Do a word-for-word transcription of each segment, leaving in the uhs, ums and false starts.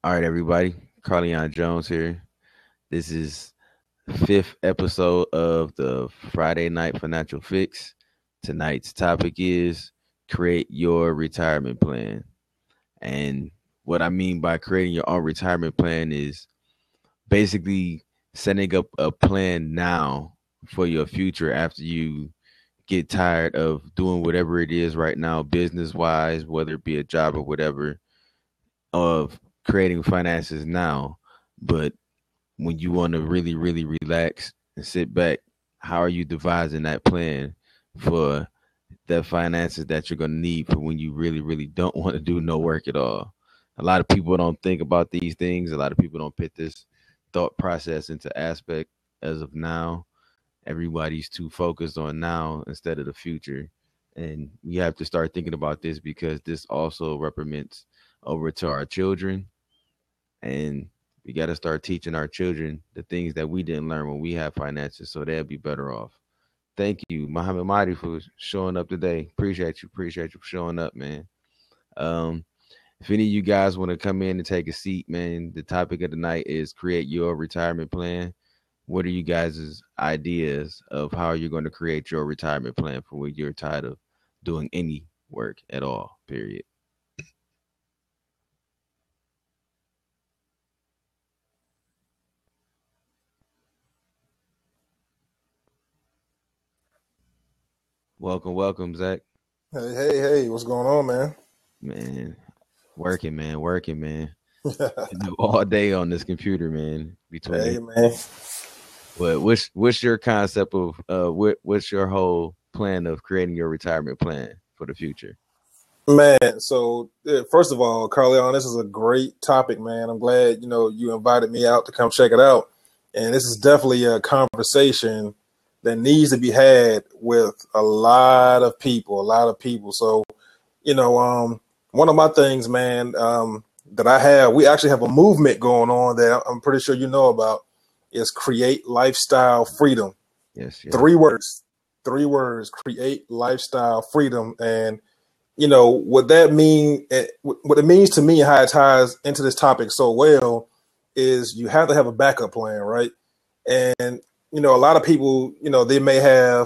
All right, everybody. Carleon Jones here. This is the fifth episode of the Friday Night Financial Fix. Tonight's topic is create your retirement plan. And what I mean by creating your own retirement plan is basically setting up a plan now for your future after you get tired of doing whatever it is right now, business wise, whether it be a job or whatever, of creating finances now. But when you want to really, really relax and sit back, how are you devising that plan for the finances that you're going to need for when you really, really don't want to do no work at all? A lot of people don't think about these things. A lot of people don't put this thought process into aspect as of now. Everybody's too focused on now instead of the future. And we have to start thinking about this because this also represents over to our children. And we got to start teaching our children the things that we didn't learn when we had finances so they'll be better off. Thank you, Muhammad Mahdi, for showing up today. Appreciate you. Appreciate you for showing up, man. Um, if any of you guys want to come in and take a seat, man, the topic of the night is create your retirement plan. What are you guys' ideas of how you're going to create your retirement plan for when you're tired of doing any work at all, period? Welcome, welcome, Zach. Hey, hey, hey, what's going on, man? Man, working, man, working, man. All day on this computer, man. Between Hey, man. But what's what's your concept of uh what what's your whole plan of creating your retirement plan for the future? Man, so uh, first of all, Carleon, this is a great topic, man. I'm glad, you know, you invited me out to come check it out. And this is definitely a conversation that needs to be had with a lot of people, a lot of people. So, you know, um, one of my things, man, um, that I have, we actually have a movement going on that I'm pretty sure you know about, is create lifestyle freedom. Yes, yes. Three words, three words, create lifestyle freedom. And, you know, what that mean, eh, what it means to me, how it ties into this topic so well is you have to have a backup plan, right? And, you know, a lot of people, you know, they may have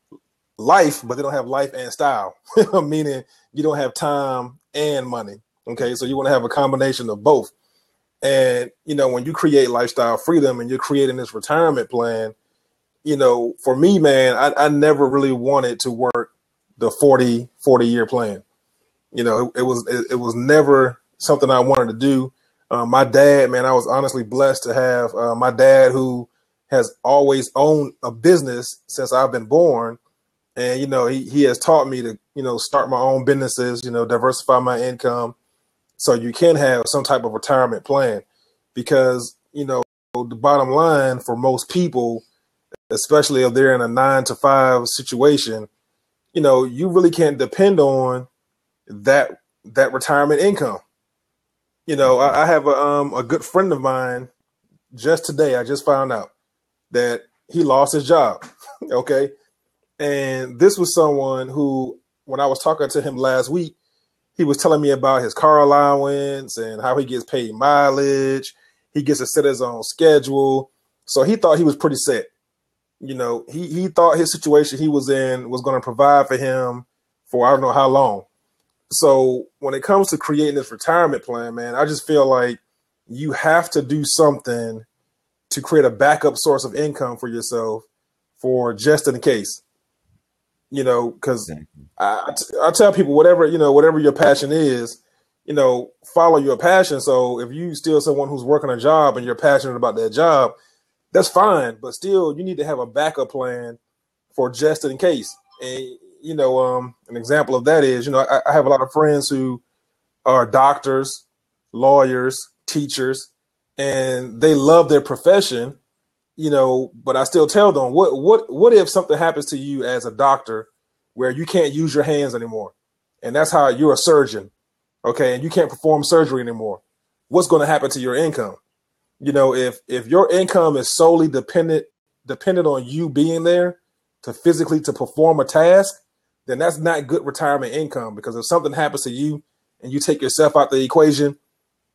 life, but they don't have life and style, meaning you don't have time and money. Okay. So you want to have a combination of both. And, you know, when you create lifestyle freedom and you're creating this retirement plan, you know, for me, man, I, I never really wanted to work the forty, forty year plan. You know, it, it was, it, it was never something I wanted to do. Uh, my dad, man, I was honestly blessed to have uh, my dad, who has always owned a business since I've been born. And, you know, he, he has taught me to, you know, start my own businesses, you know, diversify my income. So you can have some type of retirement plan because, you know, the bottom line for most people, especially if they're in a nine to five situation, you know, you really can't depend on that, that retirement income. You know, I, I have a, um, a good friend of mine just today. I just found out that he lost his job. Okay. And this was someone who, when I was talking to him last week, he was telling me about his car allowance and how he gets paid mileage. He gets to set his own schedule. So he thought he was pretty set. You know, he, he thought his situation he was in was going to provide for him for I don't know how long. So when it comes to creating this retirement plan, man, I just feel like you have to do something to create a backup source of income for yourself for just in case. You know, because I, I tell people whatever, you know, whatever your passion is, you know, follow your passion. So if you still someone who's working a job and you're passionate about that job, that's fine. But still, you need to have a backup plan for just in case. And, you know, um, an example of that is, you know, I, I have a lot of friends who are doctors, lawyers, teachers, and they love their profession. You know, but I still tell them, what what what if something happens to you as a doctor where you can't use your hands anymore? And that's how you're a surgeon, okay, and you can't perform surgery anymore. What's going to happen to your income? You know, if if your income is solely dependent dependent on you being there to physically to perform a task, then that's not good retirement income, because if something happens to you and you take yourself out the equation,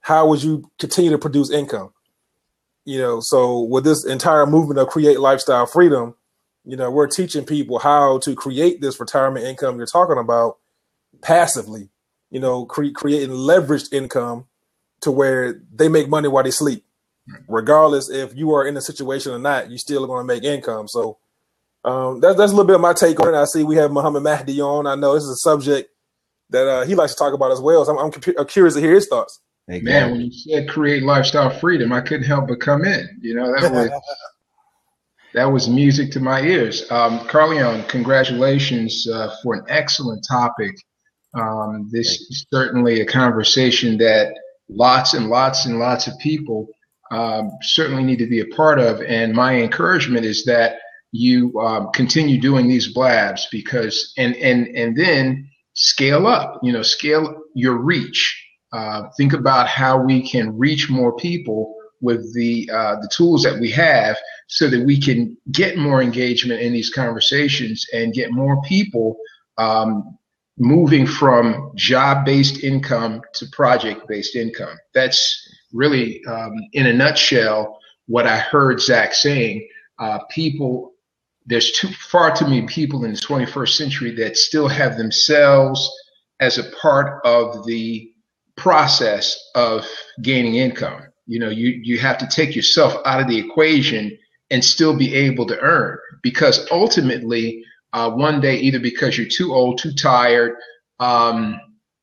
how would you continue to produce income? You know, so with this entire movement of create lifestyle freedom, you know, we're teaching people how to create this retirement income you're talking about passively, you know, cre- creating leveraged income to where they make money while they sleep. Regardless if you are in a situation or not, you still are going to make income. So um, that's, that's a little bit of my take on it. I see we have Muhammad Mahdi on. I know this is a subject that uh, he likes to talk about as well. So I'm, I'm curious to hear his thoughts. Exactly. Man, when you said create lifestyle freedom, I couldn't help but come in. You know, that was that was music to my ears. Um, Carleon, congratulations uh, for an excellent topic. Um, this is certainly a conversation that lots and lots and lots of people um, certainly need to be a part of. And my encouragement is that you um, continue doing these blabs because, and and and then scale up. You know, scale your reach. Uh, think about how we can reach more people with the uh, the tools that we have so that we can get more engagement in these conversations and get more people um, moving from job-based income to project-based income. That's really, um, in a nutshell, what I heard Zach saying. Uh, people, there's too far too many people in the twenty-first century that still have themselves as a part of the process of gaining income. You know, you, you have to take yourself out of the equation and still be able to earn, because ultimately uh, one day, either because you're too old, too tired, um,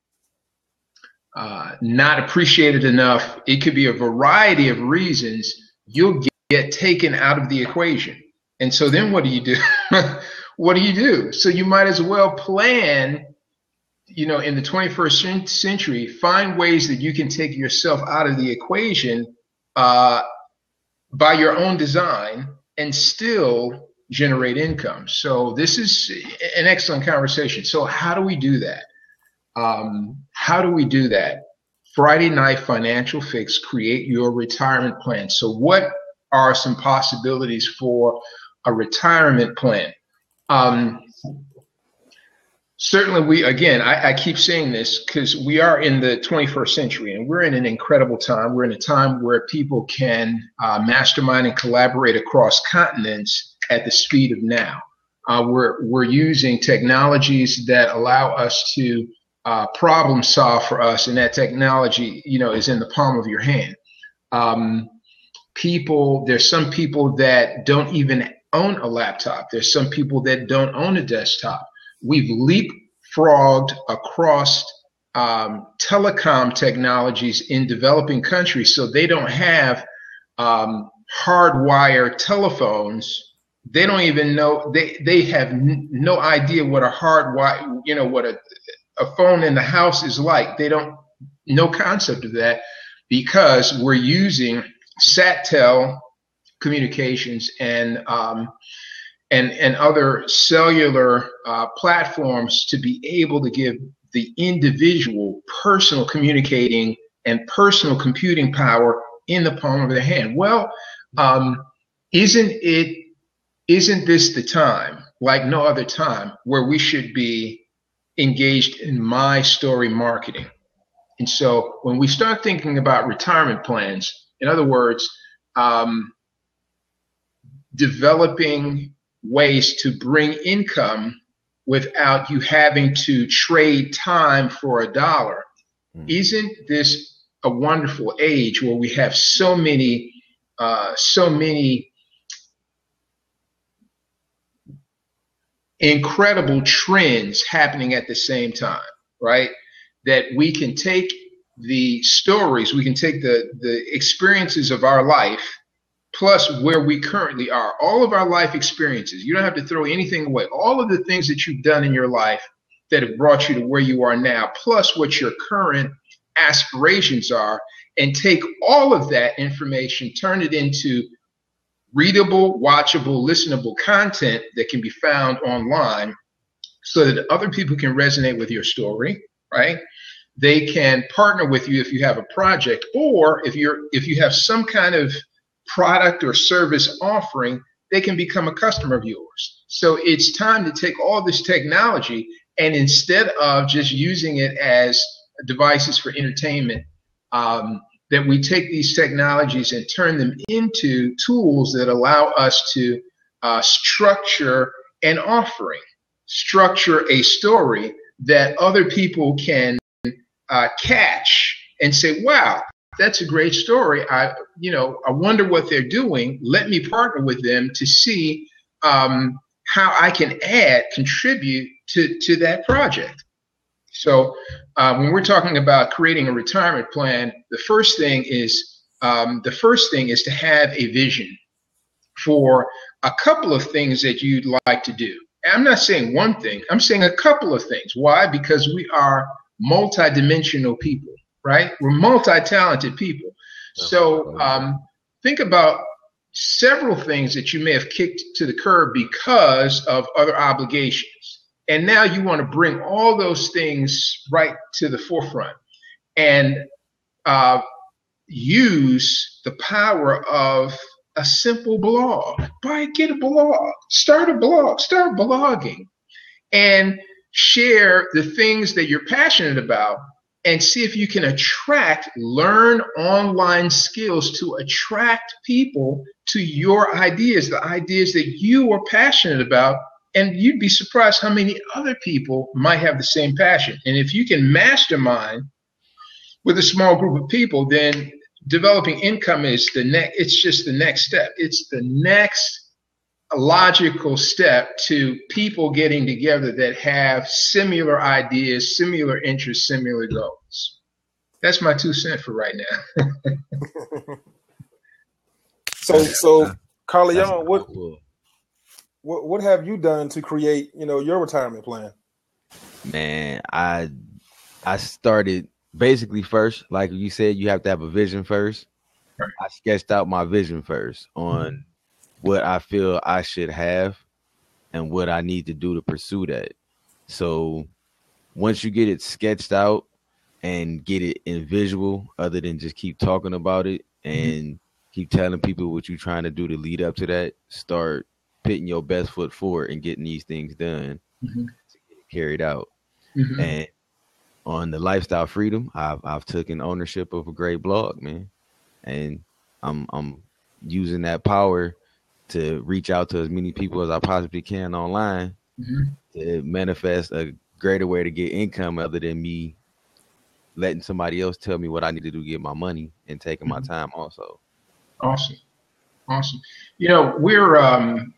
uh, not appreciated enough, it could be a variety of reasons, you'll get, get taken out of the equation. And so then what do you do? What do you do? So you might as well plan, you know, in the twenty-first century, find ways that you can take yourself out of the equation uh, by your own design and still generate income. So this is an excellent conversation. So how do we do that? Um, how do we do that? Friday Night Financial Fix, create your retirement plan. So what are some possibilities for a retirement plan? Um, Certainly, we, again, I, I keep saying this because we are in the twenty-first century and we're in an incredible time. We're in a time where people can uh, mastermind and collaborate across continents at the speed of now. Uh, we're, we're using technologies that allow us to uh, problem solve for us, and that technology, you know, is in the palm of your hand. Um, people, there's some people that don't even own a laptop. There's some people that don't own a desktop. We've leapfrogged across um, telecom technologies in developing countries, so they don't have um, hardwired telephones. They don't even know, they, they have n- no idea what a hardwire, you know, what a, a phone in the house is like. They don't, no concept of that, because we're using SatTel communications and um, And, and other cellular uh, platforms to be able to give the individual personal communicating and personal computing power in the palm of their hand. Well, um, isn't it, isn't this the time, like no other time, where we should be engaged in my story marketing? And so when we start thinking about retirement plans, in other words, um, developing ways to bring income without you having to trade time for a dollar. Mm. Isn't this a wonderful age where we have so many, uh, so many incredible trends happening at the same time, right? That we can take the stories, we can take the, the experiences of our life, plus where we currently are, all of our life experiences. You don't have to throw anything away. All of the things that you've done in your life that have brought you to where you are now, plus what your current aspirations are, and take all of that information, turn it into readable, watchable, listenable content that can be found online so that other people can resonate with your story, right? They can partner with you if you have a project, or if you're if you have some kind of product or service offering, they can become a customer of yours. So it's time to take all this technology, and instead of just using it as devices for entertainment, um, that we take these technologies and turn them into tools that allow us to uh, structure an offering, structure a story that other people can uh, catch and say, wow, that's a great story. I, you know, I wonder what they're doing. Let me partner with them to see um, how I can add, contribute to, to that project. So uh, when we're talking about creating a retirement plan, the first thing is um, the first thing is to have a vision for a couple of things that you'd like to do. And I'm not saying one thing, I'm saying a couple of things. Why? Because we are multidimensional people, right? We're multi-talented people. So um, think about several things that you may have kicked to the curb because of other obligations. And now you want to bring all those things right to the forefront and uh, use the power of a simple blog. Buy, get a blog, start a blog, start blogging, and share the things that you're passionate about and see if you can attract, learn online skills to attract people to your ideas, the ideas that you are passionate about. And you'd be surprised how many other people might have the same passion. And if you can mastermind with a small group of people, then developing income is the next, it's just the next step. It's the next logical step to people getting together that have similar ideas, similar interests, similar goals. That's my two cents for right now. so, so Carleon, what, what, what have you done to create, you know, your retirement plan? Man, I, I started basically first, like you said, you have to have a vision first. Right. I sketched out my vision first on mm-hmm. what I feel I should have and what I need to do to pursue that. So once you get it sketched out and get it in visual, other than just keep talking about it and mm-hmm. keep telling people what you're trying to do to lead up to that, start putting your best foot forward and getting these things done mm-hmm. to get it carried out. Mm-hmm. And on the Lifestyle Freedom, I've I've taken ownership of a great blog, man, and I'm I'm using that power to reach out to as many people as I possibly can online mm-hmm. to manifest a greater way to get income other than me letting somebody else tell me what I need to do to get my money and taking mm-hmm. my time also. Awesome, awesome. You know, we're um,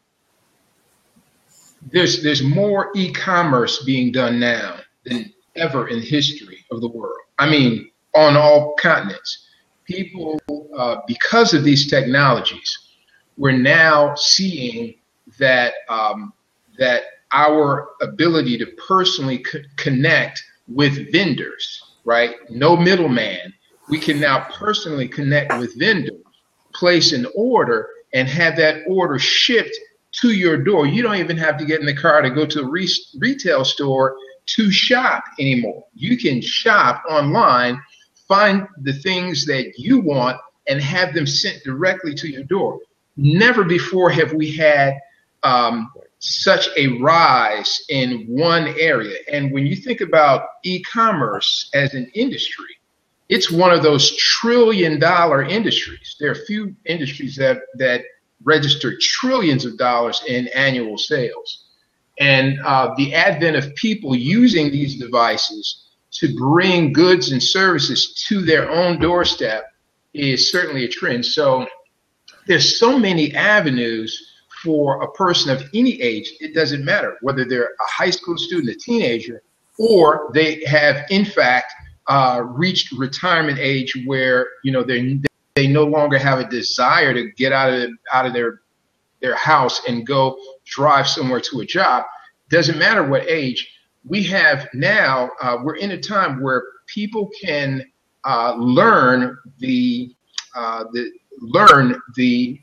there's there's more e-commerce being done now than ever in the history of the world. I mean, on all continents. People, uh, because of these technologies, we're now seeing that um, that our ability to personally co- connect with vendors, right? No middleman. We can now personally connect with vendors, place an order, and have that order shipped to your door. You don't even have to get in the car to go to a re- retail store to shop anymore. You can shop online, find the things that you want, and have them sent directly to your door. Never before have we had um, such a rise in one area. And when you think about e-commerce as an industry, it's one of those trillion dollar industries. There are few industries that, that register trillions of dollars in annual sales. And uh, the advent of people using these devices to bring goods and services to their own doorstep is certainly a trend. So there's so many avenues for a person of any age. It doesn't matter whether they're a high school student, a teenager, or they have, in fact, uh, reached retirement age where, you know, they they no longer have a desire to get out of out of their their house and go drive somewhere to a job. Doesn't matter what age. We have now, uh, we're in a time where people can uh, learn the uh, the learn the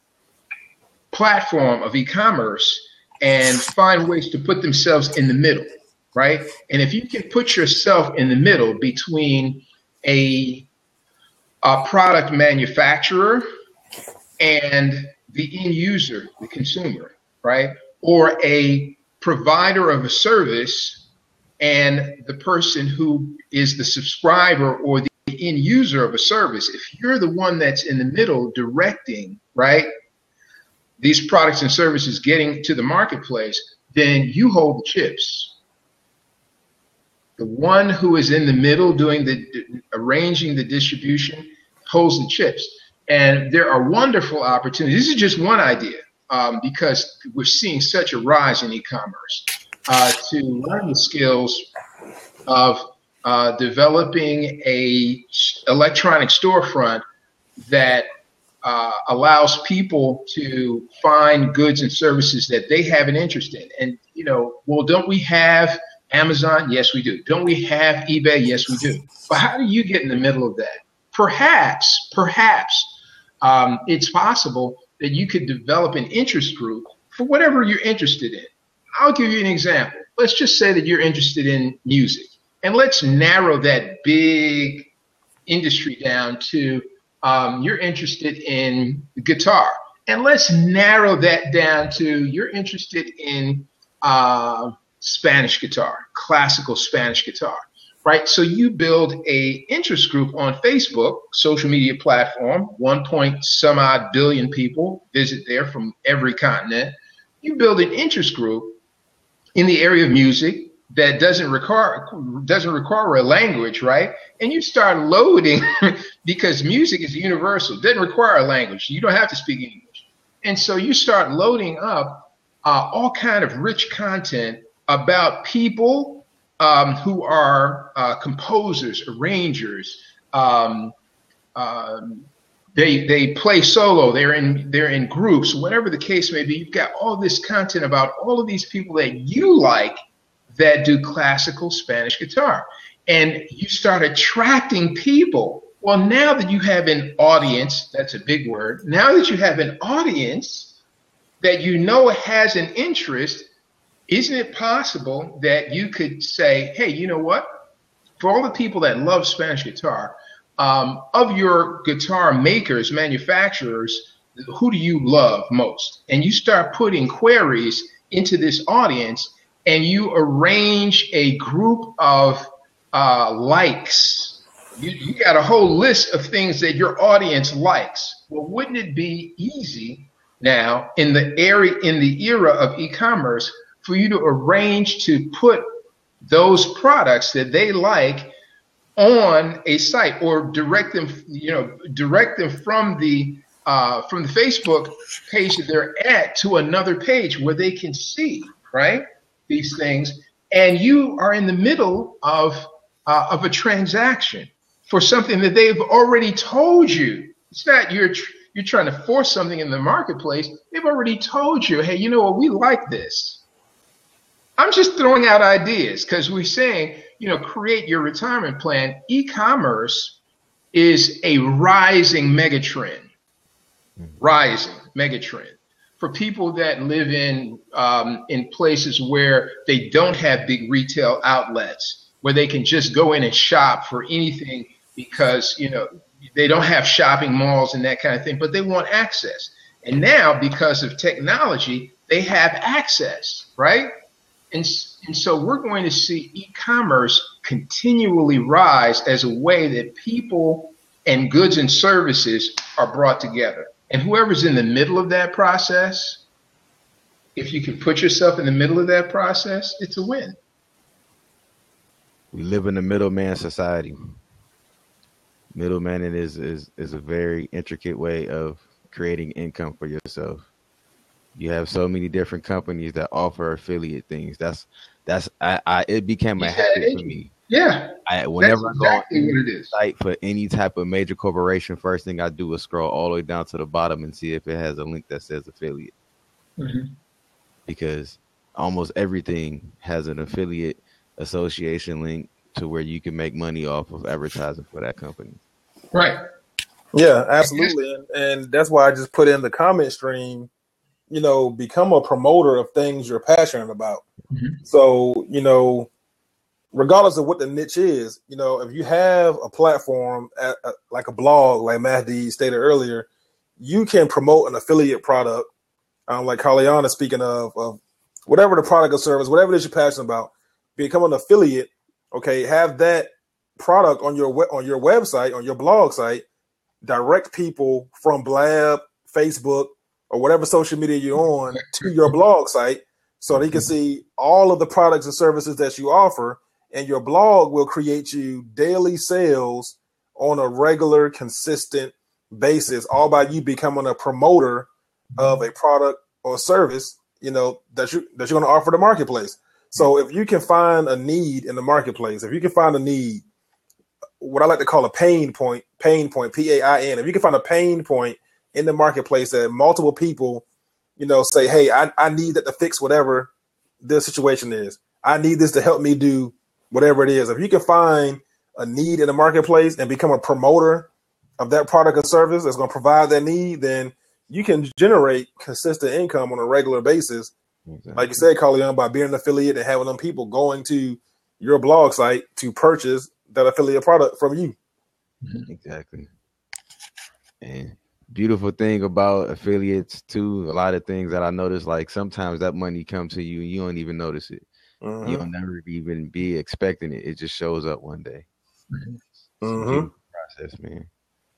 platform of e-commerce and find ways to put themselves in the middle, right? And if you can put yourself in the middle between a, a product manufacturer and the end user, the consumer, right? Or a provider of a service and the person who is the subscriber or the end user of a service, if you're the one that's in the middle directing, right, these products and services getting to the marketplace, then you hold the chips. The one who is in the middle doing the arranging the distribution holds the chips. And there are wonderful opportunities. This is just one idea, um, because we're seeing such a rise in e-commerce, uh, to learn the skills of uh, developing a electronic storefront that uh, allows people to find goods and services that they have an interest in. And, you know, well, don't we have Amazon? Yes, we do. Don't we have eBay? Yes, we do. But how do you get in the middle of that? Perhaps, perhaps um, it's possible that you could develop an interest group for whatever you're interested in. I'll give you an example. Let's just say that you're interested in music. And let's narrow that big industry down to um, you're interested in guitar. And let's narrow that down to you're interested in uh, Spanish guitar, classical Spanish guitar, right? So you build a interest group on Facebook, social media platform, one point some odd billion people visit there from every continent. You build an interest group in the area of music that doesn't require doesn't require a language, right? And you start loading because music is universal, doesn't require a language. You don't have to speak English. And so you start loading up uh, all kind of rich content about people um, who are uh, composers, arrangers. Um, um, they they play solo. They're in they're in groups. Whatever the case may be, you've got all this content about all of these people that you like that do classical Spanish guitar, and you start attracting people. Well, now that you have an audience, that's a big word. Now that you have an audience that you know has an interest, isn't it possible that you could say, hey, you know what? For all the people that love Spanish guitar, um, of your guitar makers, manufacturers, who do you love most? And you start putting queries into this audience, and you arrange a group of uh, likes. You, you got a whole list of things that your audience likes. Well, wouldn't it be easy now in the area, in the era of e-commerce, for you to arrange to put those products that they like on a site, or direct them, you know, direct them from the uh, from the Facebook page that they're at to another page where they can see, right, these things, and you are in the middle of uh, of a transaction for something that they've already told you. It's not you're tr- you're trying to force something in the marketplace. They've already told you, hey, you know what, we like this. I'm just throwing out ideas because we're saying, you know, create your retirement plan. E-commerce is a rising megatrend, rising megatrend for people that live in um, in places where they don't have big retail outlets, where they can just go in and shop for anything because, you know, they don't have shopping malls and that kind of thing, but they want access. And now, because of technology, they have access, right? And, and so we're going to see e-commerce continually rise as a way that people and goods and services are brought together. And whoever's in the middle of that process, if you can put yourself in the middle of that process, it's a win. We live in a middleman society. Middlemaning is, is, is a very intricate way of creating income for yourself. You have so many different companies that offer affiliate things. That's that's I, I it became a Yeah, habit for me. Yeah, I whenever that's I go exactly on what it is. site for any type of major corporation, first thing I do is scroll all the way down to the bottom and see if it has a link that says affiliate. Mm-hmm. Because almost everything has an affiliate association link to where you can make money off of advertising for that company. Right. Yeah, absolutely. And, and that's why I just put in the comment stream, you know, become a promoter of things you're passionate about. Mm-hmm. So, you know, regardless of what the niche is, you know, if you have a platform at, at, like a blog, like Mahdi stated earlier, you can promote an affiliate product, um, like Carliana is speaking of, of whatever the product or service, whatever it is you're passionate about, become an affiliate. Okay, have that product on your we- on your website, on your blog site, direct people from Blab, Facebook, or whatever social media you're on to your blog site so they can see all of the products and services that you offer, and your blog will create you daily sales on a regular, consistent basis, all by you becoming a promoter of a product or service, you know, that you that you're going to offer the marketplace. So if you can find a need in the marketplace, if you can find a need, what I like to call a pain point, pain point, P A I N, if you can find a pain point in the marketplace that multiple people, you know, say, hey, I, I need that to fix whatever the situation is. I need this to help me do whatever it is. If you can find a need in the marketplace and become a promoter of that product or service that's going to provide that need, then you can generate consistent income on a regular basis. Exactly. Like you said, Carleon, by being an affiliate and having them people going to your blog site to purchase that affiliate product from you. Exactly. And beautiful thing about affiliates too, a lot of things that I noticed, like sometimes that money comes to you and you don't even notice it. Mm-hmm. You'll never even be expecting it. It just shows up one day. Mm-hmm. It's a beautiful process, man.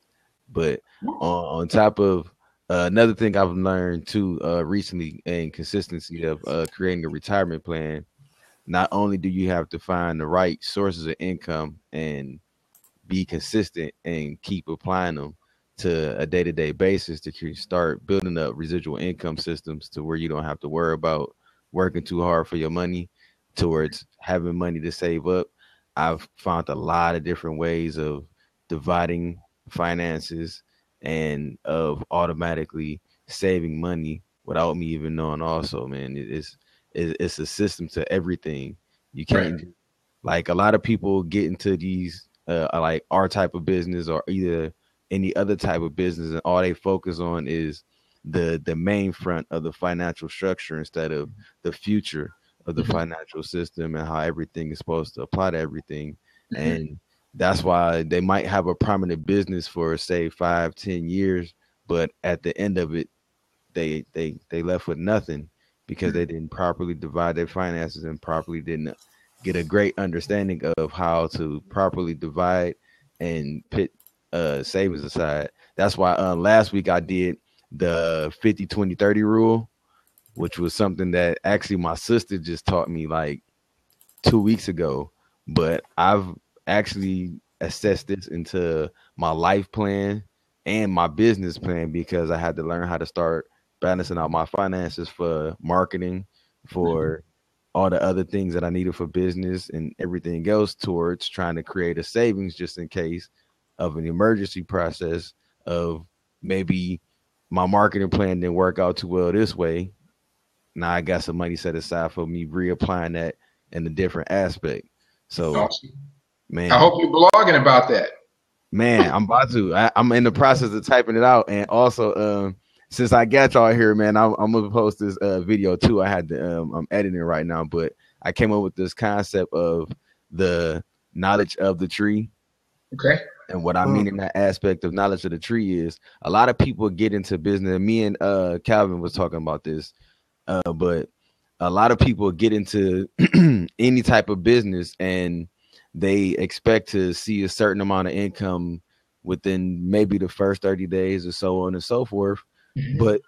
But on, on top of uh, another thing I've learned too uh, recently, and consistency of uh, creating a retirement plan, not only do you have to find the right sources of income and be consistent and keep applying them to a day-to-day basis to start building up residual income systems to where you don't have to worry about working too hard for your money, towards having money to save up. I've found a lot of different ways of dividing finances and of automatically saving money without me even knowing. Also, man, it's it's a system to everything. You can't, right. Like a lot of people get into these uh, like our type of business or either any other type of business, and all they focus on is the the main front of the financial structure instead of the future of the mm-hmm. financial system and how everything is supposed to apply to everything. Mm-hmm. And that's why they might have a prominent business for say five, ten years, but at the end of it, they they they left with nothing because they didn't properly divide their finances and properly didn't get a great understanding of how to properly divide and put uh, savings aside. That's why uh, last week I did the fifty, twenty, thirty rule, which was something that actually my sister just taught me like two weeks ago. But I've actually assessed this into my life plan and my business plan because I had to learn how to start balancing out my finances for marketing, for mm-hmm. all the other things that I needed for business and everything else, towards trying to create a savings just in case of an emergency process of maybe my marketing plan didn't work out too well this way. Now I got some money set aside for me reapplying that in a different aspect. So, awesome. Man, I hope you're blogging about that. Man, I'm about to. I, I'm in the process of typing it out, and also, um, since I got y'all here, man, I'm, I'm gonna post this uh, video too. I had to. Um, I'm editing right now, but I came up with this concept of the knowledge of the tree. Okay. And what I mean in that aspect of knowledge of the tree is a lot of people get into business. Me and uh, Calvin was talking about this, uh, but a lot of people get into any type of business and they expect to see a certain amount of income within maybe the first thirty days or so on and so forth. Mm-hmm. But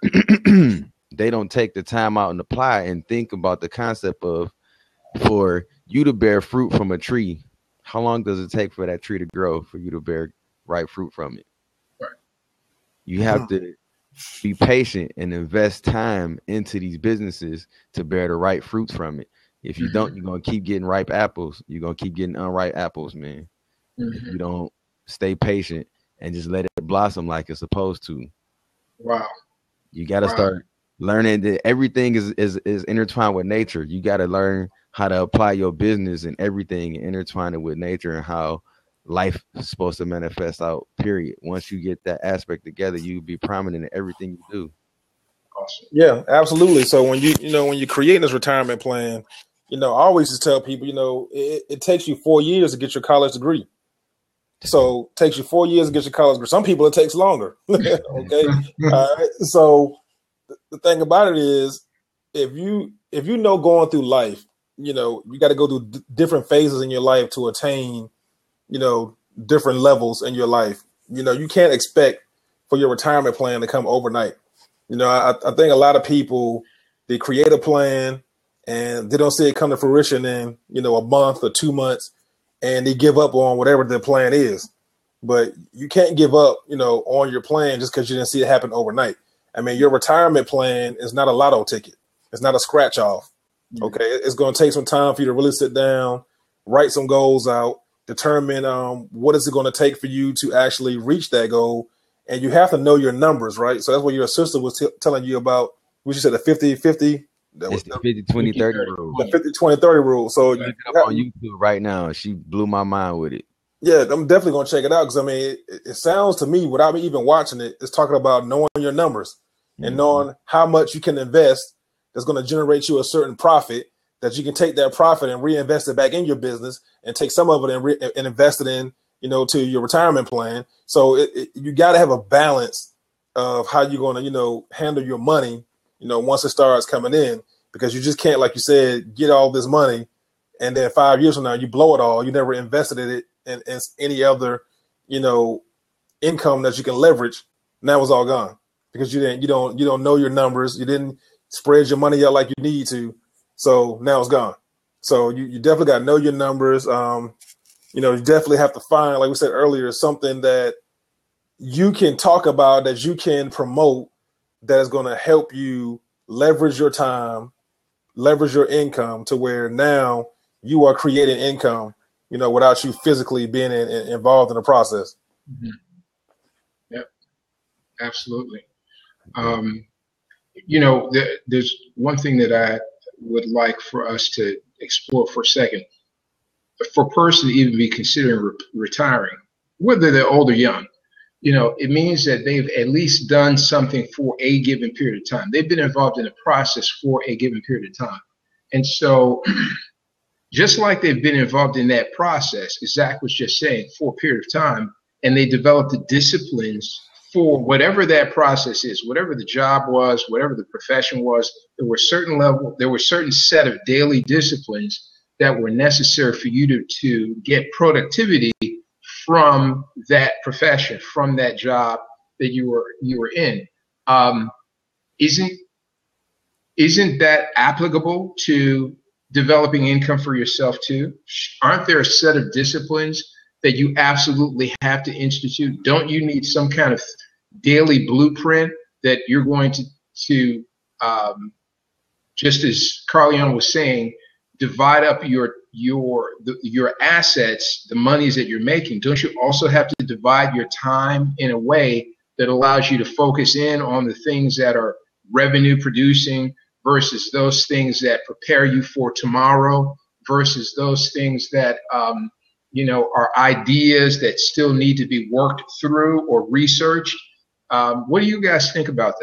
they don't take the time out and apply and think about the concept of, for you to bear fruit from a tree, how long does it take for that tree to grow for you to bear ripe fruit from it? Right. You have mm-hmm. to be patient and invest time into these businesses to bear the right fruits from it. If you mm-hmm. don't, you're going to keep getting ripe apples. You're going to keep getting unripe apples, man. Mm-hmm. If you don't stay patient and just let it blossom like it's supposed to. Wow. You got to wow. start learning that everything is, is, is intertwined with nature. You got to learn how to apply your business and everything and intertwine it with nature and how life is supposed to manifest out, period. Once you get that aspect together, you'll be prominent in everything you do. Awesome. Yeah, absolutely. So when you, you know, when you're creating this retirement plan, you know, I always just tell people, you know, it, it takes you four years to get your college degree. So it takes you four years to get your college degree. Some people it takes longer. Okay. All right. So the thing about it is, if you if you know going through life, you know, you got to go through d- different phases in your life to attain, you know, different levels in your life. You know, you can't expect for your retirement plan to come overnight. You know, I, I think a lot of people, they create a plan and they don't see it come to fruition in, you know, a month or two months, and they give up on whatever the plan is. But you can't give up, you know, on your plan just because you didn't see it happen overnight. I mean, your retirement plan is not a lotto ticket. It's not a scratch off. Okay. It's going to take some time for you to really sit down, write some goals out, determine um, what is it going to take for you to actually reach that goal. And you have to know your numbers, right? So that's what your sister was t- telling you about. What you said, the fifty fifty? That It's was the fifty twenty thirty rule. the fifty twenty thirty rule. So Look you it up have- on YouTube right now. She blew my mind with it. yeah, I'm definitely going to check it out because, I mean, it, it sounds to me, without me even watching it, it's talking about knowing your numbers and Mhm. knowing how much you can invest that's going to generate you a certain profit, that you can take that profit and reinvest it back in your business and take some of it and, re- and invest it in, you know, to your retirement plan. So it, it, you got to have a balance of how you're going to, you know, handle your money, you know, once it starts coming in, because you just can't, like you said, get all this money and then five years from now you blow it all. You never invested in it in, in any other, you know, income that you can leverage. Now it's all gone because you didn't, you don't, you don't know your numbers. You didn't spread your money out like you need to. So now it's gone. So you, you definitely got to know your numbers. Um, you know, you definitely have to find, like we said earlier, something that you can talk about, that you can promote, that is going to help you leverage your time, leverage your income to where now you are creating income, you know, without you physically being in, in, involved in the process. Mm-hmm. Yep, absolutely. Um, you know, the, there's one thing that I would like for us to explore for a second. For a person to even be considering re- retiring, whether they're old or young, you know, it means that they've at least done something for a given period of time. They've been involved in a process for a given period of time. And so just like they've been involved in that process, as Zach was just saying, for a period of time, and they developed the disciplines for whatever that process is, whatever the job was, whatever the profession was, there were certain level, there were certain set of daily disciplines that were necessary for you to, to get productivity from that profession, from that job that you were you were in. Um, isn't isn't that applicable to developing income for yourself too? Aren't there a set of disciplines that you absolutely have to institute? Don't you need some kind of daily blueprint that you're going to to um, just as Carleon was saying, divide up your your the, your assets, the monies that you're making? Don't you also have to divide your time in a way that allows you to focus in on the things that are revenue producing versus those things that prepare you for tomorrow versus those things that um, you know are ideas that still need to be worked through or researched? Um, what do you guys think about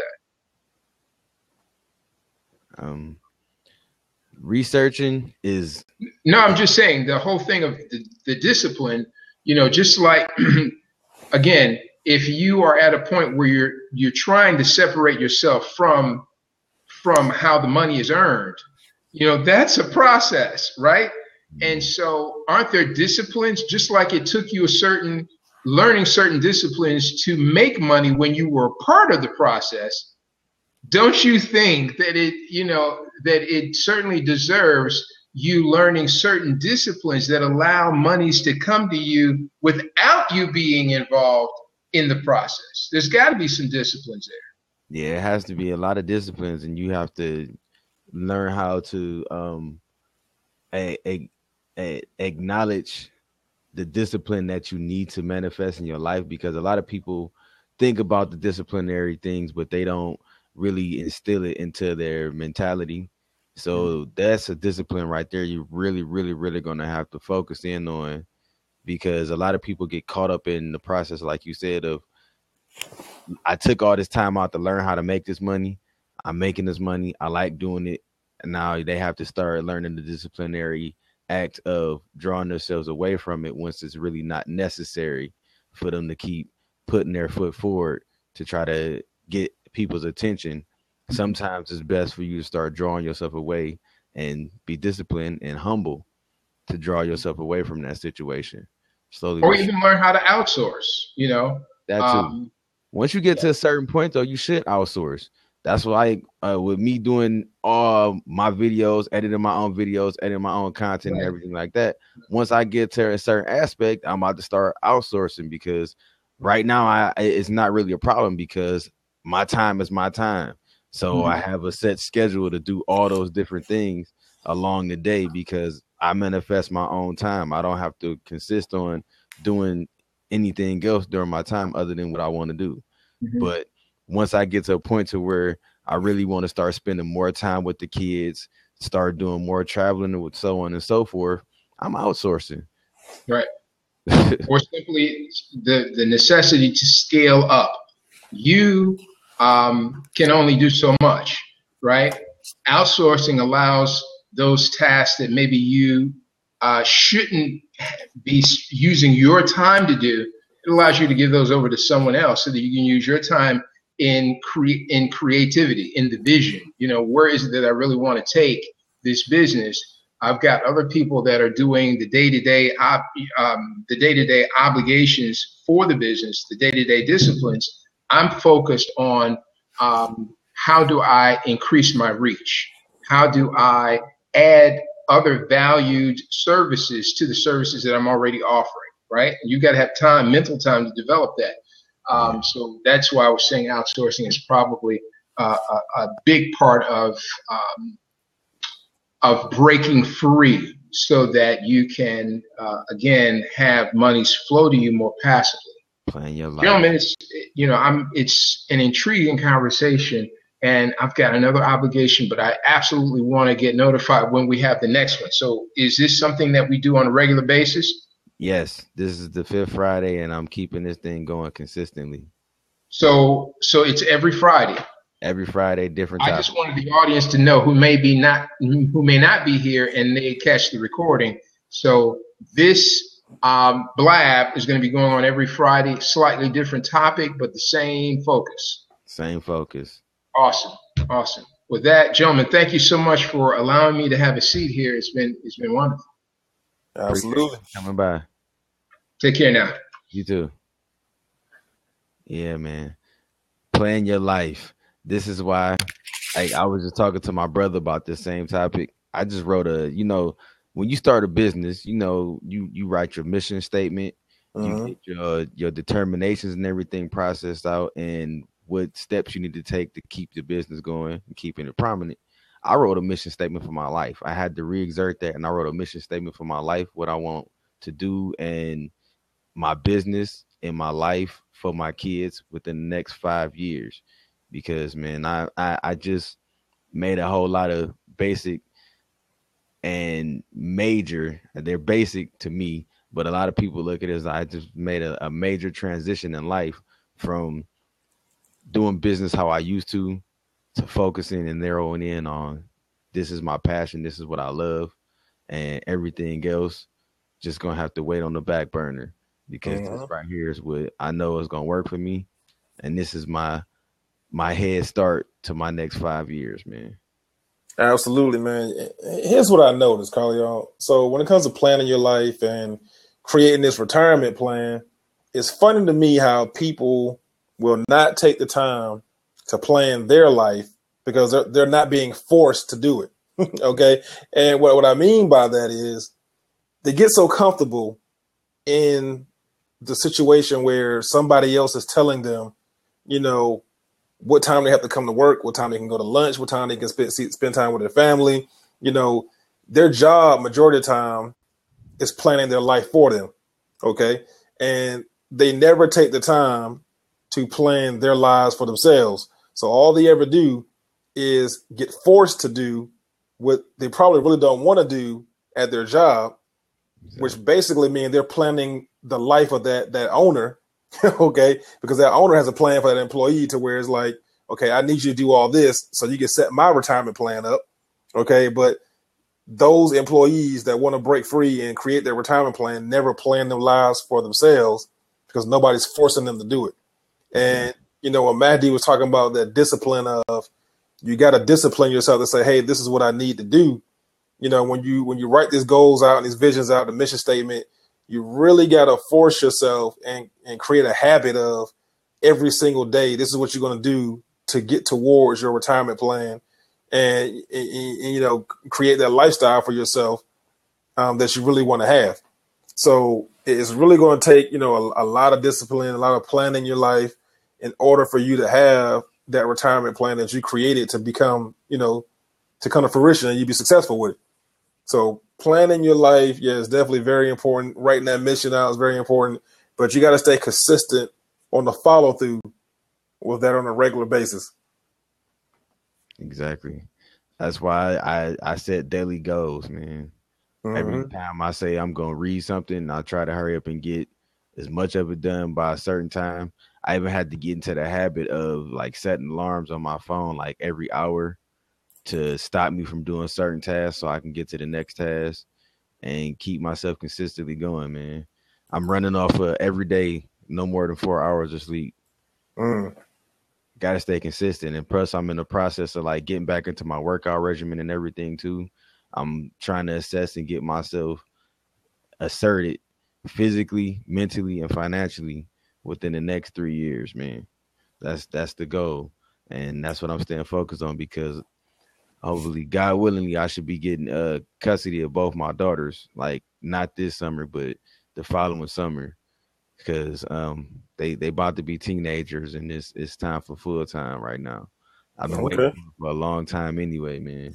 that? Um, researching is No, I'm just saying the whole thing of the, the discipline, you know, just like, again, if you are at a point where you're you're trying to separate yourself from from how the money is earned, you know, that's a process, right? And so aren't there disciplines, just like it took you a certain learning certain disciplines to make money when you were part of the process? Don't you think that it, you know, that it certainly deserves you learning certain disciplines that allow monies to come to you without you being involved in the process? There's got to be some disciplines there. Yeah, it has to be a lot of disciplines, and you have to learn how to um a, a, a acknowledge the discipline that you need to manifest in your life, because a lot of people think about the disciplinary things, but they don't really instill it into their mentality. So mm-hmm. that's a discipline right there. You're really, really, really going to have to focus in on, because a lot of people get caught up in the process, like you said, of I took all this time out to learn how to make this money. I'm making this money. I like doing it. And now they have to start learning the disciplinary act of drawing themselves away from it once it's really not necessary for them to keep putting their foot forward to try to get people's attention. Sometimes it's best for you to start drawing yourself away and be disciplined and humble to draw yourself away from that situation. slowly. Or even learn how to outsource, you know. That too. Um, Once you get yeah. to a certain point, though, you should outsource. That's why, uh, with me doing all my videos, editing my own videos, editing my own content, right. and everything like that. Once I get to a certain aspect, I'm about to start outsourcing, because right now I it's not really a problem, because my time is my time. So mm-hmm. I have a set schedule to do all those different things along the day, because I manifest my own time. I don't have to consist on doing anything else during my time other than what I want to do. Mm-hmm. But once I get to a point to where I really want to start spending more time with the kids, start doing more traveling with so on and so forth, I'm outsourcing. Right. Or simply the, the necessity to scale up. You um, can only do so much, right? Outsourcing allows those tasks that maybe you uh, shouldn't be using your time to do. It allows you to give those over to someone else so that you can use your time in cre- in creativity, in the vision. You know, where is it that I really want to take this business? I've got other people that are doing the day-to-day op- um, the day-to-day obligations for the business, the day-to-day disciplines. I'm focused on um, how do I increase my reach? How do I add other valued services to the services that I'm already offering, right? And you got to have time, mental time to develop that. Um, so that's why I was saying outsourcing is probably uh, a, a big part of um, of breaking free, so that you can uh, again have monies flow to you more passively. Playing your life. Gentlemen, it's you know I'm it's an intriguing conversation, and I've got another obligation, but I absolutely want to get notified when we have the next one. So is this something that we do on a regular basis? Yes, this is the fifth Friday, and I'm keeping this thing going consistently. So, so it's every Friday. Every Friday, different. I topic. just wanted the audience to know who may be not, who may not be here, and they catch the recording. So this um, blab is going to be going on every Friday, slightly different topic, but the same focus. Same focus. Awesome, awesome. With that, gentlemen, thank you so much for allowing me to have a seat here. It's been, it's been wonderful. Absolutely. Coming by. Take care now. You too. Yeah, man. Playing your life. This is why, like, I was just talking to my brother about this same topic. I just wrote a, you know, when you start a business, you know, you you write your mission statement, mm-hmm. you get your your determinations and everything processed out, and what steps you need to take to keep the business going and keeping it prominent. I wrote a mission statement for my life. I had to re-exert that, and I wrote a mission statement for my life, what I want to do and my business and my life for my kids within the next five years. Because, man, I, I, I just made a whole lot of basic and major. They're basic to me, but a lot of people look at it as I just made a, a major transition in life from doing business how I used to, to focusing and narrowing in on this is my passion, this is what I love, and everything else just gonna have to wait on the back burner, because mm-hmm. this right here is what I know is gonna work for me, and this is my my head start to my next five years, man. Absolutely, man. Here's what I noticed, Carl. So when it comes to planning your life and creating this retirement plan, it's funny to me how people will not take the time to plan their life because they're, they're not being forced to do it. Okay. And what, what I mean by that is they get so comfortable in the situation where somebody else is telling them, you know, what time they have to come to work, what time they can go to lunch, what time they can spend, spend time with their family. You know, their job, majority of the time, is planning their life for them. Okay. And they never take the time to plan their lives for themselves. So all they ever do is get forced to do what they probably really don't want to do at their job, exactly. Which basically means they're planning the life of that that owner, okay? Because that owner has a plan for that employee to where it's like, okay, I need you to do all this so you can set my retirement plan up, okay? But those employees that want to break free and create their retirement plan never plan their lives for themselves because nobody's forcing them to do it. And, you know, when Mahdi was talking about that discipline of you got to discipline yourself to say, hey, this is what I need to do. You know, when you when you write these goals out and these visions out, the mission statement, you really got to force yourself and, and create a habit of every single day. This is what you're going to do to get towards your retirement plan, and, and, and you know, create that lifestyle for yourself um, that you really want to have. So it's really going to take, you know, a, a lot of discipline, a lot of planning your life in order for you to have that retirement plan that you created to become, you know, to come to fruition and you be successful with it. So planning your life, yeah, is definitely very important. Writing that mission out is very important, but you got to stay consistent on the follow through with that on a regular basis. Exactly. That's why I, I set daily goals, man. Mm-hmm. Every time I say I'm going to read something, I try to hurry up and get as much of it done by a certain time. I even had to get into the habit of like setting alarms on my phone like every hour to stop me from doing certain tasks so I can get to the next task and keep myself consistently going, man. I'm running off of every day, no more than four hours of sleep. Mm. Got to stay consistent. And plus, I'm in the process of like getting back into my workout regimen and everything too. I'm trying to assess and get myself asserted physically, mentally, and financially within the next three years, man. That's that's the goal. And that's what I'm staying focused on, because hopefully, God willingly, I should be getting uh, custody of both my daughters, like not this summer, but the following summer, because um, they they about to be teenagers, and it's it's time for full time right now. I've been okay. waiting for a long time anyway, man.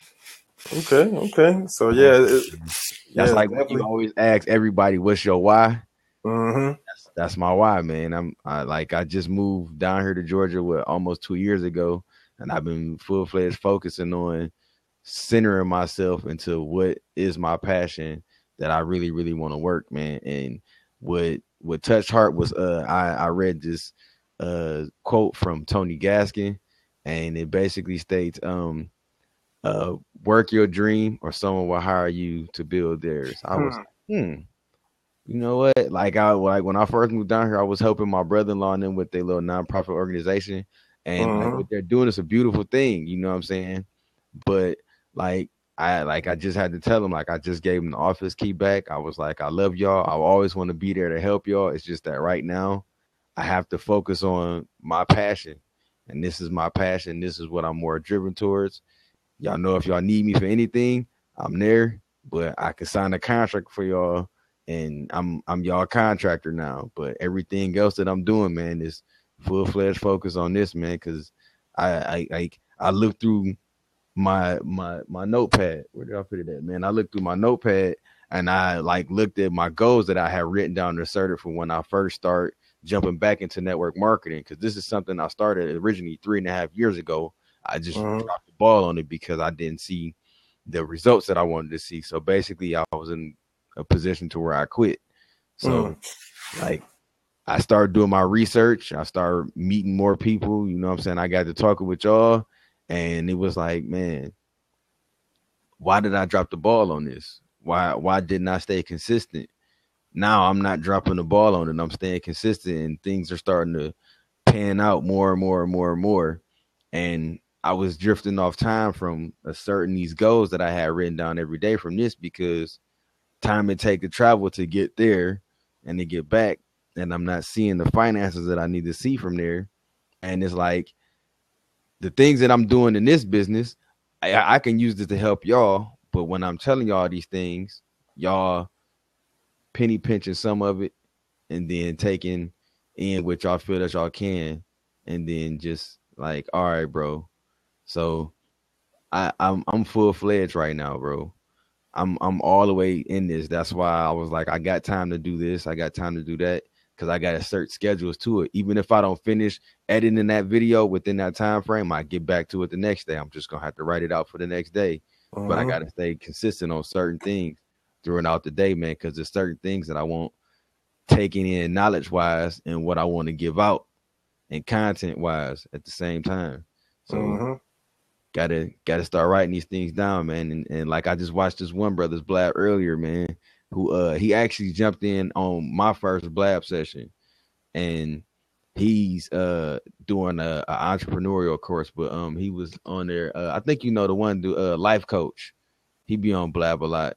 Okay, okay. So yeah, it, that's yeah, like when you always ask everybody, "What's your why?" Mm-hmm. That's, that's my why, man. I'm I, like I just moved down here to Georgia what almost two years ago. And I've been full-fledged focusing on centering myself into what is my passion that I really, really want to work, man. And what what touched heart was uh, I, I read this uh, quote from Tony Gaskin, and it basically states, um, uh, work your dream or someone will hire you to build theirs. I was, hmm, hmm you know what? Like I like when I first moved down here, I was helping my brother-in-law and them with their little nonprofit organization. And uh-huh. like what they're doing is a beautiful thing, you know what I'm saying? But like I like I just had to tell them, like I just gave them the office key back. I was like, I love y'all. I always want to be there to help y'all. It's just that right now I have to focus on my passion. And this is my passion. This is what I'm more driven towards. Y'all know if y'all need me for anything, I'm there. But I can sign a contract for y'all, and I'm I'm y'all contractor now. But everything else that I'm doing, man, is full-fledged focus on this, man, because I, I I I looked through my my my notepad. Where did I put it at, man? I looked through my notepad and I like looked at my goals that I had written down and asserted for when I first start jumping back into network marketing, because this is something I started originally three and a half years ago. I just uh-huh. dropped the ball on it because I didn't see the results that I wanted to see. So basically, I was in a position to where I quit. So uh-huh. like. I started doing my research. I started meeting more people. You know what I'm saying? I got to talking with y'all, and it was like, man, why did I drop the ball on this? Why why didn't I stay consistent? Now I'm not dropping the ball on it. I'm staying consistent, and things are starting to pan out more and more and more and more. And I was drifting off time from asserting these goals that I had written down every day from this, because time it take to travel to get there and to get back. And I'm not seeing the finances that I need to see from there. And it's like the things that I'm doing in this business, I, I can use this to help y'all. But when I'm telling y'all these things, y'all penny pinching some of it and then taking in what y'all feel that y'all can. And then just like, all right, bro. So I, I'm I'm full fledged right now, bro. I'm I'm all the way in this. That's why I was like, I got time to do this. I got time to do that. Because I got to set schedules to it. Even if I don't finish editing that video within that time frame, I get back to it the next day. I'm just going to have to write it out for the next day. Uh-huh. But I got to stay consistent on certain things throughout the day, man, because there's certain things that I want taking in knowledge-wise and what I want to give out and content-wise at the same time. So uh-huh. gotta gotta start writing these things down, man. And, and like I just watched this one brother's blab earlier, man, who uh he actually jumped in on my first blab session, and he's uh doing a, a entrepreneurial course, but um he was on there. Uh, I think you know the one do uh life coach. He be on blab a lot.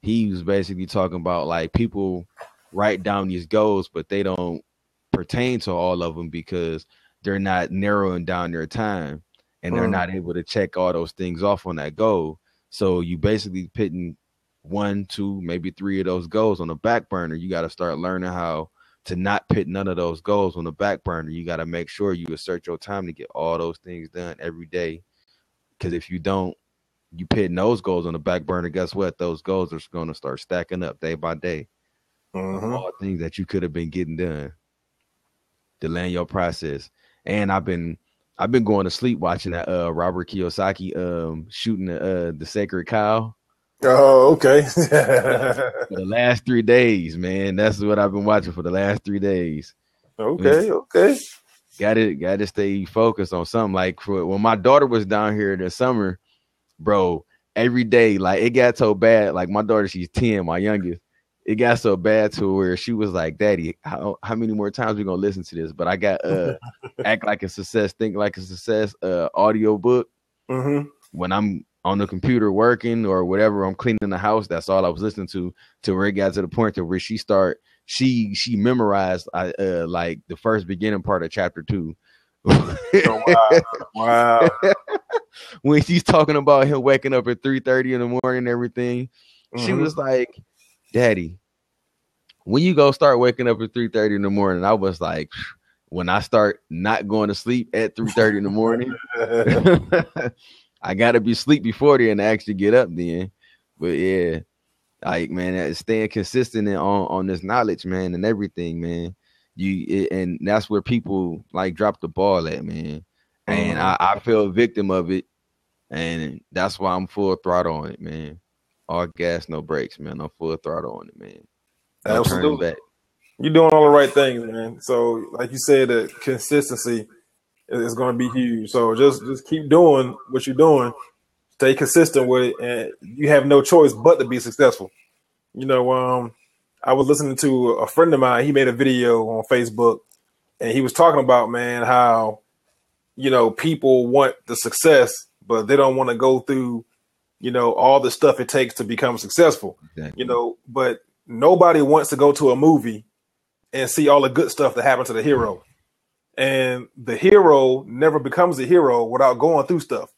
he was basically talking about like people write down these goals, but they don't pertain to all of them because they're not narrowing down their time and they're mm. not able to check all those things off on that goal. So you basically putting one, two, maybe three of those goals on the back burner. You got to start learning how to not put none of those goals on the back burner. You got to make sure you assert your time to get all those things done every day. Because if you don't, you putting those goals on the back burner, guess what? Those goals are going to start stacking up day by day. Mm-hmm. All things that you could have been getting done. Delaying your process. And I've been I've been going to sleep watching that uh Robert Kiyosaki um shooting the uh the Sacred Cow. Oh, okay. For the last three days, man. That's what I've been watching for the last three days. Okay, okay. Got to got to stay focused on something. Like for, when my daughter was down here this summer, bro, every day, like it got so bad. Like my daughter, she's ten, my youngest. It got so bad to where she was like, Daddy, how, how many more times we gonna listen to this? But I got uh Act Like a Success, Think Like a Success uh audio book. Mm-hmm. When I'm on the computer working or whatever, I'm cleaning the house. That's all I was listening to till where it got to the point to where she start she she memorized uh, uh like the first beginning part of chapter two. Oh, wow. Wow. When she's talking about him waking up at three thirty in the morning and everything, mm-hmm. she was like, Daddy, when you go start waking up at three thirty in the morning? I was like, when I start not going to sleep at three thirty in the morning, I got to be asleep before then to actually get up then. But yeah, like, man, staying consistent on, on this knowledge, man, and everything, man. You it, and that's where people like drop the ball at, man. And mm-hmm. I, I feel a victim of it. And that's why I'm full throttle on it, man. All gas, no brakes, man. I'm full throttle on it, man. No Absolutely. Back. You're doing all the right things, man. So, like you said, the consistency is going to be huge. So just, just keep doing what you're doing. Stay consistent with it, and you have no choice but to be successful. You know, um, I was listening to a friend of mine. He made a video on Facebook, and he was talking about, man, how, you know, people want the success, but they don't want to go through, you know, all the stuff it takes to become successful, exactly. You know, but nobody wants to go to a movie and see all the good stuff that happened to the hero. And the hero never becomes a hero without going through stuff.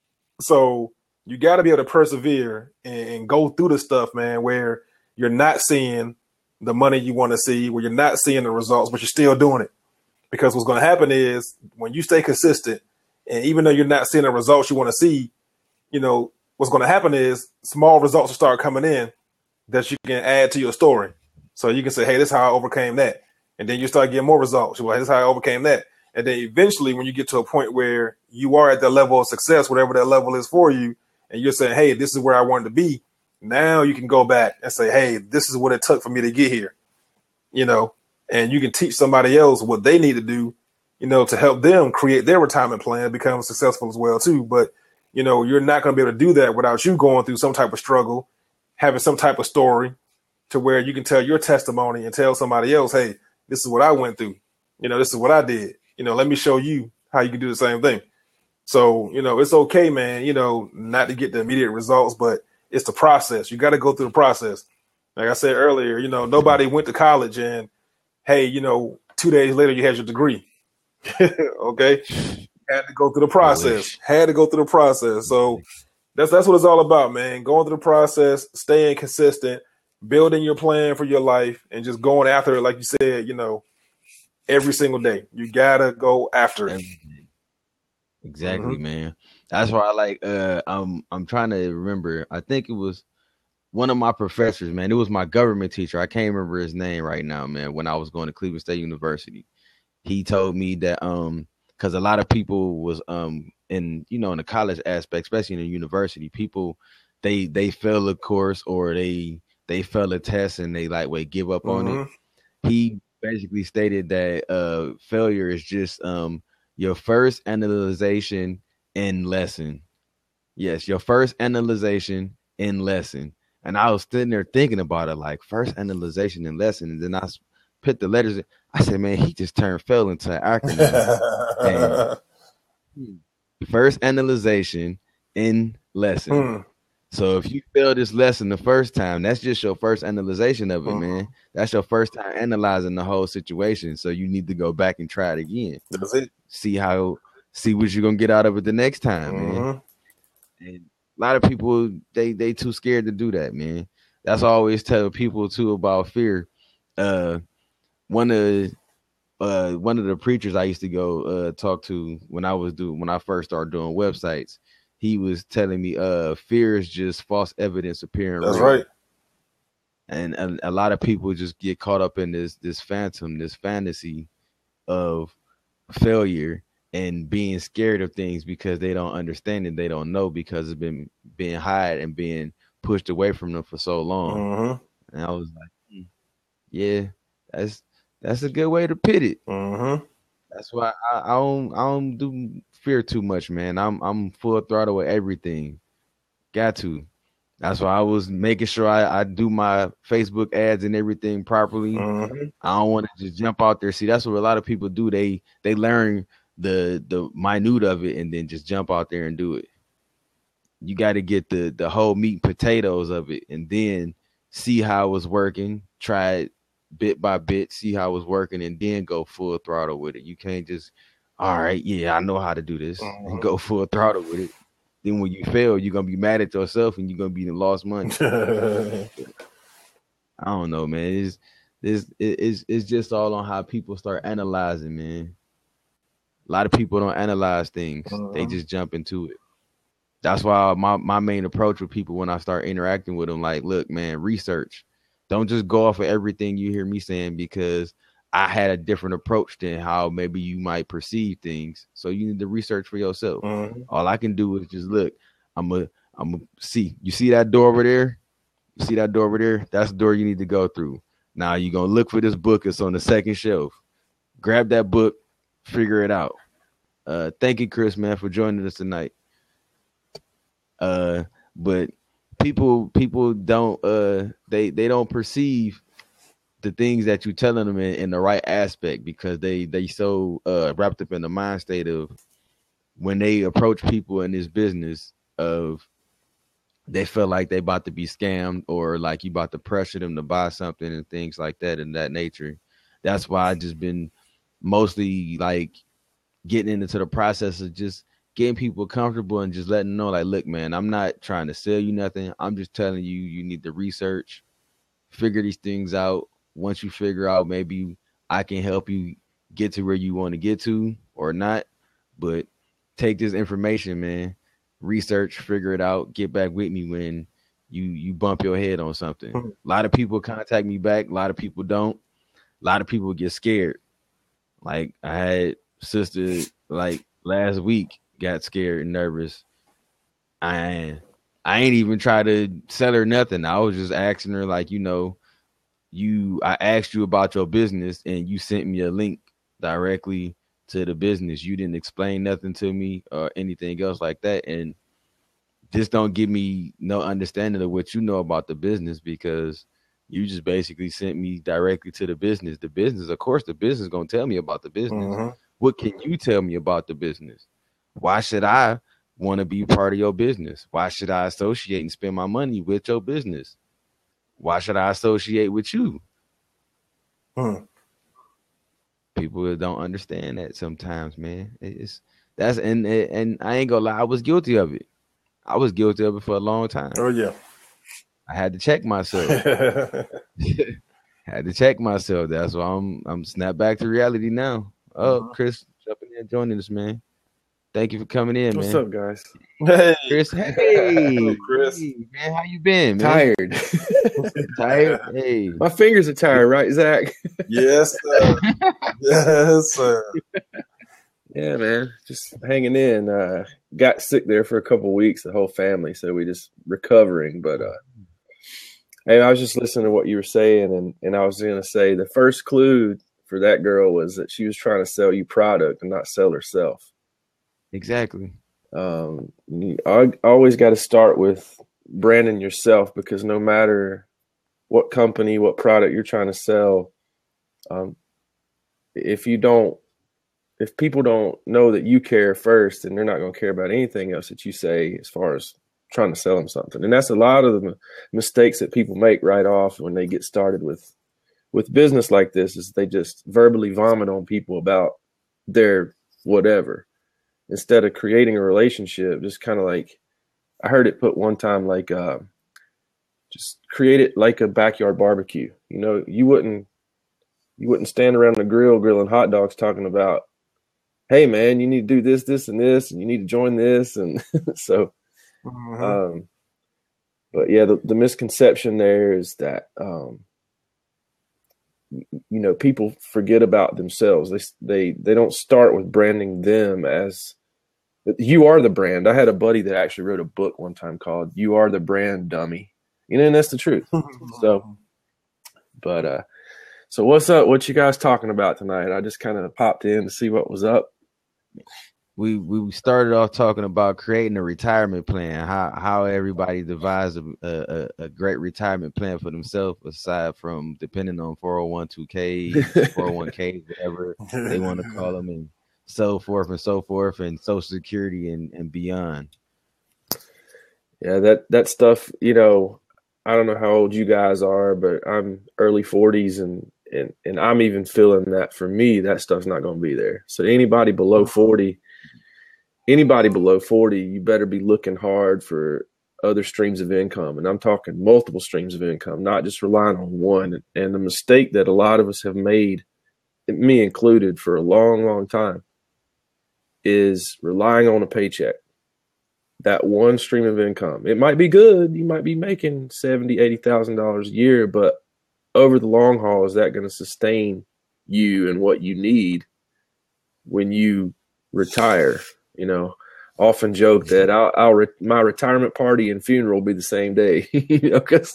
So you got to be able to persevere and, and go through the stuff, man, where you're not seeing the money you want to see, where you're not seeing the results, but you're still doing it. Because what's going to happen is when you stay consistent, and even though you're not seeing the results you want to see, you know, what's going to happen is small results will start coming in that you can add to your story. So you can say, hey, this is how I overcame that. And then you start getting more results. Well, this is how I overcame that. And then eventually when you get to a point where you are at that level of success, whatever that level is for you, and you're saying, hey, this is where I wanted to be. Now you can go back and say, hey, this is what it took for me to get here, you know, and you can teach somebody else what they need to do, you know, to help them create their retirement plan, become successful as well, too. But, you know, you're not going to be able to do that without you going through some type of struggle, having some type of story to where you can tell your testimony and tell somebody else, hey, this is what I went through. You know, this is what I did. You know, let me show you how you can do the same thing. So, you know, it's OK, man, you know, not to get the immediate results, but it's the process. You got to go through the process. Like I said earlier, you know, nobody went to college and, hey, you know, two days later you had your degree. OK, had to go through the process, had to go through the process. So that's that's what it's all about, man. Going through the process, staying consistent, building your plan for your life, and just going after it. Like you said, you know, every single day. You got to go after it. Exactly, mm-hmm. man. That's why I like, uh, I'm, I'm trying to remember. I think it was one of my professors, man. It was my government teacher. I can't remember his name right now, man. When I was going to Cleveland State University, he told me that, um, cause a lot of people was, um, in, you know, in the college aspect, especially in the university, people, they, they fail a course or they, they fail a test and they like, wait, give up mm-hmm. on it. He basically stated that, uh, failure is just, um, your first analyzation in lesson. Yes, your first analyzation in lesson. And I was sitting there thinking about it, like first analyzation in lesson. And then I put the letters in. I said, man, he just turned fail into an acronym. First analyzation in lesson. Mm. So if you fail this lesson the first time, that's just your first analyzation of it, Mhm. man. That's your first time analyzing the whole situation. So you need to go back and try it again. That's it. See how, see what you're gonna get out of it the next time, man. Mhm. And a lot of people they they too scared to do that, man. That's why I always tell people too about fear. Uh, one of uh one of the preachers I used to go uh talk to when I was doing when I first started doing websites, he was telling me uh fear is just false evidence appearing That's real. right. And a, a lot of people just get caught up in this this phantom, this fantasy of failure and being scared of things because they don't understand it, they don't know because it's been being hid and being pushed away from them for so long. Mhm. And I was like, hmm, yeah, that's that's a good way to pit it. Mhm. That's why I, I don't I don't do fear too much, man. I'm I'm full throttle with everything. Got to. That's why I was making sure I, I do my Facebook ads and everything properly. Mhm. I don't want to just jump out there. See, that's what a lot of people do. They they learn the the minute of it and then just jump out there and do it. You got to get the the whole meat and potatoes of it and then see how it's working. Try it bit by bit, see how it's working, and then go full throttle with it. You can't just, all right, yeah, I know how to do this, Mhm. and go full throttle with it. Then when you fail, you're gonna be mad at yourself and you're gonna be the lost money. I don't know, man. It's this it's it's just all on how people start analyzing, man. A lot of people don't analyze things. Mhm. They just jump into it. That's why my, my main approach with people when I start interacting with them, like, look, man, research. Don't just go off of everything you hear me saying because I had a different approach than how maybe you might perceive things. So you need to research for yourself. Mhm. All I can do is just look. I'm a I'm a see. You see that door over there? You see that door over there? That's the door you need to go through. Now you're gonna look for this book. It's on the second shelf. Grab that book, figure it out. Uh, thank you, Chris, man, for joining us tonight. Uh, but people people don't uh they they don't perceive the things that you're telling them in, in the right aspect because they they so uh wrapped up in the mind state of when they approach people in this business of they feel like they about to be scammed or like you about to pressure them to buy something and things like that in that nature. That's why I just been mostly like getting into the process of just getting people comfortable and just letting them know, like, look, man, I'm not trying to sell you nothing. I'm just telling you, you need to research, figure these things out. Once you figure out, maybe I can help you get to where you want to get to or not. But take this information, man, research, figure it out, get back with me when you you bump your head on something. Mhm. A lot of people contact me back. A lot of people don't. A lot of people get scared. Like I had sister like last week got scared and nervous. I I ain't even try to sell her nothing. I was just asking her like, you know, you I asked you about your business and you sent me a link directly to the business. You didn't explain nothing to me or anything else like that. And this don't give me no understanding of what you know about the business because you just basically sent me directly to the business. The business, of course, the business gonna tell me about the business. Mhm. What can you tell me about the business? Why should I want to be part of your business? Why should I associate and spend my money with your business? Why should I associate with you? Mhm. People don't understand that sometimes, man. It's that's and and I ain't gonna lie, I was guilty of it. I was guilty of it for a long time. Oh yeah. I had to check myself. Had to check myself. That's why I'm I'm snap back to reality now. Oh, Mhm. Chris, jumping in, joining us, man. Thank you for coming in, What's man. up, guys? Hey, Chris, hey, Hello, Chris. hey, man, how you been, man? Tired. Tired? Hey, My fingers are tired, right, Zach? Yes, sir. Yes, sir. Yeah, man. Just hanging in. Uh, got sick there for a couple weeks, the whole family, so we just recovering. But uh, hey, I was just listening to what you were saying, and, and I was going to say the first clue for that girl was that she was trying to sell you product and not sell herself. exactly. Um, you I always got to start with branding yourself because no matter what company, what product you're trying to sell, um, if you don't, if people don't know that you care first, then they're not going to care about anything else that you say as far as trying to sell them something. And that's a lot of the mistakes that people make right off when they get started with with business like this, is they just verbally vomit on people about their whatever, instead of creating a relationship. Just kind of like, I heard it put one time, like uh, just create it like a backyard barbecue. You know, you wouldn't you wouldn't stand around the grill grilling hot dogs talking about, hey man, you need to do this, this, and this, and you need to join this. And so, mm-hmm. um, but yeah, the, the misconception there is that, um, you know, people forget about themselves. They, they, they don't start with branding them as, you are the brand. I had a buddy that actually wrote a book one time called You Are the Brand, Dummy. You know, and that's the truth. So, but, uh, so what's up? What you guys talking about tonight? I just kind of popped in to see what was up. We we started off talking about creating a retirement plan, how how everybody devised a, a, a great retirement plan for themselves, aside from depending on four oh one k, four oh one k, whatever they want to call them, and so forth and so forth, and Social Security and, and beyond. Yeah, that, that stuff, you know, I don't know how old you guys are, but I'm early forties, and And and I'm even feeling that for me, that stuff's not going to be there. So anybody below forty, anybody below forty, you better be looking hard for other streams of income. And I'm talking multiple streams of income, not just relying on one. And the mistake that a lot of us have made, me included, for a long, long time, is relying on a paycheck. That one stream of income. It might be good. You might be making seventy thousand dollars, eighty thousand dollars a year, but over the long haul, is that going to sustain you and what you need when you retire? You know, often joke that I'll, I'll re- my retirement party and funeral will be the same day. You know, because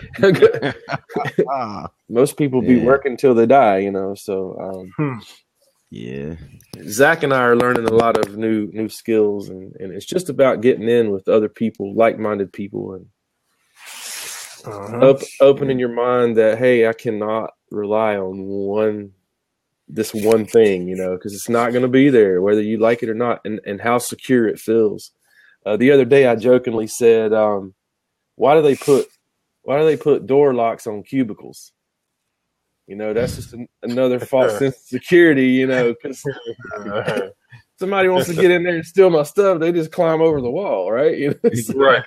most people be yeah. working till they die. You know, so um, hmm. yeah. Zach and I are learning a lot of new new skills, and, and it's just about getting in with other people, like-minded people, and Uh-huh. Op- opening your mind that, hey, I cannot rely on one, this one thing, you know, because it's not going to be there, whether you like it or not, and, and how secure it feels. Uh, the other day, I jokingly said, um, "Why do they put, why do they put door locks on cubicles? You know, that's just an, another false sense of security, you know, because somebody wants to get in there and steal my stuff, they just climb over the wall, right? You know, so, right."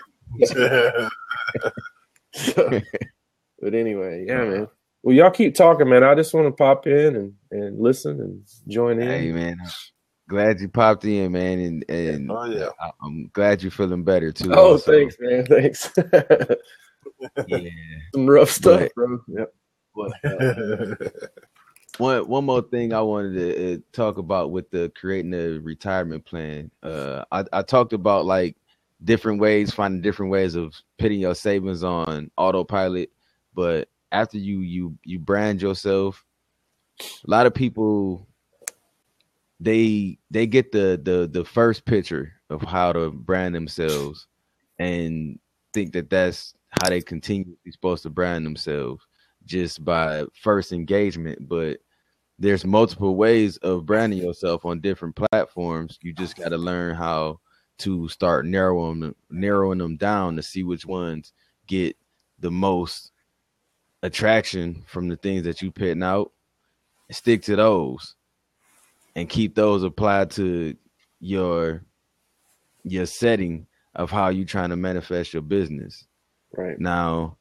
So, but anyway, yeah, man. Well, y'all keep talking, man. I just want to pop in and, and listen and join in. Hey, man. Glad you popped in, man. And, and oh, yeah. I, I'm glad you're feeling better, too. Oh, also. Thanks, man. Thanks. Yeah. Some rough stuff, but, bro. Yep. But, uh, one, one more thing I wanted to uh, talk about with the creating a retirement plan. Uh, I, I talked about, like, different ways, finding different ways of putting your savings on autopilot. But after you you you brand yourself, a lot of people they they get the the the first picture of how to brand themselves and think that that's how they continually supposed to brand themselves, just by first engagement. But there's multiple ways of branding yourself on different platforms. You just got to learn how to start narrowing narrowing them down to see which ones get the most attraction from the things that you putting out. Stick to those and keep those applied to your your setting of how you trying to manifest your business. Right now,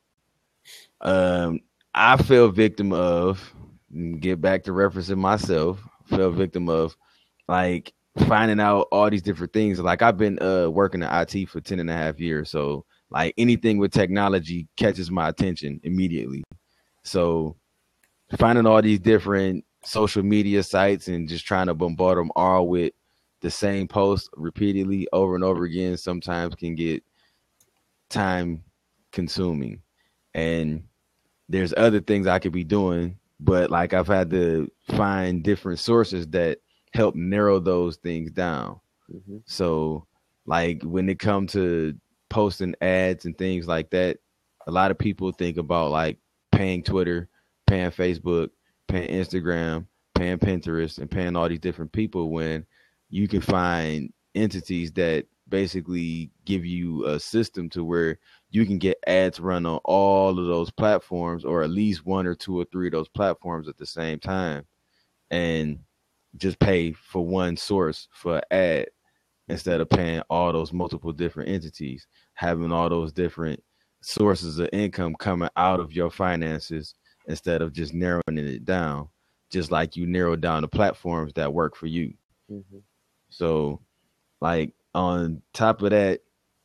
um, I fell victim of, get back to referencing myself, fell victim of like finding out all these different things. Like I've been uh working in I T for ten and a half years. So like anything with technology catches my attention immediately. So finding all these different social media sites and just trying to bombard them all with the same post repeatedly over and over again sometimes can get time consuming. And there's other things I could be doing, but like I've had to find different sources that help narrow those things down. Mm-hmm. So like when it comes to posting ads and things like that, a lot of people think about like paying Twitter, paying Facebook, paying Instagram, paying Pinterest, and paying all these different people, when you can find entities that basically give you a system to where you can get ads run on all of those platforms, or at least one or two or three of those platforms at the same time, and just pay for one source for an ad instead of paying all those multiple different entities, having all those different sources of income coming out of your finances instead of just narrowing it down, just like you narrow down the platforms that work for you. Mm-hmm. So, like, on top of that,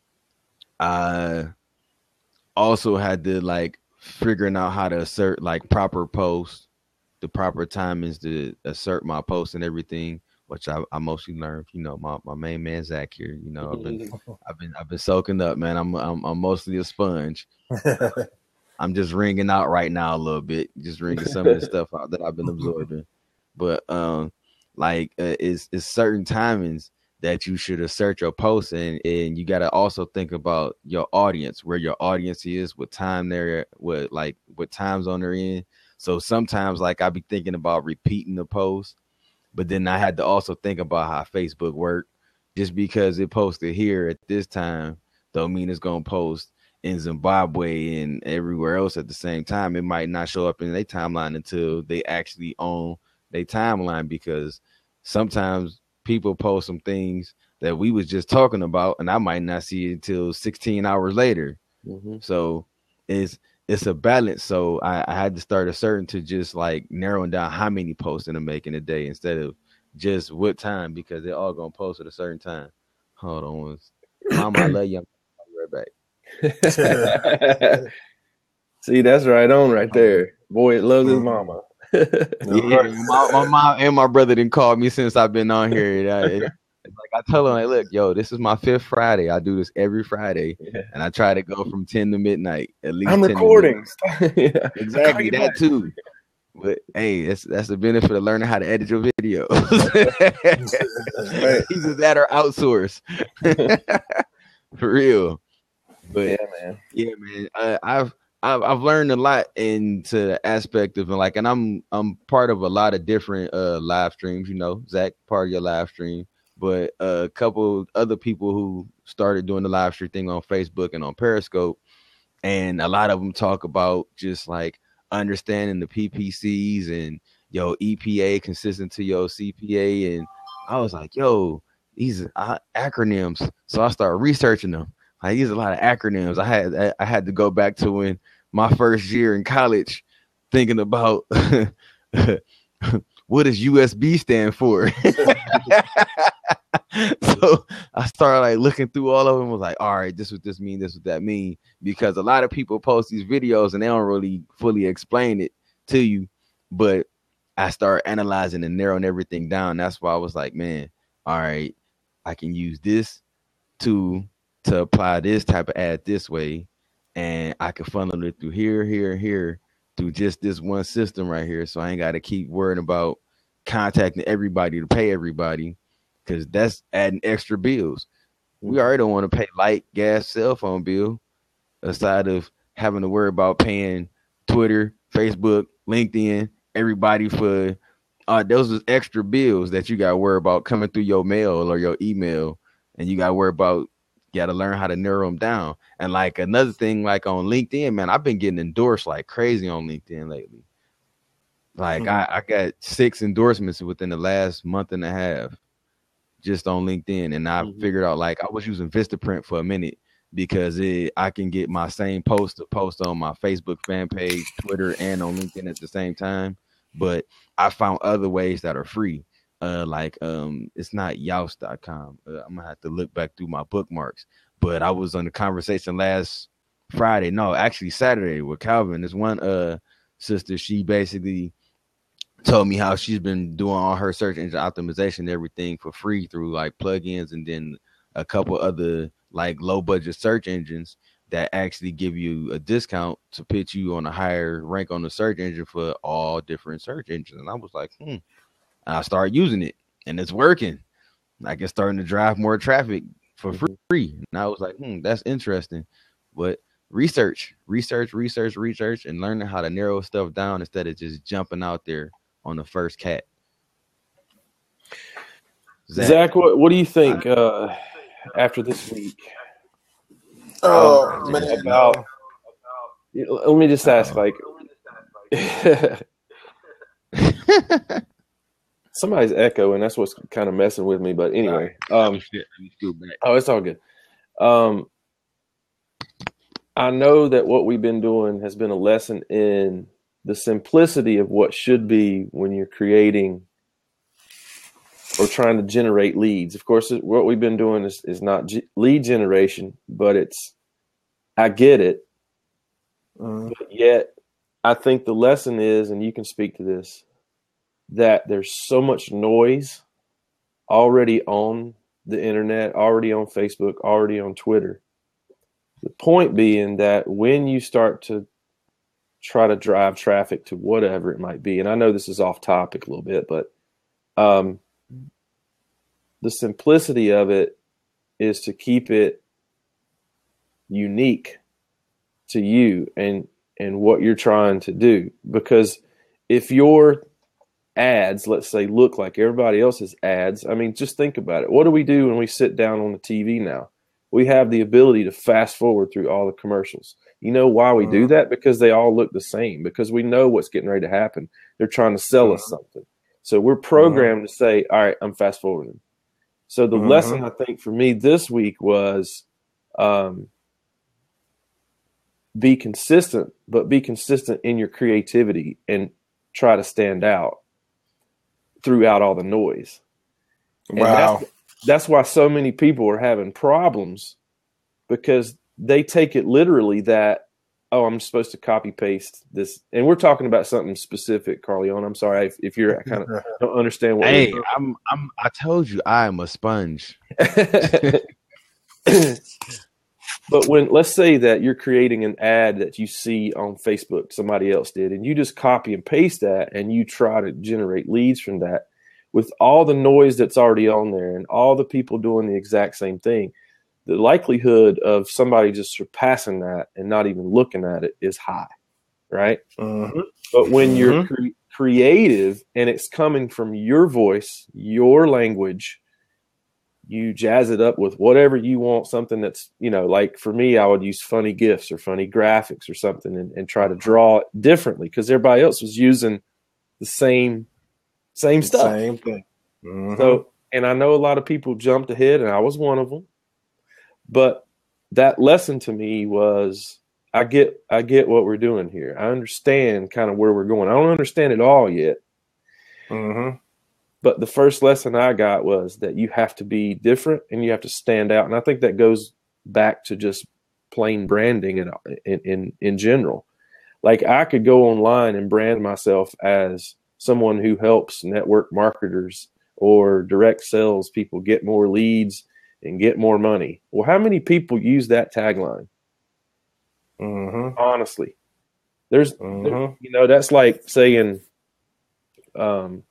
I also had to like figuring out how to assert like proper posts, the proper timings to assert my posts and everything, which I, I mostly learned, you know, my, my main man Zach here. You know, I've been I've been I've been soaking up, man. I'm I'm, I'm mostly a sponge. I'm just wringing out right now a little bit, just wringing some of the stuff out that I've been absorbing. But um, like uh, it's it's certain timings that you should assert your posts, and and you got to also think about your audience, where your audience is, what time they're, what like what time zone they're in. So sometimes like I be thinking about repeating the post, but then I had to also think about how Facebook worked. Just because it posted here at this time don't mean it's gonna post in Zimbabwe and everywhere else at the same time. It might not show up in their timeline until they actually own their timeline, because sometimes people post some things that we was just talking about, and I might not see it until sixteen hours later. Mm-hmm. So it's it's a balance. So I, I had to start asserting to just like narrowing down how many posts I'm making a day instead of just what time, because they're all gonna post at a certain time. Hold on, Mama, I love you. I'll be right back. See, that's right on right there. Boy, it loves his mama. Yeah, my, my mom and my brother didn't call me since I've been on here. It, it, it's like I tell them, like, look, yo, this is my fifth Friday. I do this every Friday, yeah. and I try to go from ten to midnight at least. I'm recording. Yeah. Exactly that back. Too. But hey, that's that's the benefit of learning how to edit your videos. Either that or outsource. For real. But yeah, man. Yeah, man. I, I've. I've I've learned a lot into the aspect of like, and I'm I'm part of a lot of different uh live streams, you know, Zach, part of your live stream, but uh, a couple other people who started doing the live stream thing on Facebook and on Periscope, and a lot of them talk about just like understanding the P P Cs and yo E P A consistent to your C P A, and I was like, yo, these uh, acronyms, so I started researching them. I use a lot of acronyms. I had I had to go back to when my first year in college, thinking about what does U S B stand for. So I started like looking through all of them. Was like, all right, this what this mean, this what that mean, because a lot of people post these videos and they don't really fully explain it to you. But I started analyzing and narrowing everything down. That's why I was like, man, all right, I can use this to. to apply this type of ad this way, and I can funnel it through here, here, here, through just this one system right here. So I ain't got to keep worrying about contacting everybody to pay everybody, because that's adding extra bills. We already don't want to pay light, gas, cell phone bill, aside of having to worry about paying Twitter, Facebook, LinkedIn, everybody for uh, those are extra bills that you got to worry about coming through your mail or your email, and you got to worry about. You got to learn how to narrow them down. And like another thing, like on LinkedIn, man, I've been getting endorsed like crazy on LinkedIn lately. Like mm-hmm. I, I got six endorsements within the last month and a half just on LinkedIn. And I mm-hmm. figured out, like, I was using Vistaprint for a minute because it, I can get my same post to post on my Facebook fan page, Twitter, and on LinkedIn at the same time. But I found other ways that are free. Uh, like um, it's not youst dot com. Uh, I'm gonna have to look back through my bookmarks. But I was on the conversation last Friday, no, actually Saturday with Calvin. This one uh sister, she basically told me how she's been doing all her search engine optimization and everything for free through like plugins, and then a couple other like low budget search engines that actually give you a discount to put you on a higher rank on the search engine for all different search engines. And I was like, hmm. And I started using it, and it's working. Like, it's starting to drive more traffic for free. And I was like, hmm, that's interesting. But research, research, research, research, and learning how to narrow stuff down instead of just jumping out there on the first cat. Zach, Zach what, what do you think? Uh, after this week. Oh um, man! About, let me just ask, like, somebody's echoing. That's what's kind of messing with me. But anyway, um, oh, it's all good. Um, I know that what we've been doing has been a lesson in the simplicity of what should be when you're creating or trying to generate leads. Of course, what we've been doing is, is not g- lead generation, but it's, I get it. Mm. But yet, I think the lesson is, and you can speak to this, that there's so much noise already on the internet, already on Facebook, already on Twitter. The point being that when you start to try to drive traffic to whatever it might be, and I know this is off topic a little bit, but um, the simplicity of it is to keep it unique to you and and what you're trying to do. Because if your ads, let's say, look like everybody else's ads, I mean, just think about it. What do we do when we sit down on the T V now? We have the ability to fast forward through all the commercials. You know why we do that? Because they all look the same, because we know what's getting ready to happen. They're trying to sell us something. So we're programmed mm-hmm. to say, all right, I'm fast forwarding. So the mm-hmm. lesson I think for me this week was um, be consistent, but be consistent in your creativity and try to stand out throughout all the noise. And wow. That's, that's why so many people are having problems, because they take it literally that, oh, I'm supposed to copy paste this. And we're talking about something specific, Carleon. I'm sorry if, if you're kind of don't understand what hey, I'm, I'm, I told you I am a sponge. But when, let's say that you're creating an ad that you see on Facebook, somebody else did, and you just copy and paste that and you try to generate leads from that with all the noise that's already on there and all the people doing the exact same thing, the likelihood of somebody just surpassing that and not even looking at it is high, right? Mm-hmm. But when mm-hmm. you're cre- creative and it's coming from your voice, your language, you jazz it up with whatever you want, something that's, you know, like for me, I would use funny GIFs or funny graphics or something and, and try to draw it differently because everybody else was using the same same the stuff. Same thing. Mm-hmm. So, and I know a lot of people jumped ahead, and I was one of them. But that lesson to me was, I get, I get what we're doing here. I understand kind of where we're going. I don't understand it all yet. Mm-hmm. But the first lesson I got was that you have to be different and you have to stand out. And I think that goes back to just plain branding in, in, in, in general. Like I could go online and brand myself as someone who helps network marketers or direct sales people get more leads and get more money. Well, how many people use that tagline? Mm-hmm. Honestly, there's, mm-hmm. there, you know, that's like saying, um,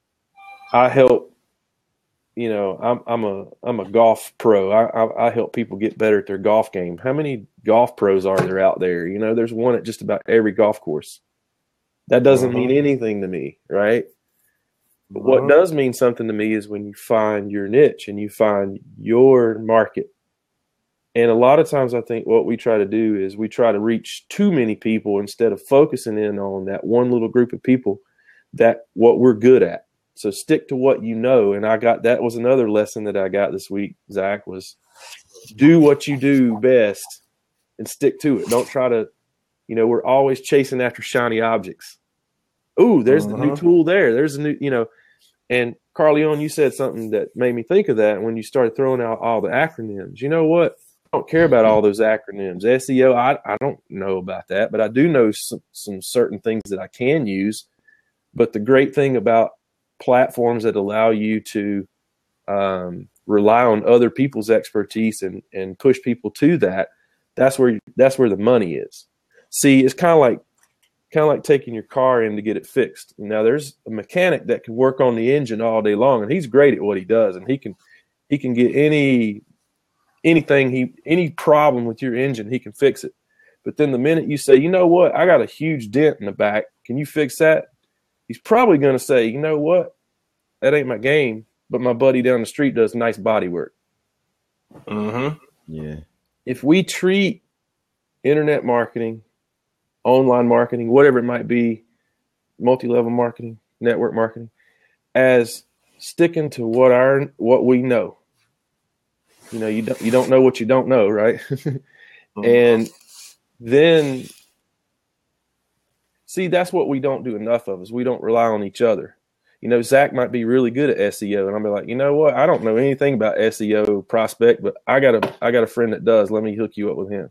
I help, you know, I'm, I'm a, I'm a golf pro. I, I, I help people get better at their golf game. How many golf pros are there out there? You know, there's one at just about every golf course. That doesn't mm-hmm. mean anything to me, right? But mm-hmm. what does mean something to me is when you find your niche and you find your market. And a lot of times I think what we try to do is we try to reach too many people instead of focusing in on that one little group of people that what we're good at. So stick to what you know. And I got, that was another lesson that I got this week, Zach, was do what you do best and stick to it. Don't try to, you know, we're always chasing after shiny objects. Ooh, there's uh-huh. the new tool there. There's a new, you know, and Carleon, you said something that made me think of that when you started throwing out all the acronyms. You know what? I don't care about all those acronyms. S E O, I, I don't know about that, but I do know some, some certain things that I can use. But the great thing about platforms that allow you to um, rely on other people's expertise and, and push people to that, that's where that's where the money is. See, it's kind of like kind of like taking your car in to get it fixed. Now, there's a mechanic that can work on the engine all day long, and he's great at what he does, and he can he can get any anything he any problem with your engine, he can fix it. But then the minute you say, you know what, I got a huge dent in the back, can you fix that? He's probably going to say, you know what, that ain't my game, but my buddy down the street does nice body work. Mm-hmm. Yeah. If we treat internet marketing, online marketing, whatever it might be, multi-level marketing, network marketing, as sticking to what our what we know. You know, you don't you don't know what you don't know, right? Mm-hmm. And then see, that's what we don't do enough of is we don't rely on each other. You know, Zach might be really good at S E O, and I'll be like, you know what? I don't know anything about S E O prospect, but I got a I got a friend that does. Let me hook you up with him.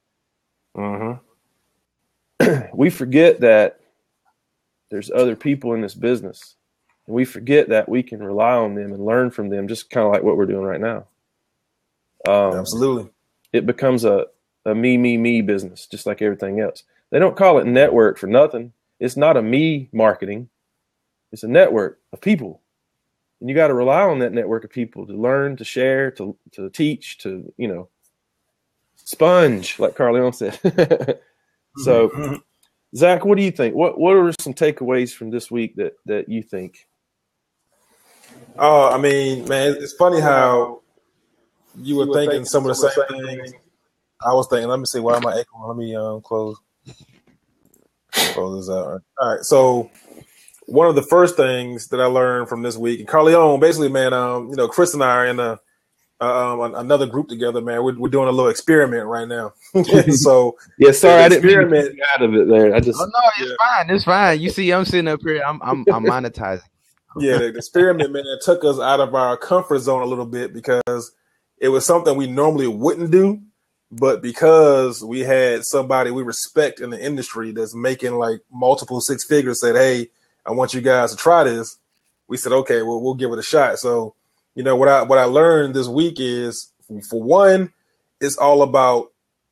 Mm-hmm. We forget that there's other people in this business, and we forget that we can rely on them and learn from them, just kind of like what we're doing right now. Um, Absolutely. It becomes a, a me, me, me business, just like everything else. They don't call it network for nothing. It's not a me marketing. It's a network of people. And you got to rely on that network of people to learn, to share, to to teach, to, you know, sponge, like Carleon said. So, Mm-hmm. Zach, what do you think? What what are some takeaways from this week that, that you think? Oh, I mean, man, it's funny how you were thinking some of the same things I was thinking. Let me see. Why am I echoing? Let me um, close, close this out. All right. So one of the first things that I learned from this week, and Carleon, basically, man, um, you know, Chris and I are in a, uh, um, another group together, man. We're, we're doing a little experiment right now. So yeah, sorry, I didn't experiment mean to get out of it there. I just Oh no, it's yeah. fine. It's fine. You see, I'm sitting up here. I'm I'm I'm monetizing. Yeah, the experiment, man, took us out of our comfort zone a little bit because it was something we normally wouldn't do, but because we had somebody we respect in the industry that's making like multiple six figures said, hey, I want you guys to try this. We said, okay, well, we'll give it a shot. So, you know, what I what I learned this week is, for one, it's all about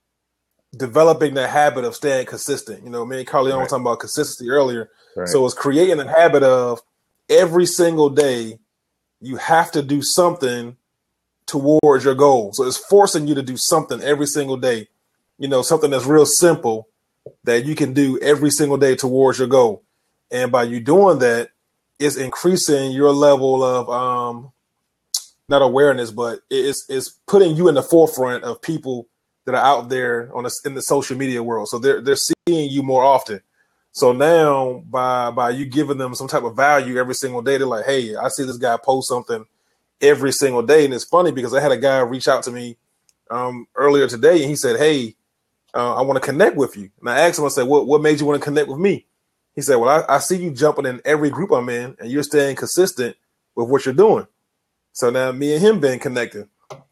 developing the habit of staying consistent. You know, me and Carleon right. were talking about consistency earlier. Right. So it's creating a habit of every single day you have to do something towards your goal. So it's forcing you to do something every single day, you know, something that's real simple that you can do every single day towards your goal. And by you doing that, it's increasing your level of um, not awareness, but it's it's putting you in the forefront of people that are out there on a, in the social media world. So they're they're seeing you more often. So now by by you giving them some type of value every single day, they're like, hey, I see this guy post something every single day. And it's funny because I had a guy reach out to me um, earlier today, and he said, hey, uh, I want to connect with you. And I asked him, I said, what, what made you want to connect with me? He said, well, I, I see you jumping in every group I'm in, and you're staying consistent with what you're doing. So now me and him been connected.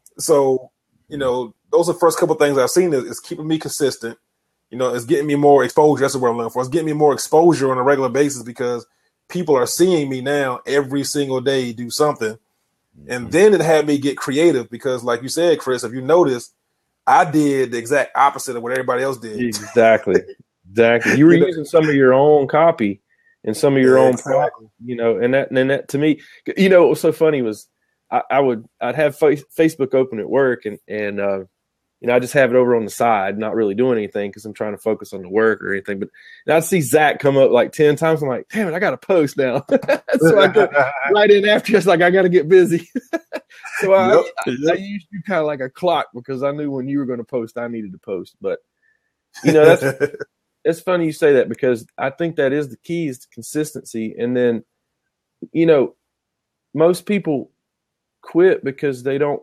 So, you know, those are the first couple of things I've seen is, is keeping me consistent. You know, it's getting me more exposure. That's what I'm looking for. It's getting me more exposure on a regular basis because people are seeing me now every single day do something. And then it had me get creative because, like you said, Chris, if you notice, I did the exact opposite of what everybody else did. Exactly. Exactly. You were you know, using some of your own copy and some of your yeah, own exactly. product, you know, and that, and that to me, you know, what was so funny was I, I would, I'd have face, Facebook open at work and, and, uh, you know, I just have it over on the side, not really doing anything because I'm trying to focus on the work or anything. But I'd see Zach come up like ten times. I'm like, damn it, I got to post now. So I go right in after. It's like, I got to get busy. So I, yep. I, I used you kind of like a clock because I knew when you were going to post, I needed to post. But, you know, that's it's funny you say that because I think that is the key is consistency. And then, you know, most people quit because they don't.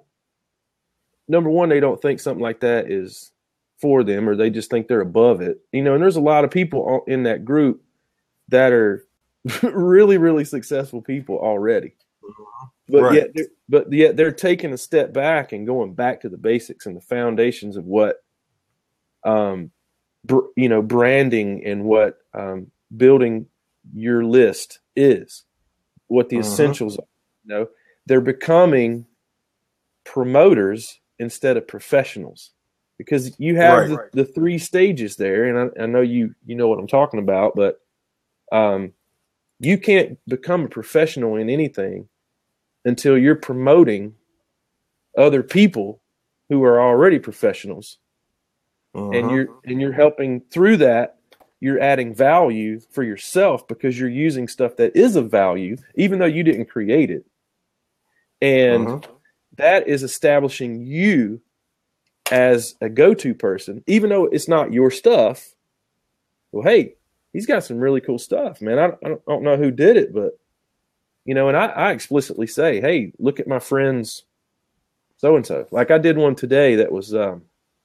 Number one, they don't think something like that is for them, or they just think they're above it. You know, and there's a lot of people in that group that are really, really successful people already. But right. yet, they're, but yet they're taking a step back and going back to the basics and the foundations of what, um, br- you know, branding and what um, building your list is, what the uh-huh. essentials are. You know, they're becoming promoters instead of professionals because you have right, the, right. the three stages there. And I, I know you, you know what I'm talking about, but um, you can't become a professional in anything until you're promoting other people who are already professionals. Uh-huh. And you're, and you're helping through that. You're adding value for yourself because you're using stuff that is of value, even though you didn't create it. And uh-huh. that is establishing you as a go-to person, even though it's not your stuff. Well, hey, he's got some really cool stuff, man. I don't, I don't know who did it, but, you know, and I, I explicitly say, hey, look at my friends so-and-so. Like I did one today that was, um,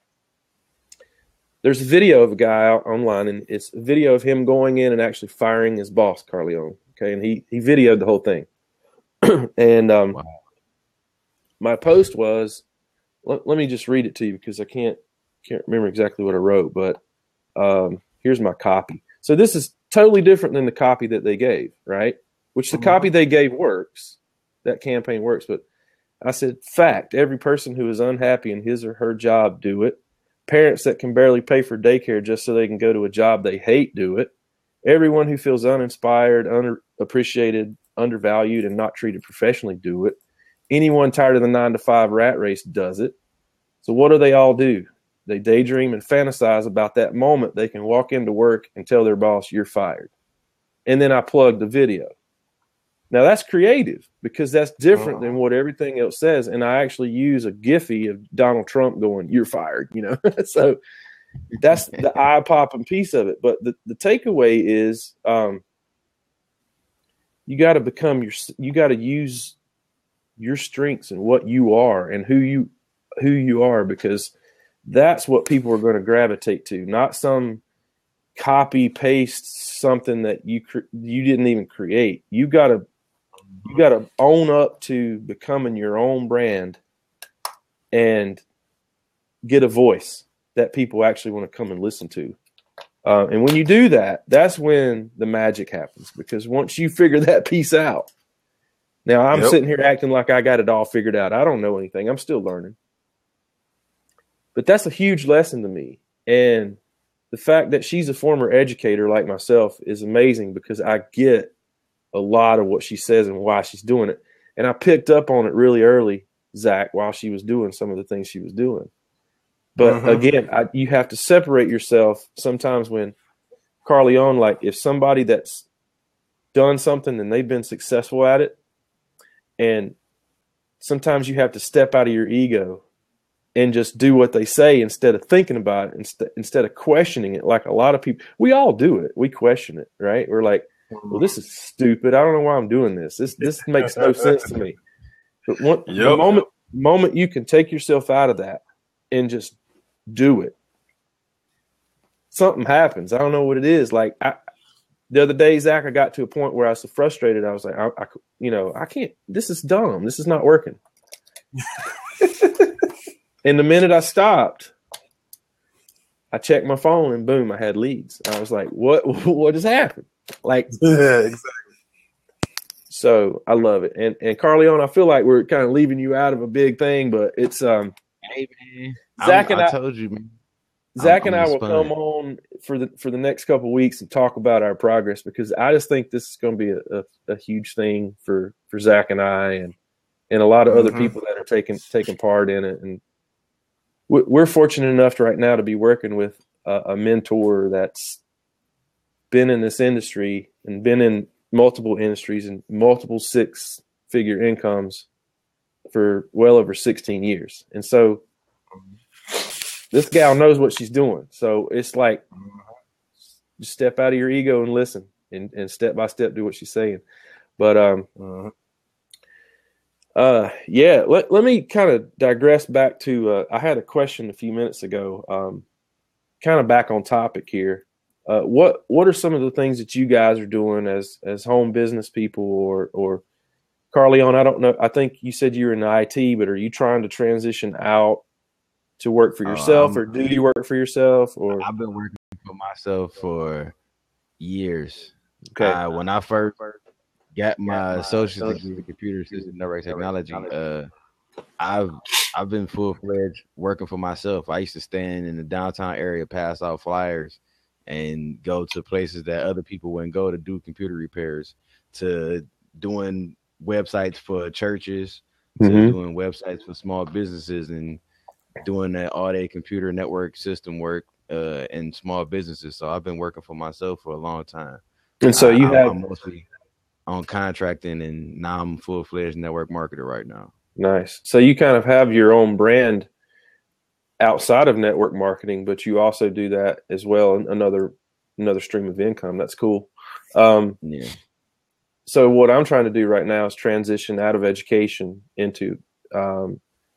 there's a video of a guy out online, and it's a video of him going in and actually firing his boss, Carleone. Okay, and he, he videoed the whole thing. and um, wow. My post was, let, let me just read it to you because I can't can't remember exactly what I wrote, but um, here's my copy. So this is totally different than the copy that they gave, right? Which the mm-hmm. copy they gave works. That campaign works. But I said, fact, every person who is unhappy in his or her job do it. Parents that can barely pay for daycare just so they can go to a job they hate do it. Everyone who feels uninspired, underappreciated, undervalued, and not treated professionally do it. Anyone tired of the nine to five rat race does it. So what do they all do? They daydream and fantasize about that moment they can walk into work and tell their boss, you're fired. And then I plug the video. Now that's creative because that's different than what everything else says. And I actually use a Giphy of Donald Trump going, you're fired, you know? So that's the eye popping piece of it. But the, the takeaway is um, you got to become your, you got to use your strengths and what you are and who you, who you are, because that's what people are going to gravitate to, not some copy paste something that you, cre- you didn't even create. You got to, You got to own up to becoming your own brand and get a voice that people actually want to come and listen to. Uh, and when you do that, that's when the magic happens, because once you figure that piece out, now I'm yep. sitting here acting like I got it all figured out. I don't know anything. I'm still learning. But that's a huge lesson to me. And the fact that she's a former educator like myself is amazing, because I get a lot of what she says and why she's doing it. And I picked up on it really early, Zach, while she was doing some of the things she was doing. But uh-huh. again, I, you have to separate yourself sometimes when Carleone, like if somebody that's done something and they've been successful at it, and sometimes you have to step out of your ego and just do what they say instead of thinking about it, instead, instead of questioning it. Like a lot of people, we all do it. We question it, right? We're like, well, this is stupid. I don't know why I'm doing this. This this makes no sense to me. But one, yep. the moment moment you can take yourself out of that and just do it, something happens. I don't know what it is. Like I, the other day, Zach, I got to a point where I was so frustrated. I was like, I, I you know, I can't. This is dumb. This is not working. And the minute I stopped, I checked my phone and boom, I had leads. I was like, what? What has happened? Like, yeah, exactly. So I love it. And and Carleone, I feel like we're kind of leaving you out of a big thing, but it's um hey man. Zach I'm, and I, I told you, man. Zach I'm, and I'm I will inspired. come on for the for the next couple of weeks and talk about our progress, because I just think this is going to be a, a, a huge thing for, for Zach and I and and a lot of mm-hmm. other people that are taking taking part in it. And we're fortunate enough to right now to be working with a, a mentor that's been in this industry and been in multiple industries and multiple six-figure incomes for well over sixteen years. And so this gal knows what she's doing. So it's like, just step out of your ego and listen, and, and step by step do what she's saying. But um, uh-huh. uh, yeah, let, let me kind of digress back to, uh, I had a question a few minutes ago, um, kind of back on topic here. Uh, what what are some of the things that you guys are doing as as home business people, or or Carleone? I don't know. I think you said you were in I T, but are you trying to transition out to work for yourself, um, or do you work for yourself? Or I've been working for myself for years. Okay. Uh, when I first got my associate's degree in computer system network technology, uh, I've I've been full fledged working for myself. I used to stand in the downtown area, pass out flyers, and go to places that other people wouldn't go to do computer repairs, to doing websites for churches, mm-hmm. to doing websites for small businesses, and doing that all day computer network system work uh, in small businesses. So I've been working for myself for a long time. And so you I, have I'm mostly on contracting, and now I'm full fledged network marketer right now. Nice. So you kind of have your own brand outside of network marketing, but you also do that as well. Another another stream of income. That's cool. Um, Yeah. So what I'm trying to do right now is transition out of education into um,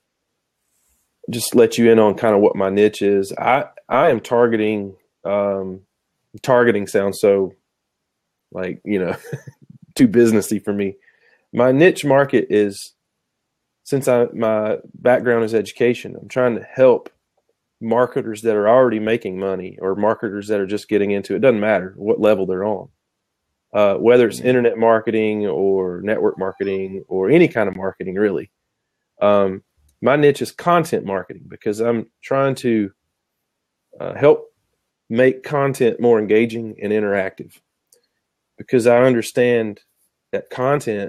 just let you in on kind of what my niche is. I I am targeting um, targeting sounds so like, you know, too businessy for me. My niche market is, since I my background is education, I'm trying to help marketers that are already making money or marketers that are just getting into it. It doesn't matter what level they're on. Uh, whether it's internet marketing or network marketing or any kind of marketing, really. Um, my niche is content marketing because I'm trying to uh, help make content more engaging and interactive, because I understand that content,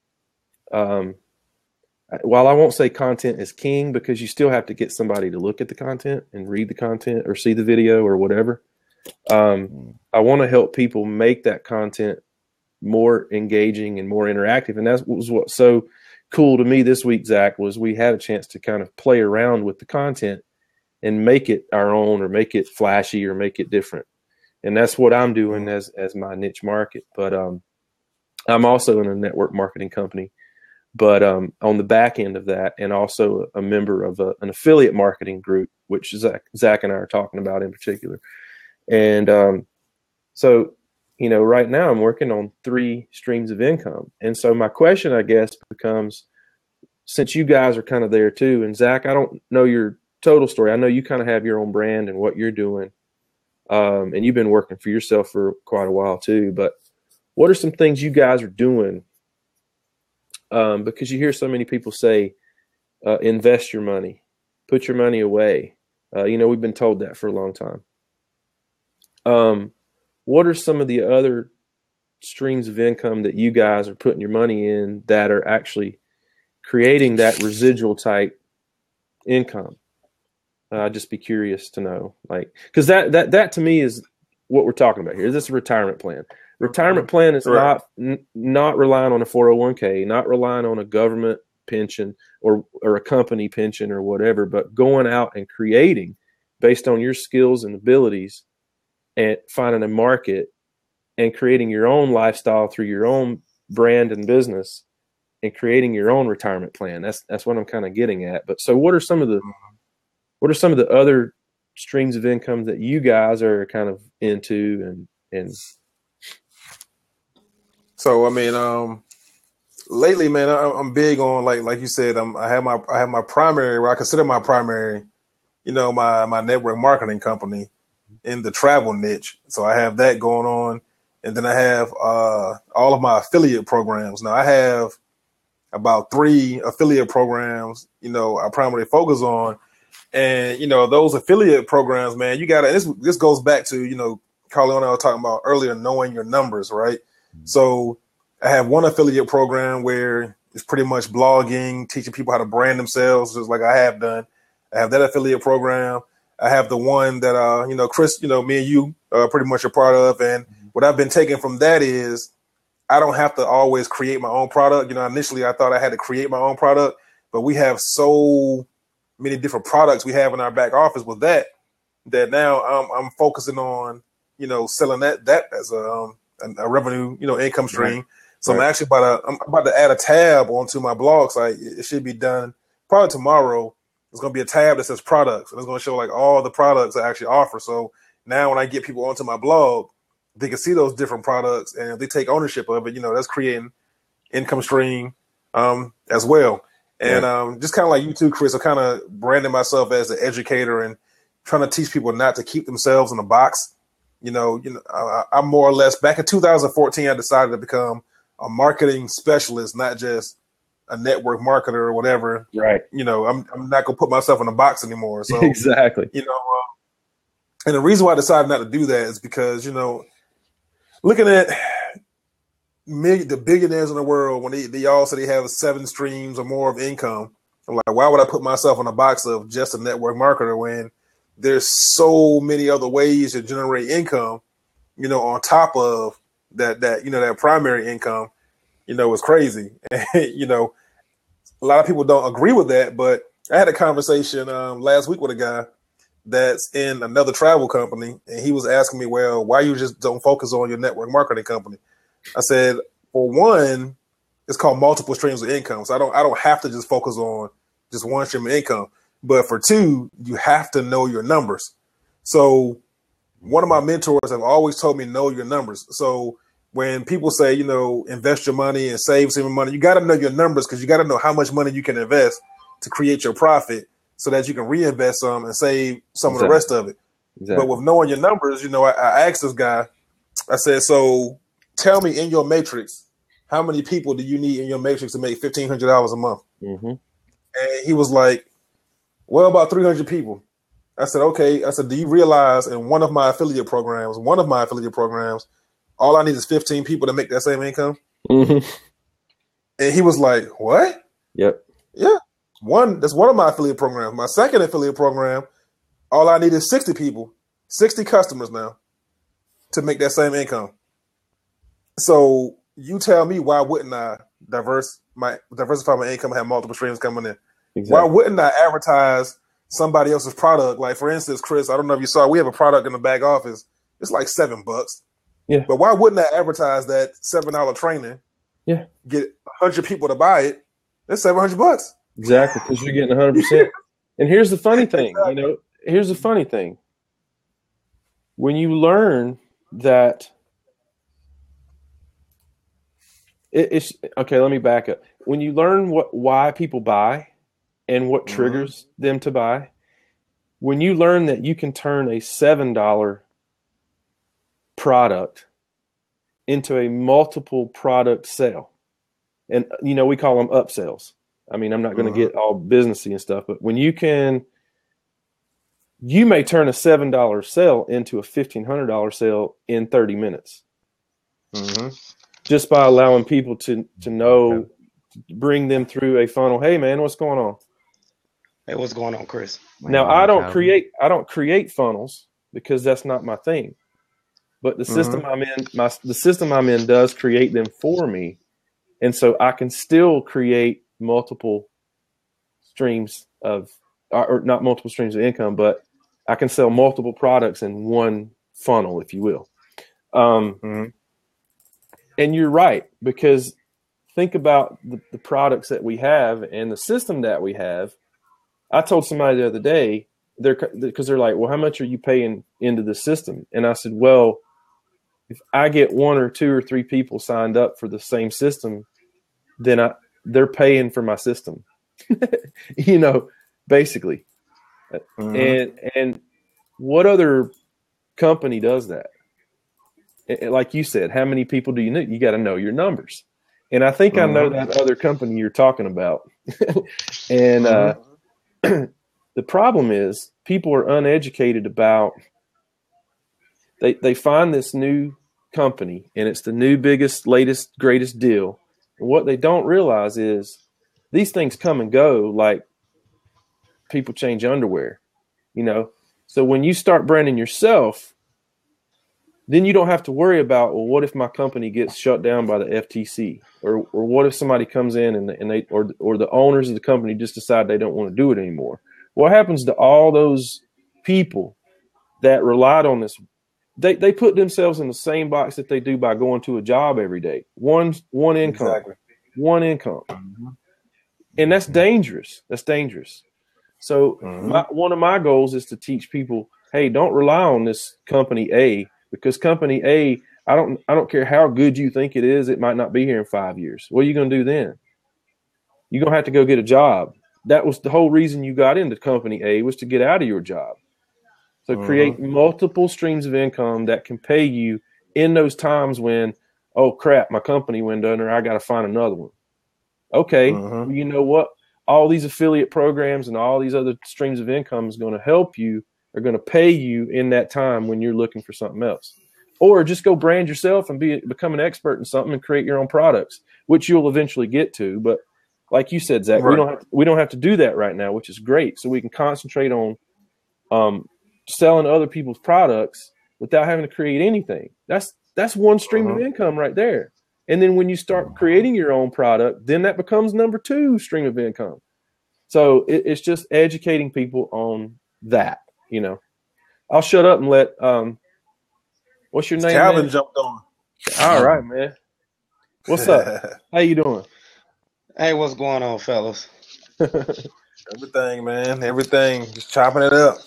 um, while I won't say content is king, because you still have to get somebody to look at the content and read the content or see the video or whatever. Um, I want to help people make that content more engaging and more interactive. And that was what's so cool to me this week, Zach, was we had a chance to kind of play around with the content and make it our own, or make it flashy, or make it different. And that's what I'm doing as, as my niche market. But um, I'm also in a network marketing company, but um, on the back end of that, and also a member of a, an affiliate marketing group, which Zach, Zach and I are talking about in particular. And um, so, you know, right now I'm working on three streams of income. And so my question, I guess, becomes, since you guys are kind of there too, and Zach, I don't know your total story. I know you kind of have your own brand and what you're doing. Um, and you've been working for yourself for quite a while too. But what are some things you guys are doing? Um, because you hear so many people say, uh, invest your money, put your money away. Uh, you know, we've been told that for a long time. Um, what are some of the other streams of income that you guys are putting your money in that are actually creating that residual type income? Uh, I'd just be curious to know, like, because that that that to me is what we're talking about here. Is this a retirement plan? Retirement plan is Correct. not n- not relying on a four oh one k, not relying on a government pension or or a company pension or whatever, but going out and creating based on your skills and abilities, and finding a market and creating your own lifestyle through your own brand and business, and creating your own retirement plan. That's that's what I'm kind of getting at. But so what are some of the what are some of the other streams of income that you guys are kind of into? And and So I mean, um, lately, man, I, I'm big on like like you said. I'm, I have my I have my primary, what I consider my primary, you know, my my network marketing company in the travel niche. So I have that going on, and then I have uh, all of my affiliate programs. Now I have about three affiliate programs. You know, I primarily focus on, and you know, those affiliate programs, man, you got to. This this goes back to, you know, Carly and I were talking about earlier, knowing your numbers, right? So I have one affiliate program where it's pretty much blogging, teaching people how to brand themselves, just like I have done. I have that affiliate program. I have the one that, uh, you know, Chris, you know, me and you are pretty much a part of. And what I've been taking from that is I don't have to always create my own product. You know, initially I thought I had to create my own product, but we have so many different products we have in our back office with that, that now I'm, I'm focusing on, you know, selling that, that as a, um, a, a revenue, you know, income stream. Right. So right. I'm actually about to, I'm about to add a tab onto my blog site. It should be done probably tomorrow. There's going to be a tab that says products, and it's going to show like all the products I actually offer. So now when I get people onto my blog, they can see those different products, and if they take ownership of it, you know, that's creating income stream um, as well. And right. um, just kind of like you too, Chris, I'm kind of branding myself as an educator and trying to teach people not to keep themselves in a box. You know, you know, I, I'm more or less, back in two thousand fourteen, I decided to become a marketing specialist, not just a network marketer or whatever. Right. You know, I'm I'm not gonna put myself in a box anymore. So exactly. You know, uh, and the reason why I decided not to do that is because, you know, looking at million, the billionaires in the world, when they, they all say they have seven streams or more of income, I'm like, why would I put myself in a box of just a network marketer when there's so many other ways to generate income, you know, on top of that, that, you know, that primary income, you know, is crazy. You know, a lot of people don't agree with that, but I had a conversation um, last week with a guy that's in another travel company, and he was asking me, well, why you just don't focus on your network marketing company? I said, for one, it's called multiple streams of income. So I don't I don't have to just focus on just one stream of income. But for two, you have to know your numbers. So one of my mentors have always told me, know your numbers. So when people say, you know, invest your money and save some money, you got to know your numbers, because you got to know how much money you can invest to create your profit so that you can reinvest some and save some exactly. of the rest of it. Exactly. But with knowing your numbers, you know, I, I asked this guy, I said, so tell me in your matrix, how many people do you need in your matrix to make fifteen hundred dollars a month? Mm-hmm. And he was like, well, about three hundred people. I said, okay. I said, do you realize in one of my affiliate programs, one of my affiliate programs, all I need is fifteen people to make that same income? Mm-hmm. And he was like, what? Yep. Yeah. One, that's one of my affiliate programs. My second affiliate program, all I need is sixty people, sixty customers now to make that same income. So you tell me, why wouldn't I diverse my diversify my income and have multiple streams coming in? Exactly. Why wouldn't I advertise somebody else's product? Like, for instance, Chris, I don't know if you saw, we have a product in the back office. It's like seven bucks. Yeah. But why wouldn't I advertise that seven dollar training? Yeah. Get a hundred people to buy it. That's seven hundred bucks. Exactly, because you're getting a hundred percent. And here's the funny thing, exactly. you know. Here's the funny thing. When you learn that, it, it's okay. Let me back up. When you learn what why people buy and what triggers mm-hmm. them to buy, when you learn that you can turn a seven dollar product into a multiple product sale, and you know we call them upsells. I mean, I'm not going to mm-hmm. get all businessy and stuff, but when you can, you may turn a seven dollar sale into a fifteen hundred dollar sale in thirty minutes, mm-hmm. just by allowing people to to know, bring them through a funnel. Hey, man, what's going on? Hey, what's going on, Chris? Now, I don't create I don't create funnels because that's not my thing. But the mm-hmm. system I'm in, my the system I'm in does create them for me, and so I can still create multiple streams of, or not multiple streams of income, but I can sell multiple products in one funnel, if you will. Um, mm-hmm. And you're right, because think about the, the products that we have and the system that we have. I told somebody the other day, they're because they're like, well, how much are you paying into the system? And I said, well, if I get one or two or three people signed up for the same system, then I, they're paying for my system, you know, basically. Mm-hmm. And and what other company does that? And like you said, how many people do you know? You got to know your numbers. And I think mm-hmm. I know that other company you're talking about. and mm-hmm. uh, the problem is people are uneducated about, they, they find this new company and it's the new, biggest, latest, greatest deal. And what they don't realize is these things come and go like people change underwear, you know? So when you start branding yourself, then you don't have to worry about, well, what if my company gets shut down by the F T C? Or or what if somebody comes in and, and they or or the owners of the company just decide they don't want to do it anymore? What happens to all those people that relied on this? They they put themselves in the same box that they do by going to a job every day. One one income. Exactly. One income. Mm-hmm. And that's dangerous. That's dangerous. So mm-hmm. my, one of my goals is to teach people, hey, don't rely on this company A, because company A, I don't I don't care how good you think it is, it might not be here in five years. What are you going to do then? You're going to have to go get a job. That was the whole reason you got into company A, was to get out of your job. So mm-hmm. create multiple streams of income that can pay you in those times when, oh, crap, my company went under, I got to find another one. Okay, mm-hmm. you know what? All these affiliate programs and all these other streams of income is going to help you, are going to pay you in that time when you're looking for something else. Or just go brand yourself and be become an expert in something and create your own products, which you'll eventually get to. But like you said, Zach, right. we don't have to, we don't have to do that right now, which is great. So we can concentrate on um, selling other people's products without having to create anything. That's that's one stream uh-huh. of income right there. And then when you start creating your own product, then that becomes number two stream of income. So it, it's just educating people on that, you know. I'll shut up and let um what's your name? Calvin man? jumped on. All right, man. What's up? How you doing? Hey, what's going on, fellas? Everything, man. Everything. Just chopping it up.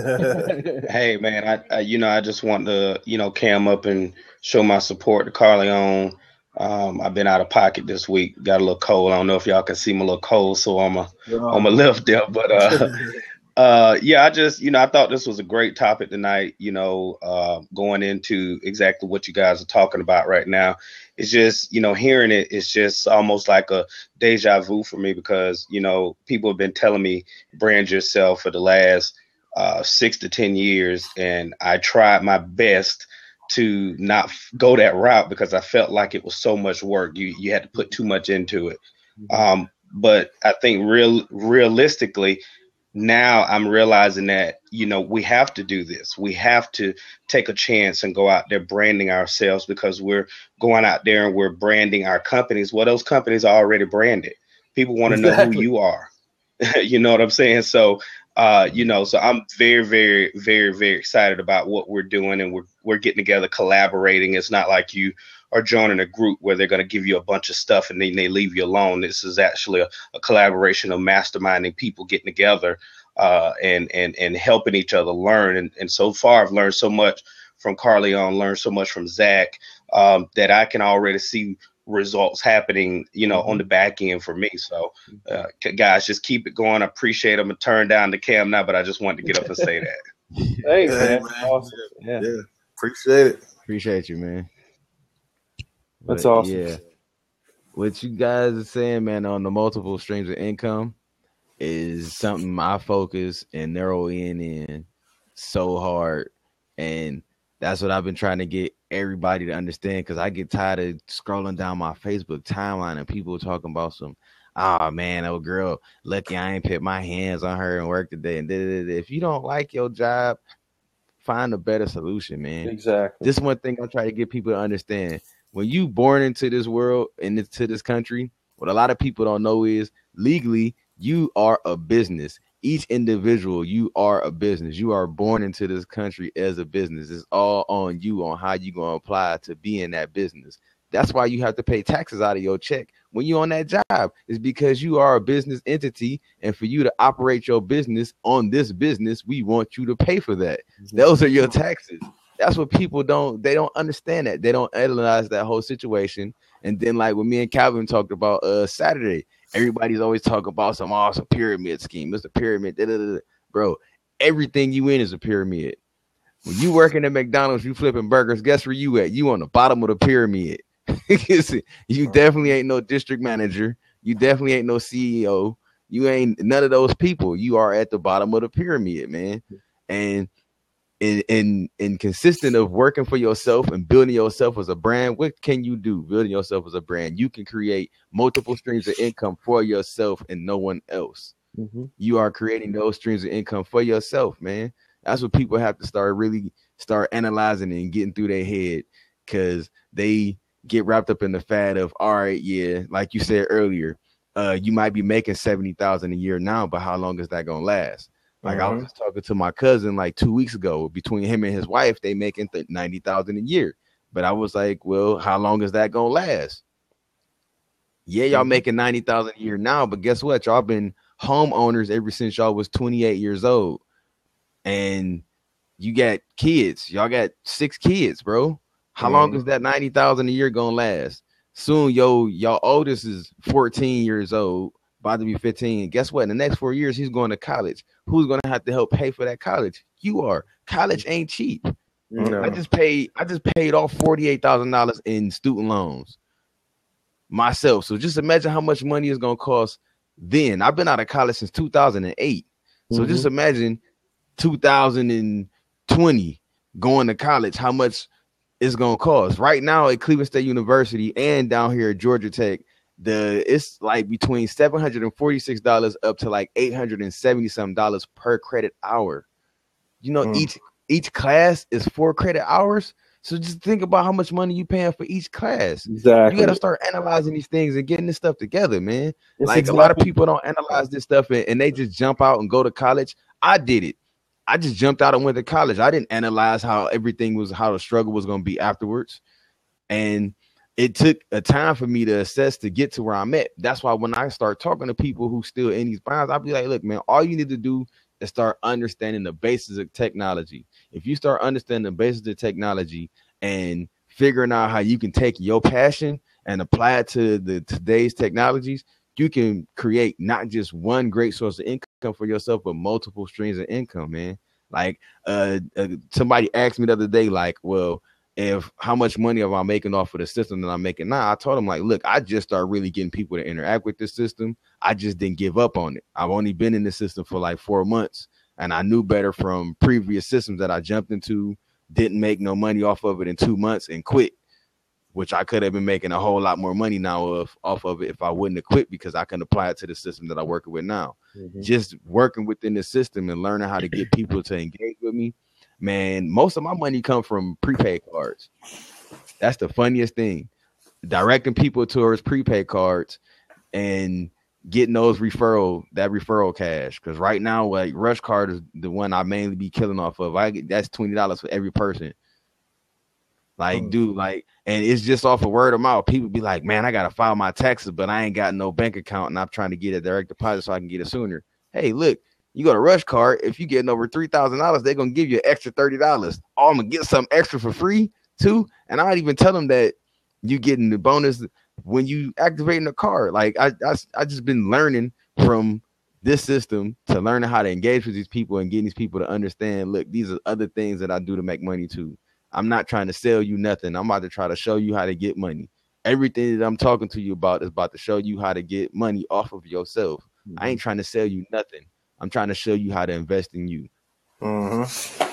Hey, man, I, I you know I just want to you know cam up and show my support to Carleon. Um, I've been out of pocket this week. Got a little cold. I don't know if y'all can see my little cold, so I'm a I'm a lift there. But uh, uh, yeah, I just you know I thought this was a great topic tonight. You know, uh, going into exactly what you guys are talking about right now. It's just, you know, hearing it, it's just almost like a deja vu for me because, you know, people have been telling me brand yourself for the last uh, six to ten years. And I tried my best to not f- go that route because I felt like it was so much work. You you had to put too much into it. Um, but I think real realistically, now I'm realizing that, you know, we have to do this. We have to take a chance and go out there branding ourselves because we're going out there and we're branding our companies. Well, those companies are already branded. People want to Exactly. know who you are. You know what I'm saying? So, uh, you know, so I'm very, very, very, very excited about what we're doing and we're, we're getting together, collaborating. It's not like you are joining a group where they're going to give you a bunch of stuff and then they leave you alone. This is actually a, a collaboration of masterminding people getting together uh, and, and, and helping each other learn. And, and so far I've learned so much from Carleon, learned so much from Zach um, that I can already see results happening, you know, on the back end for me. So uh, guys, just keep it going. I appreciate them and turn down the cam now, but I just wanted to get up and say that. Hey, Hey, man. man. Awesome. Yeah. Yeah. Appreciate it. Appreciate you, man. That's But, awesome. Yeah. What you guys are saying, man, on the multiple streams of income is something I focus and narrow in in so hard. And that's what I've been trying to get everybody to understand because I get tired of scrolling down my Facebook timeline and people talking about some, oh man, oh girl, lucky I ain't put my hands on her and work today. And da, da, da. If you don't like your job, find a better solution, man. Exactly. This one thing I try to get people to understand. When you born into this world and into this country, what a lot of people don't know is legally you are a business. Each individual, you are a business. You are born into this country as a business. It's all on you on how you going to apply to be in that business. That's why you have to pay taxes out of your check when you're on that job. It's because you are a business entity, and for you to operate your business on this business, we want you to pay for that. Those are your taxes. That's what people don't, they don't understand that. They don't analyze that whole situation. And then like when me and Calvin talked about uh Saturday, everybody's always talking about some awesome pyramid scheme. It's a pyramid. Da, da, da, da. Bro, everything you in is a pyramid. When you working at McDonald's, you flipping burgers, guess where you at? You on the bottom of the pyramid. You definitely ain't no district manager. You definitely ain't no C E O. You ain't none of those people. You are at the bottom of the pyramid, man. And in in in consistent of working for yourself and building yourself as a brand, what can you do? Building yourself as a brand, you can create multiple streams of income for yourself and no one else. Mm-hmm. You are creating those streams of income for yourself, man. That's what people have to start really start analyzing and getting through their head, because they get wrapped up in the fad of, all right, yeah, like you said earlier, uh, you might be making seventy thousand a year now, but how long is that gonna last? Like mm-hmm. I was just talking to my cousin like two weeks ago. Between him and his wife, they making th- ninety thousand a year. But I was like, well, how long is that gonna last? Yeah, y'all mm-hmm. making ninety thousand a year now, but guess what? Y'all been homeowners ever since y'all was twenty-eight years old, and you got kids. Y'all got six kids, bro. How mm-hmm. long is that ninety thousand a year gonna last? Soon, yo, y'all oldest is fourteen years old, about to be fifteen. Guess what? In the next four years, he's going to college. Who's going to have to help pay for that college? You are. College ain't cheap. No. I just paid. I just paid off forty-eight thousand dollars in student loans myself. So just imagine how much money it's going to cost. Then I've been out of college since two thousand eight. So mm-hmm. just imagine two thousand twenty going to college. How much it's going to cost right now at Cleveland State University and down here at Georgia Tech? The it's like between seven hundred forty-six dollars up to like eight hundred seventy some dollars per credit hour. You know, mm. each each class is four credit hours. So just think about how much money you paying for each class. Exactly. You got to start analyzing these things and getting this stuff together, man. It's like exactly. a lot of people don't analyze this stuff and, and they just jump out and go to college. I did it. I just jumped out and went to college. I didn't analyze how everything was, how the struggle was going to be afterwards. And it took a time for me to assess to get to where I'm at. That's why when I start talking to people who still in these binds, I'll be like, look, man, all you need to do is start understanding the basis of technology. If you start understanding the basis of technology and figuring out how you can take your passion and apply it to the today's technologies, you can create not just one great source of income for yourself, but multiple streams of income, man. Like uh, uh somebody asked me the other day, like, well, if how much money am I making off of the system that I'm making now? I told them, like, look, I just started really getting people to interact with this system. I just didn't give up on it. I've only been in the system for like four months, and I knew better from previous systems that I jumped into, didn't make no money off of it in two months and quit, which I could have been making a whole lot more money now of off of it if I wouldn't have quit, because I can apply it to the system that I'm working with now. Mm-hmm. Just working within the system and learning how to get people to engage with me. Man, most of my money comes from prepaid cards. That's the funniest thing. Directing people towards prepaid cards and getting those referral, that referral cash. Because right now, like Rush Card is the one I mainly be killing off of. I get that's twenty dollars for every person. Like, mm. dude, like, and it's just off of word of mouth. People be like, man, I gotta file my taxes, but I ain't got no bank account, and I'm trying to get a direct deposit so I can get it sooner. Hey, look. You go to Rush Card, if you getting over three thousand dollars, they're going to give you an extra thirty dollars. Oh, I'm going to get something extra for free, too. And I don't even tell them that you getting the bonus when you activating the card. Like, I, I, I just been learning from this system to learning how to engage with these people and getting these people to understand, look, these are other things that I do to make money, too. I'm not trying to sell you nothing. I'm about to try to show you how to get money. Everything that I'm talking to you about is about to show you how to get money off of yourself. Mm-hmm. I ain't trying to sell you nothing. I'm trying to show you how to invest in you. Mm-hmm.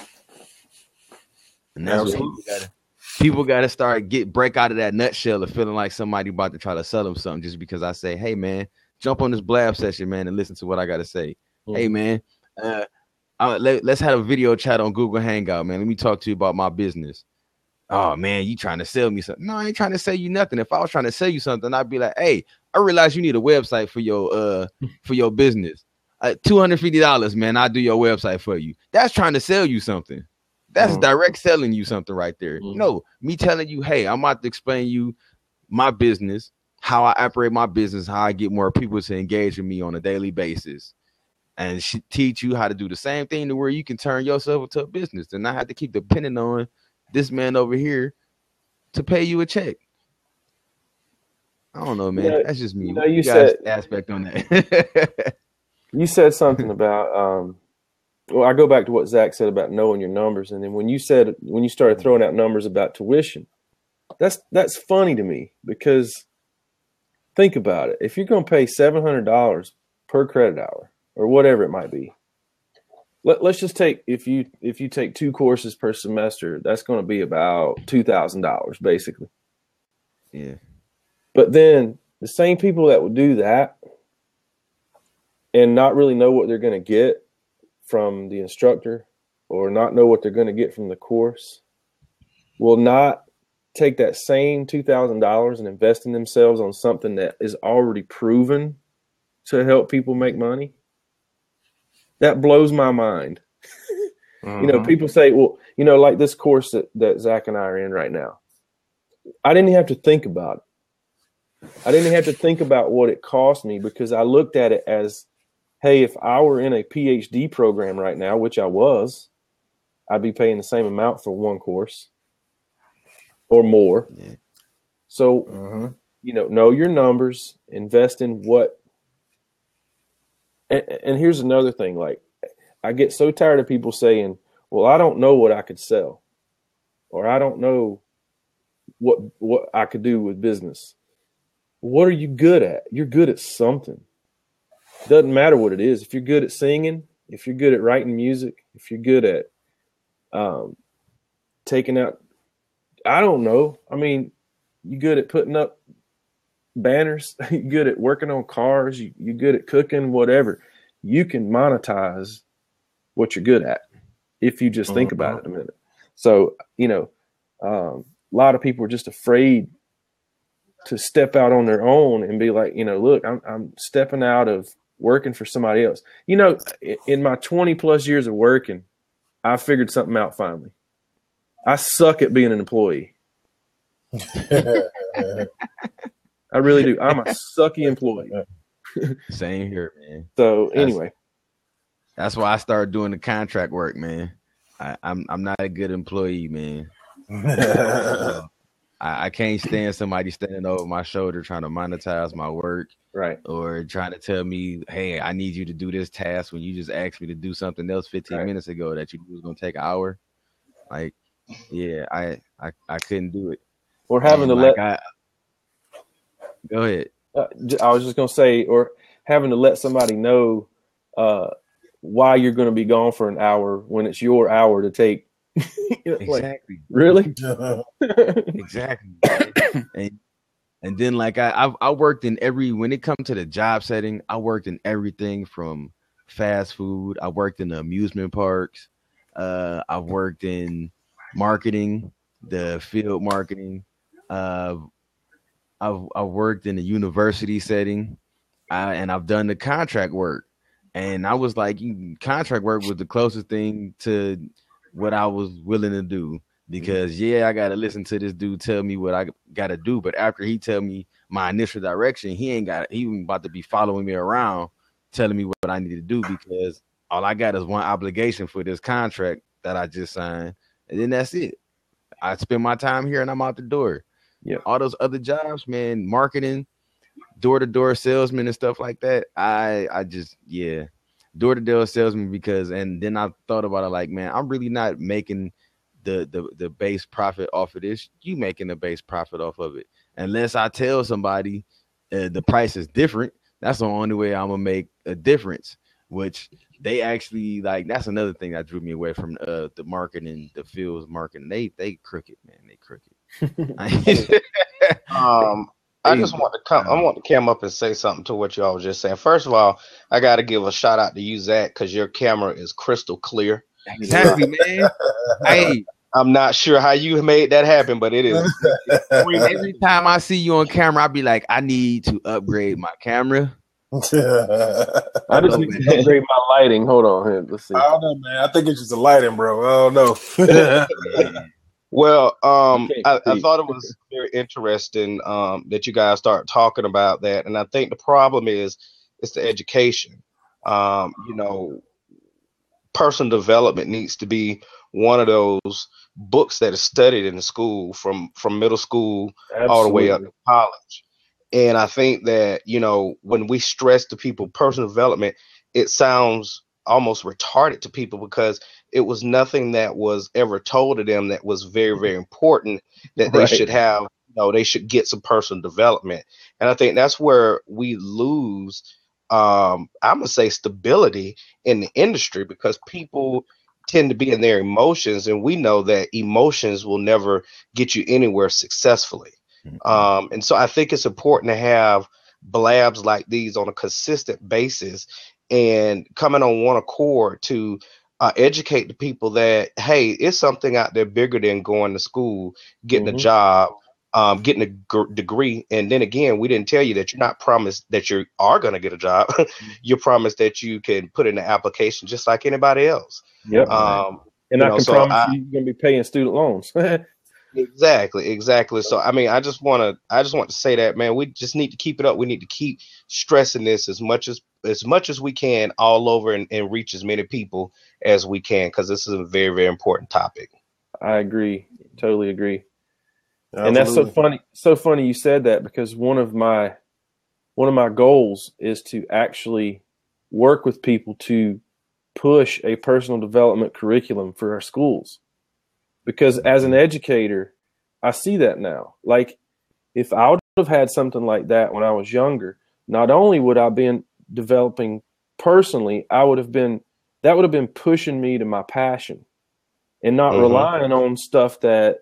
And that's what people gotta, people gotta start get break out of that nutshell of feeling like somebody about to try to sell them something just because I say, hey man, jump on this blab session, man, and listen to what I gotta say. Mm-hmm. Hey man, uh, uh let, let's have a video chat on Google Hangout, man. Let me talk to you about my business. Oh man, you trying to sell me something? No, I ain't trying to sell you nothing. If I was trying to sell you something, I'd be like, hey, I realize you need a website for your uh for your business. Uh, two hundred fifty dollars, man. I'll do your website for you. That's trying to sell you something. That's mm-hmm. direct selling you something right there. Mm-hmm. No, me telling you, hey, I'm about to explain you my business, how I operate my business, how I get more people to engage with me on a daily basis, and sh- teach you how to do the same thing to where you can turn yourself into a business and not have to keep depending on this man over here to pay you a check. I don't know, man. Yeah, that's just me. You know, you, you said aspect on that. You said something about, um, well, I go back to what Zach said about knowing your numbers. And then when you said, when you started throwing out numbers about tuition, that's, that's funny to me because think about it. If you're going to pay seven hundred dollars per credit hour or whatever it might be, let, let's just take, if you, if you take two courses per semester, that's going to be about two thousand dollars basically. Yeah. But then the same people that would do that and not really know what they're going to get from the instructor or not know what they're going to get from the course will not take that same two thousand dollars and invest in themselves on something that is already proven to help people make money. That blows my mind. Uh-huh. You know, people say, well, you know, like this course that, that Zach and I are in right now, I didn't have to think about it. I didn't have to think about what it cost me because I looked at it as, hey, if I were in a P H D program right now, which I was, I'd be paying the same amount for one course or more. Yeah. So, uh-huh. you know, know your numbers, invest in what. And, and here's another thing. Like, I get so tired of people saying, well, I don't know what I could sell, or I don't know what what I could do with business. What are you good at? You're good at something. Doesn't matter what it is. If you're good at singing, if you're good at writing music, if you're good at um, taking out, I don't know. I mean, you're good at putting up banners. You're good at working on cars. You, you're good at cooking, whatever. You can monetize what you're good at if you just think about it a minute. So, you know, um, a lot of people are just afraid to step out on their own and be like, you know, look, I'm, I'm stepping out of working for somebody else. You know, in my twenty plus years of working, I figured something out finally. I suck at being an employee. I really do. I'm a sucky employee. Same here, man. So anyway. That's, that's why I started doing the contract work, man. I, I'm I'm not a good employee, man. So, I, I can't stand somebody standing over my shoulder trying to monetize my work. Right. Or trying to tell me, hey, I need you to do this task when you just asked me to do something else fifteen right. minutes ago that you knew was going to take an hour. Like, yeah, I I, I couldn't do it. Or having and to like let. I, go ahead. Uh, I was just going to say, or having to let somebody know uh, why you're going to be gone for an hour when it's your hour to take. You know, exactly. Like, really? Exactly. and, and then like I I've, I worked in every, when it comes to the job setting, I worked in everything from fast food. I worked in the amusement parks. Uh, I worked in marketing, the field marketing. Uh, I've, I've worked in the university setting, I, and I've done the contract work. And I was like, contract work was the closest thing to what I was willing to do, because yeah, I got to listen to this dude tell me what I got to do. But after he tell me my initial direction, he ain't got, he ain't about to be following me around telling me what I need to do, because all I got is one obligation for this contract that I just signed. And then that's it. I spend my time here and I'm out the door. Yeah. All those other jobs, man, marketing, door-to-door salesman and stuff like that. I, I just, yeah. door-to-door salesman, because, and then I thought about it like, man, I'm really not making the, the the base profit off of this. You making the base profit off of it. Unless I tell somebody uh, the price is different, that's the only way I'm gonna make a difference. Which they actually like. That's another thing that drew me away from uh, the marketing, the fields marketing. They they crooked, man. They crooked. um. I just want to come. I want to come up and say something to what y'all was just saying. First of all, I got to give a shout out to you, Zach, because your camera is crystal clear. Exactly, man. Hey, I'm not sure how you made that happen, but it is. Every time I see you on camera, I be like, I need to upgrade my camera. I just need to upgrade my lighting. Hold on, here. Let's see. I don't know, man. I think it's just the lighting, bro. I don't know. Well, um, I, I thought it was very interesting um, that you guys start talking about that, and I think the problem is it's the education. Um, you know, personal development needs to be one of those books that is studied in the school from from middle school Absolutely. all the way up to college. And I think that, you know, when we stress to people personal development, it sounds almost retarded to people, because it was nothing that was ever told to them that was very, very important, that they right. should have, you know, they should get some personal development. And I think that's where we lose, um, I'm going to say, stability in the industry, because people tend to be in their emotions. And we know that emotions will never get you anywhere successfully. Mm-hmm. Um, and so I think it's important to have blabs like these on a consistent basis and coming on one accord to uh, educate the people that, hey, it's something out there bigger than going to school, getting mm-hmm. a job, um, getting a g- degree. And then again, we didn't tell you that you're not promised that you are going to get a job. You're promised that you can put in the application just like anybody else. Yep. Um, and I know, can so promise I, you you're going to be paying student loans. Exactly, exactly. So, I mean, I just want to, I just want to say that, man, we just need to keep it up. We need to keep stressing this as much as, as much as we can all over, and, and reach as many people as we can, because this is a very, very important topic. I agree. Totally agree. Absolutely. And that's so funny. So funny you said that, because one of my, one of my goals is to actually work with people to push a personal development curriculum for our schools. Because as an educator, I see that now. Like, if I would have had something like that when I was younger, not only would I have been developing personally, I would have been, that would have been pushing me to my passion and not mm-hmm. relying on stuff that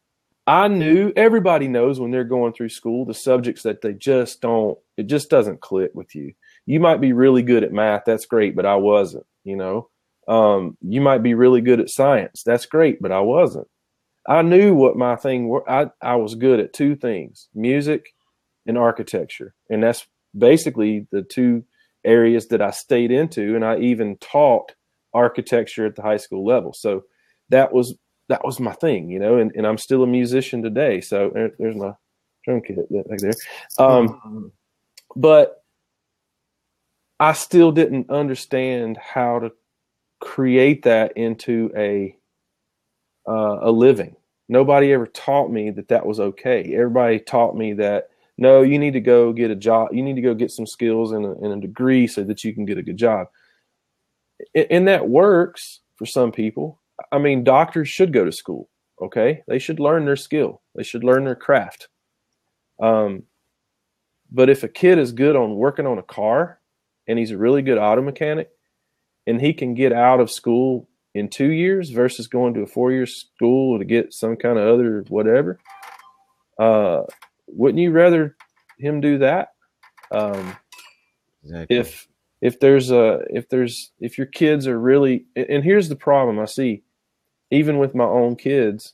I knew. Everybody knows when they're going through school, the subjects that they just don't, it just doesn't click with you. You might be really good at math. That's great, but I wasn't, you know. Um, you might be really good at science. That's great, but I wasn't. I knew what my thing were. I, I was good at two things, music and architecture. And that's basically the two areas that I stayed into. And I even taught architecture at the high school level. So that was, that was my thing, you know, and, and I'm still a musician today. So there, there's my drum kit back there. Um, but I still didn't understand how to create that into a, uh, a living. Nobody ever taught me that that was okay. Everybody taught me that, no, you need to go get a job. You need to go get some skills and a, and a degree so that you can get a good job. And, and that works for some people. I mean, doctors should go to school. Okay. They should learn their skill. They should learn their craft. Um, but if a kid is good on working on a car and he's a really good auto mechanic and he can get out of school in two years versus going to a four-year school to get some kind of other whatever, uh, wouldn't you rather him do that? Um, exactly. If if there's a if there's if your kids are really, and here's the problem I see, even with my own kids,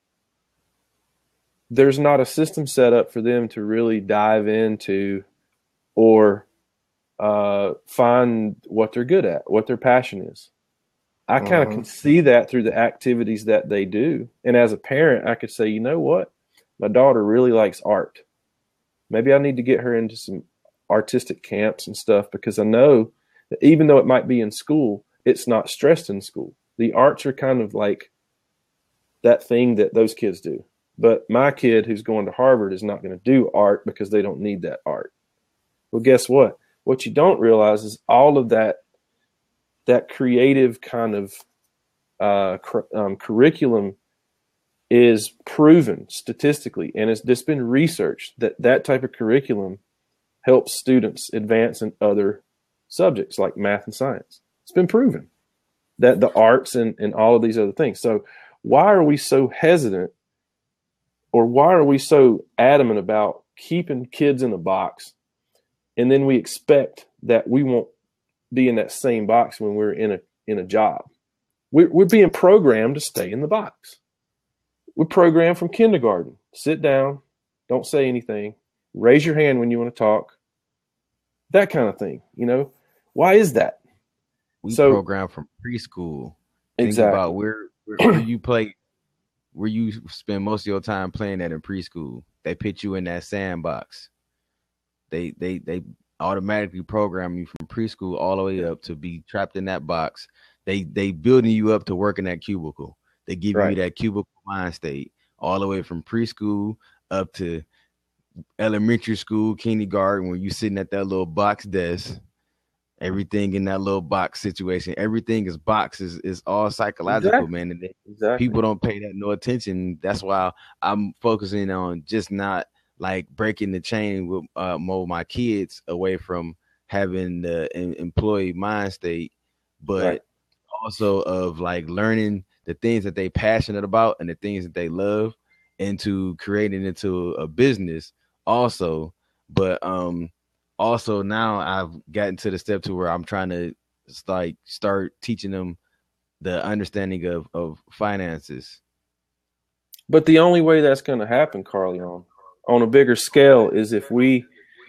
there's not a system set up for them to really dive into or uh, find what they're good at, what their passion is. I kind of Mhm. can see that through the activities that they do. And as a parent, I could say, you know what? My daughter really likes art. Maybe I need to get her into some artistic camps and stuff, because I know that even though it might be in school, it's not stressed in school. The arts are kind of like that thing that those kids do. But my kid who's going to Harvard is not going to do art because they don't need that art. Well, guess what? What you don't realize is all of that that creative kind of uh, cur- um, curriculum is proven statistically, and it's just been researched that that type of curriculum helps students advance in other subjects like math and science. It's been proven that the arts and, and all of these other things. So why are we so hesitant, or why are we so adamant about keeping kids in a box, and then we expect that we won't be in that same box when we're in a in a job? We're, we're being programmed to stay in the box. We're programmed from kindergarten. Sit down, don't say anything, raise your hand when you want to talk, that kind of thing. You know, why is that? We So- program from preschool. Think Exactly. about where, where where you play, where you spend most of your time playing that in preschool. They put you in that sandbox. They they they automatically program you from preschool all the way up to be trapped in that box. They they building you up to work in that cubicle. They give Right. you that cubicle mind state all the way from preschool up to elementary school, kindergarten, where you sitting at that little box desk. Everything in that little box situation, everything is boxes, is all psychological, Exactly. man. And they, Exactly. people don't pay that no attention. That's why I'm focusing on just not like breaking the chain with uh, more of my kids away from having the em- employee mind state, but Right. also of like learning the things that they passionate about and the things that they love, into creating into a business also. But um also now I've gotten to the step to where I'm trying to like start teaching them the understanding of of finances. But the only way that's going to happen, Carleon, on a bigger scale, is if we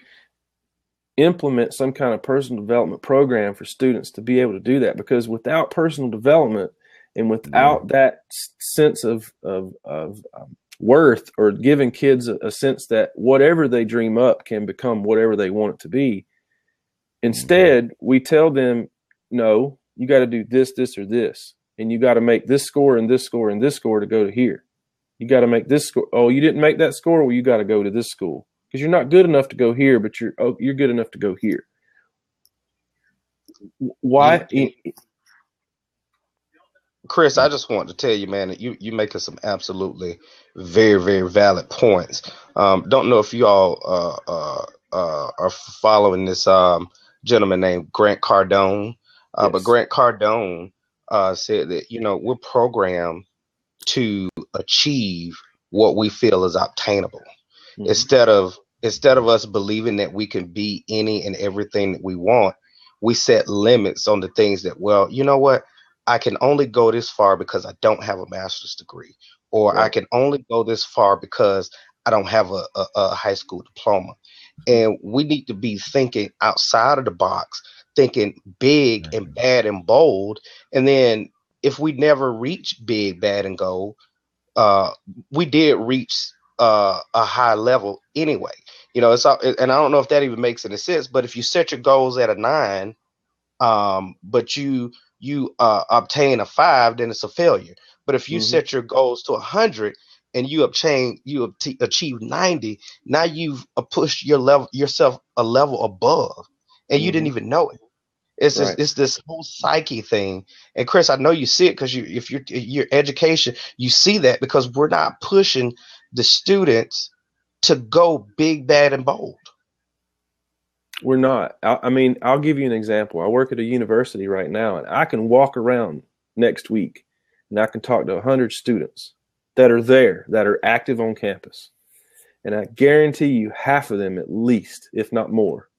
implement some kind of personal development program for students to be able to do that. Because without personal development and without that s- sense of of, of um, worth, or giving kids a, a sense that whatever they dream up can become whatever they want it to be, instead we tell them, no, you got to do this, this, or this, and you got to make this score and this score and this score to go to here. You got to make this score. Oh, you didn't make that score? Well, you got to go to this school because you're not good enough to go here, but you're oh, you're good enough to go here. Why? You- Chris, I just want to tell you, man, that you you making some absolutely very very valid points. Um, don't know if you all uh, uh, uh, are following this um, gentleman named Grant Cardone, uh, but Yes. Grant Cardone uh, said that, you know, we're programmed to achieve what we feel is obtainable. Mhm. Instead of instead of us believing that we can be any and everything that we want, we set limits on the things that, well, you know what, I can only go this far because I don't have a master's degree, or Right. I can only go this far because I don't have a, a, a high school diploma. And we need to be thinking outside of the box, thinking big and bad and bold. And then if we never reach big, bad, and gold, uh, we did reach uh, a high level anyway. You know, it's all, and I don't know if that even makes any sense. But if you set your goals at a nine, um, but you you uh, obtain a five, then it's a failure. But if you Mhm. set your goals to a hundred and you obtain you obta- achieve ninety, now you've uh, pushed your level yourself a level above, and you didn't Mhm. even know it. It's Right. just, it's this whole psyche thing. And Chris, I know you see it because you, if you're your education, you see that because we're not pushing the students to go big, bad, and bold. We're not. I, I mean, I'll give you an example. I work at a university right now, and I can walk around next week and I can talk to one hundred students that are there, that are active on campus. And I guarantee you half of them at least, if not more,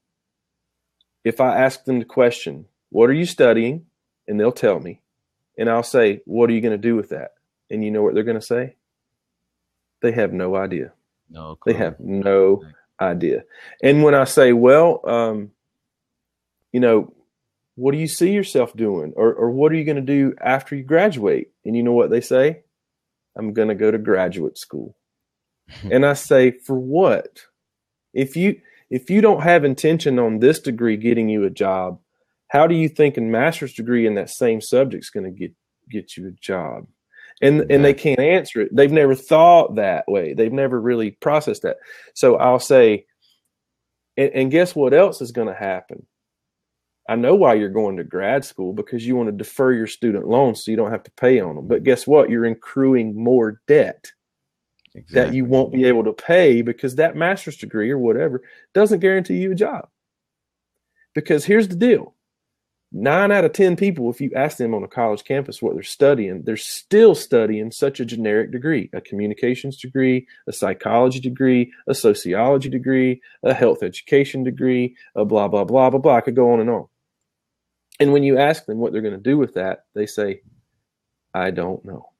if I ask them the question, what are you studying? And they'll tell me. And I'll say, what are you going to do with that? And you know what they're going to say? They have no idea. No clue. They have no idea. And when I say, well, um, you know, what do you see yourself doing? Or, or what are you going to do after you graduate? And you know what they say? I'm going to go to graduate school. And I say, for what? If you if you don't have intention on this degree getting you a job, how do you think a master's degree in that same subject is going to get get you a job? And and they can't answer it. They've never thought that way. They've never really processed that. So I'll say, and, and guess what else is going to happen? I know why you're going to grad school, because you want to defer your student loans so you don't have to pay on them. But guess what? You're accruing more debt. Exactly. That you won't be able to pay, because that master's degree or whatever doesn't guarantee you a job. Because here's the deal. Nine out of ten people, if you ask them on a college campus what they're studying, they're still studying such a generic degree: a communications degree, a psychology degree, a sociology degree, a health education degree, a blah, blah, blah, blah, blah. I could go on and on. And when you ask them what they're going to do with that, they say, I don't know.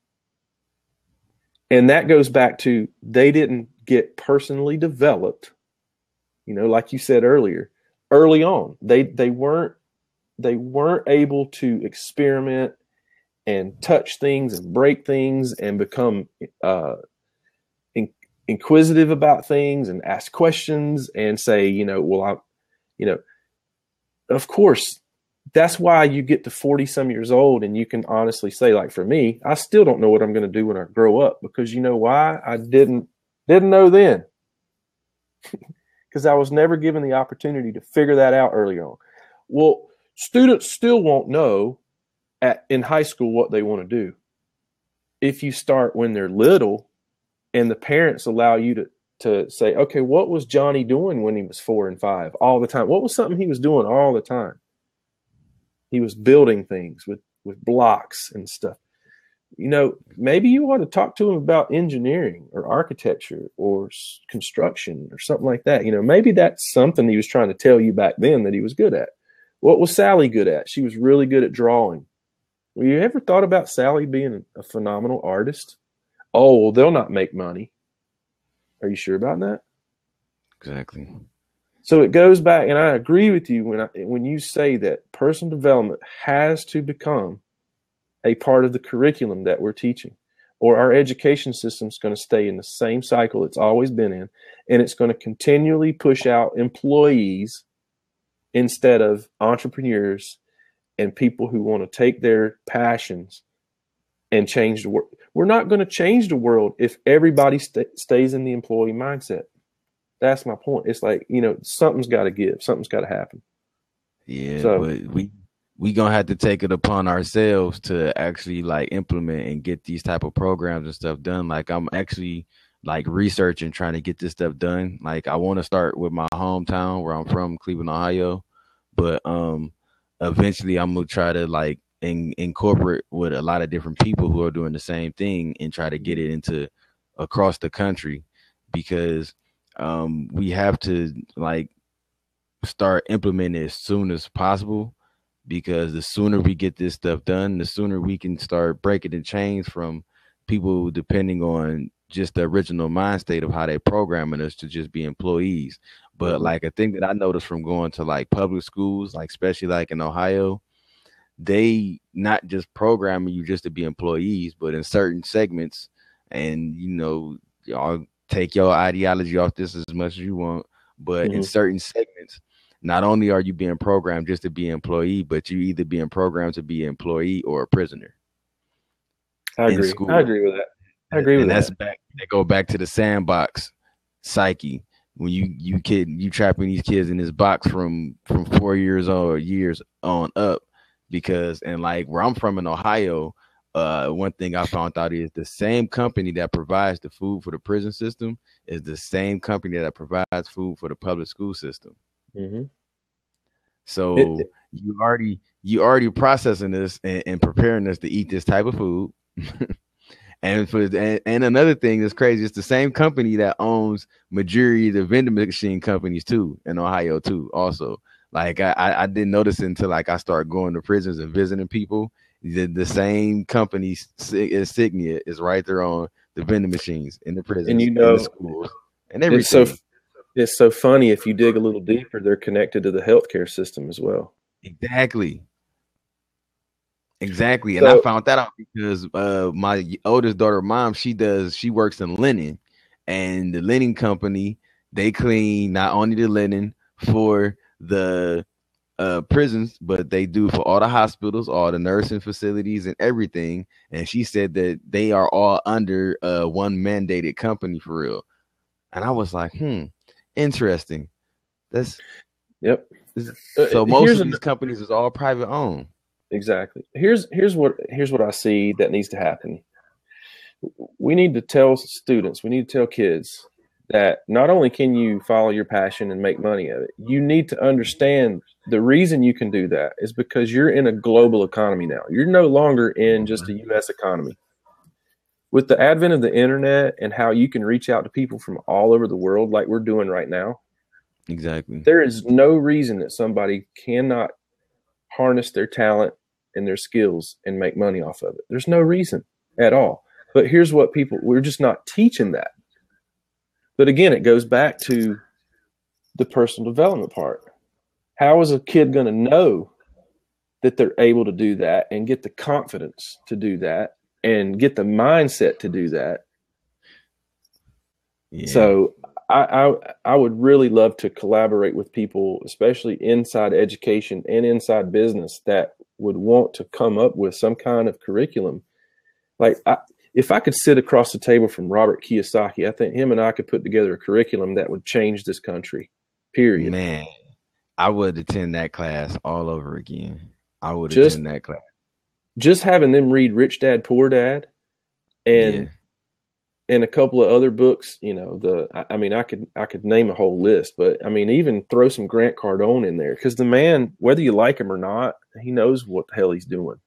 And that goes back to, they didn't get personally developed, you know, like you said earlier, early on. They they weren't they weren't able to experiment and touch things and break things and become uh, in, inquisitive about things and ask questions and say, you know, well, I, you know, of course, that's why you get to forty some years old and you can honestly say, like, for me, I still don't know what I'm going to do when I grow up, because you know why? I didn't, didn't know then, because I was never given the opportunity to figure that out early on. Well, students still won't know at, in high school what they want to do. If you start when they're little and the parents allow you to, to say, okay, what was Johnny doing when he was four and five all the time? What was something he was doing all the time? He was building things with, with blocks and stuff. You know, maybe you ought to talk to him about engineering or architecture or construction or something like that. You know, maybe that's something he was trying to tell you back then that he was good at. What was Sally good at? She was really good at drawing. Well, you ever thought about Sally being a phenomenal artist? Oh, well, they'll not make money. Are you sure about that? Exactly. So it goes back, and I agree with you when I, when you say that personal development has to become a part of the curriculum that we're teaching, or our education system is going to stay in the same cycle it's always been in, and it's going to continually push out employees instead of entrepreneurs and people who want to take their passions and change the world. We're not going to change the world if everybody st- stays in the employee mindset. That's my point. It's like, you know, something's got to give. Something's got to happen. Yeah, so, but we we gonna have to take it upon ourselves to actually like implement and get these type of programs and stuff done. Like I'm actually like researching, trying to get this stuff done. Like I want to start with my hometown where I'm from, Cleveland, Ohio, but um, eventually I'm gonna try to like in, incorporate with a lot of different people who are doing the same thing and try to get it into across the country, because um, we have to like start implementing it as soon as possible, because the sooner we get this stuff done, the sooner we can start breaking the chains from people depending on just the original mind state of how they programming us to just be employees. But Mm-hmm. like a thing that I noticed from going to like public schools, like especially like in Ohio, they not just programming you just to be employees, but in certain segments, and you know, y'all take your ideology off this as much as you want, but in Mm-hmm. certain segments, not only are you being programmed just to be an employee, but you either being programmed to be an employee or a prisoner I in agree. school. I agree with that. I agree and with that's that. back. They go back to the sandbox psyche when you you kid you trapping these kids in this box from from four years old or years on up, because and like where I'm from in Ohio, uh, one thing I found out is the same company that provides the food for the prison system is the same company that provides food for the public school system. Mm-hmm. So It, it, you already you already processing this and, and preparing us to eat this type of food. And for and, and another thing that's crazy, it's the same company that owns majority of the vending machine companies too in Ohio too. Also, like I, I didn't notice it until like I started going to prisons and visiting people. The, the same company insignia is right there on the vending machines in the prisons, and you in know, the schools, and it's everything. so it's so funny. If you dig a little deeper, they're connected to the healthcare system as well. Exactly. Exactly. And So, I found that out because uh my oldest daughter mom, she does she works in linen, and the linen company, they clean not only the linen for the uh prisons, but they do for all the hospitals, all the nursing facilities and everything. And she said that they are all under uh one mandated company for real. And I was like, hmm, interesting. That's yep. so Uh, most here's of an, these companies is all private owned. exactly. Here's here's what here's what I see that needs to happen. We need to tell students, we need to tell kids that not only can you follow your passion and make money of it, you need to understand the reason you can do that is because you're in a global economy now. You're no longer in just a U S economy. With the advent of the internet and how you can reach out to people from all over the world like we're doing right now, Exactly. there is no reason that somebody cannot harness their talent and their skills and make money off of it. There's no reason at all. But here's what people, we're just not teaching that. But again, it goes back to the personal development part. How is a kid going to know that they're able to do that and get the confidence to do that and get the mindset to do that? Yeah. So I, I I would really love to collaborate with people, especially inside education and inside business, that would want to come up with some kind of curriculum. Like I, if I could sit across the table from Robert Kiyosaki, I think him and I could put together a curriculum that would change this country, period. Man, I would attend that class all over again. I would Just- attend that class. Just having them read Rich Dad, Poor Dad and Yeah. and a couple of other books, you know, the, I, I mean, I could, I could name a whole list, but I mean, even throw some Grant Cardone in there. Cause the man, whether you like him or not, he knows what the hell he's doing.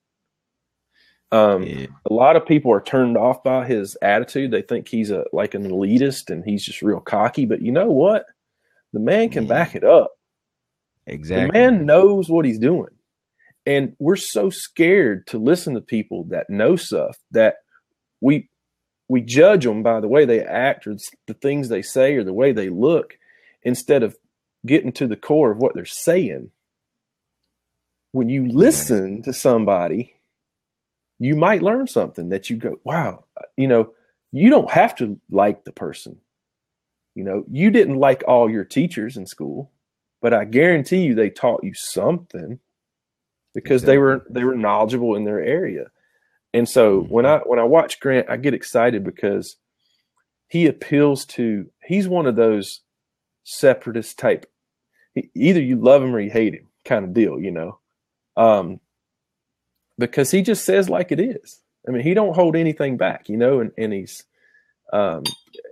Um, Yeah. a lot of people are turned off by his attitude. They think he's a, like an elitist and he's just real cocky, but you know what? The man can Yeah. back it up. Exactly. The man knows what he's doing. And we're so scared to listen to people that know stuff that we, we judge them by the way they act or the things they say or the way they look instead of getting to the core of what they're saying. When you listen to somebody, you might learn something that you go, wow, you know, you don't have to like the person. You know, you didn't like all your teachers in school, but I guarantee you they taught you something because they were they were knowledgeable in their area. And so when I when I watch Grant, I get excited because he appeals to, he's one of those separatist type, he, either you love him or you hate him kind of deal, you know, um, because he just says like it is. I mean, he don't hold anything back, you know, and, and he's, um,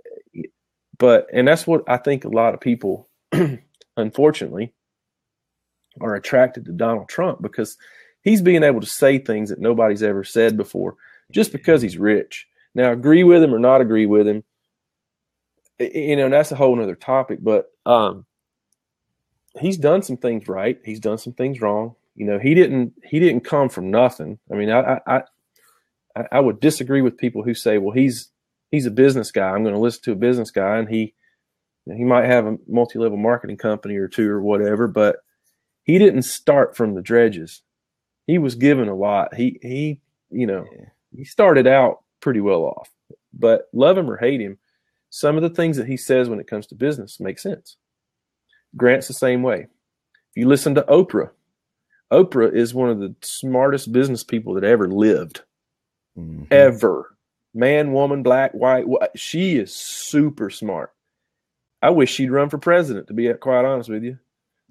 but, and that's what I think a lot of people, unfortunately, are attracted to Donald Trump because he's being able to say things that nobody's ever said before just because he's rich. Now, agree with him or not agree with him, you know, that's a whole nother topic, but um, he's done some things right. He's done some things wrong. You know, he didn't, he didn't come from nothing. I mean, I, I, I, I would disagree with people who say, well, he's he's a business guy. I'm going to listen to a business guy, and he he might have a multi-level marketing company or two or whatever, but he didn't start from the dredges. He was given a lot. He he you know he started out pretty well off. But love him or hate him, some of the things that he says when it comes to business make sense. Grant's the same way. If you listen to Oprah, Oprah is one of the smartest business people that ever lived. Mm-hmm. Ever. Man, woman, black, white. She is super smart. I wish she'd run for president, to be quite honest with you.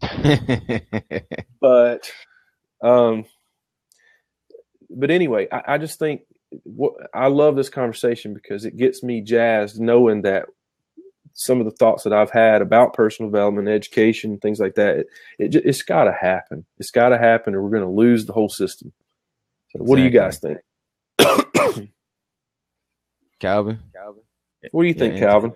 but um, but anyway, I, I just think what, I love this conversation because it gets me jazzed knowing that some of the thoughts that I've had about personal development, education, things like that, it, it, it's got to happen. It's got to happen or we're going to lose the whole system. So what exactly. do you guys think? Calvin? What do you think, yeah, Calvin?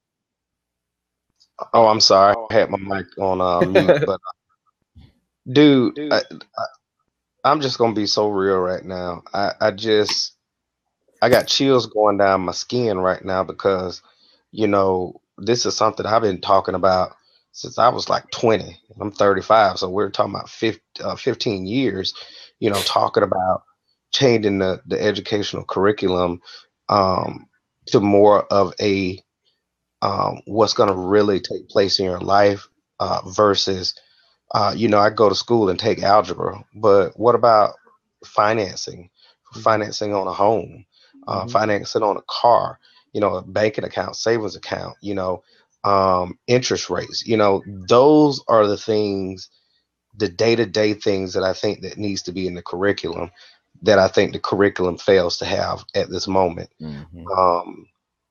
Oh, I'm sorry. I had my mic on uh, mute. but, uh, dude, dude. I, I, I'm just going to be so real right now. I, I just, I got chills going down my skin right now because, you know, this is something I've been talking about since I was like twenty. I'm thirty-five, so we're talking about fifteen, uh, fifteen years, you know, talking about changing the, the educational curriculum um, to more of a um, what's going to really take place in your life uh, versus, uh, you know, I go to school and take algebra, but what about financing, financing on a home, uh, mm-hmm. financing on a car? You know, a banking account, savings account, you know, um, interest rates, you know, those are the things, the day-to-day things that I think that needs to be in the curriculum that I think the curriculum fails to have at this moment. Mm-hmm. Um,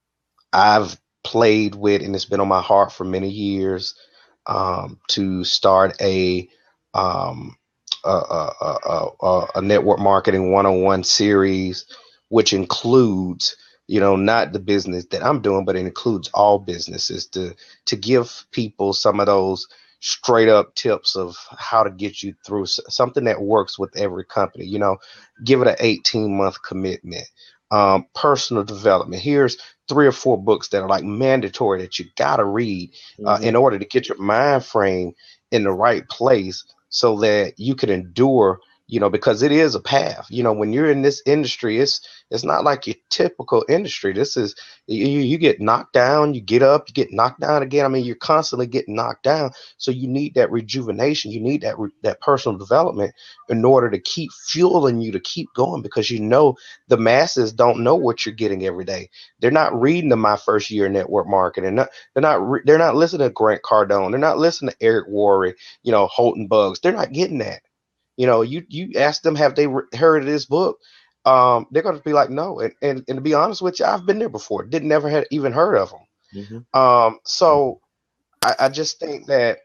I've played with, and it's been on my heart for many years, um, to start a, um, a, a, a, a, a network marketing one-on-one series, which includes, you know, not the business that I'm doing, but it includes all businesses to to give people some of those straight up tips of how to get you through something that works with every company. You know, give it an eighteen month commitment. Um, personal development. Here's three or four books that are like mandatory that you got to read uh, mm-hmm. in order to get your mind frame in the right place so that you can endure. You know, because it is a path. You know, when you're in this industry, it's it's not like your typical industry. This is you, you get knocked down, you get up, you get knocked down again. I mean, you're constantly getting knocked down. So you need that rejuvenation. You need that re, that personal development in order to keep fueling you to keep going, because you know the masses don't know what you're getting every day. They're not reading the My First Year Network Marketing. Not, they're not re, they're not listening to Grant Cardone. They're not listening to Eric Worre, you know, Holton Bugs. They're not getting that. You know, you you ask them, have they re- heard of this book? Um, they're going to be like, no. And, and and to be honest with you, I've been there before. Didn't never had even heard of them. Mm-hmm. Um, so I, I just think that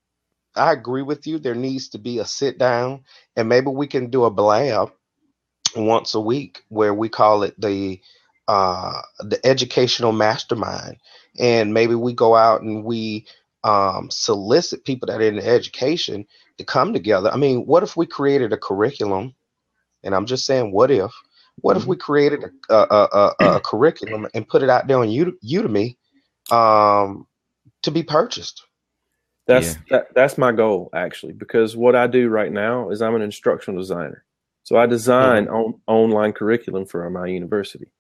I agree with you. There needs to be a sit down, and maybe we can do a blab once a week where we call it the uh, the educational mastermind, and maybe we go out and we um, solicit people that are in education to come together. I mean, what if we created a curriculum? And I'm just saying, what if? What mm-hmm. if we created a, a, a, a curriculum and put it out there on Udemy um, to be purchased? That's yeah. that, that's my goal, actually, because what I do right now is I'm an instructional designer. So I design mm-hmm. on, online curriculum for my university.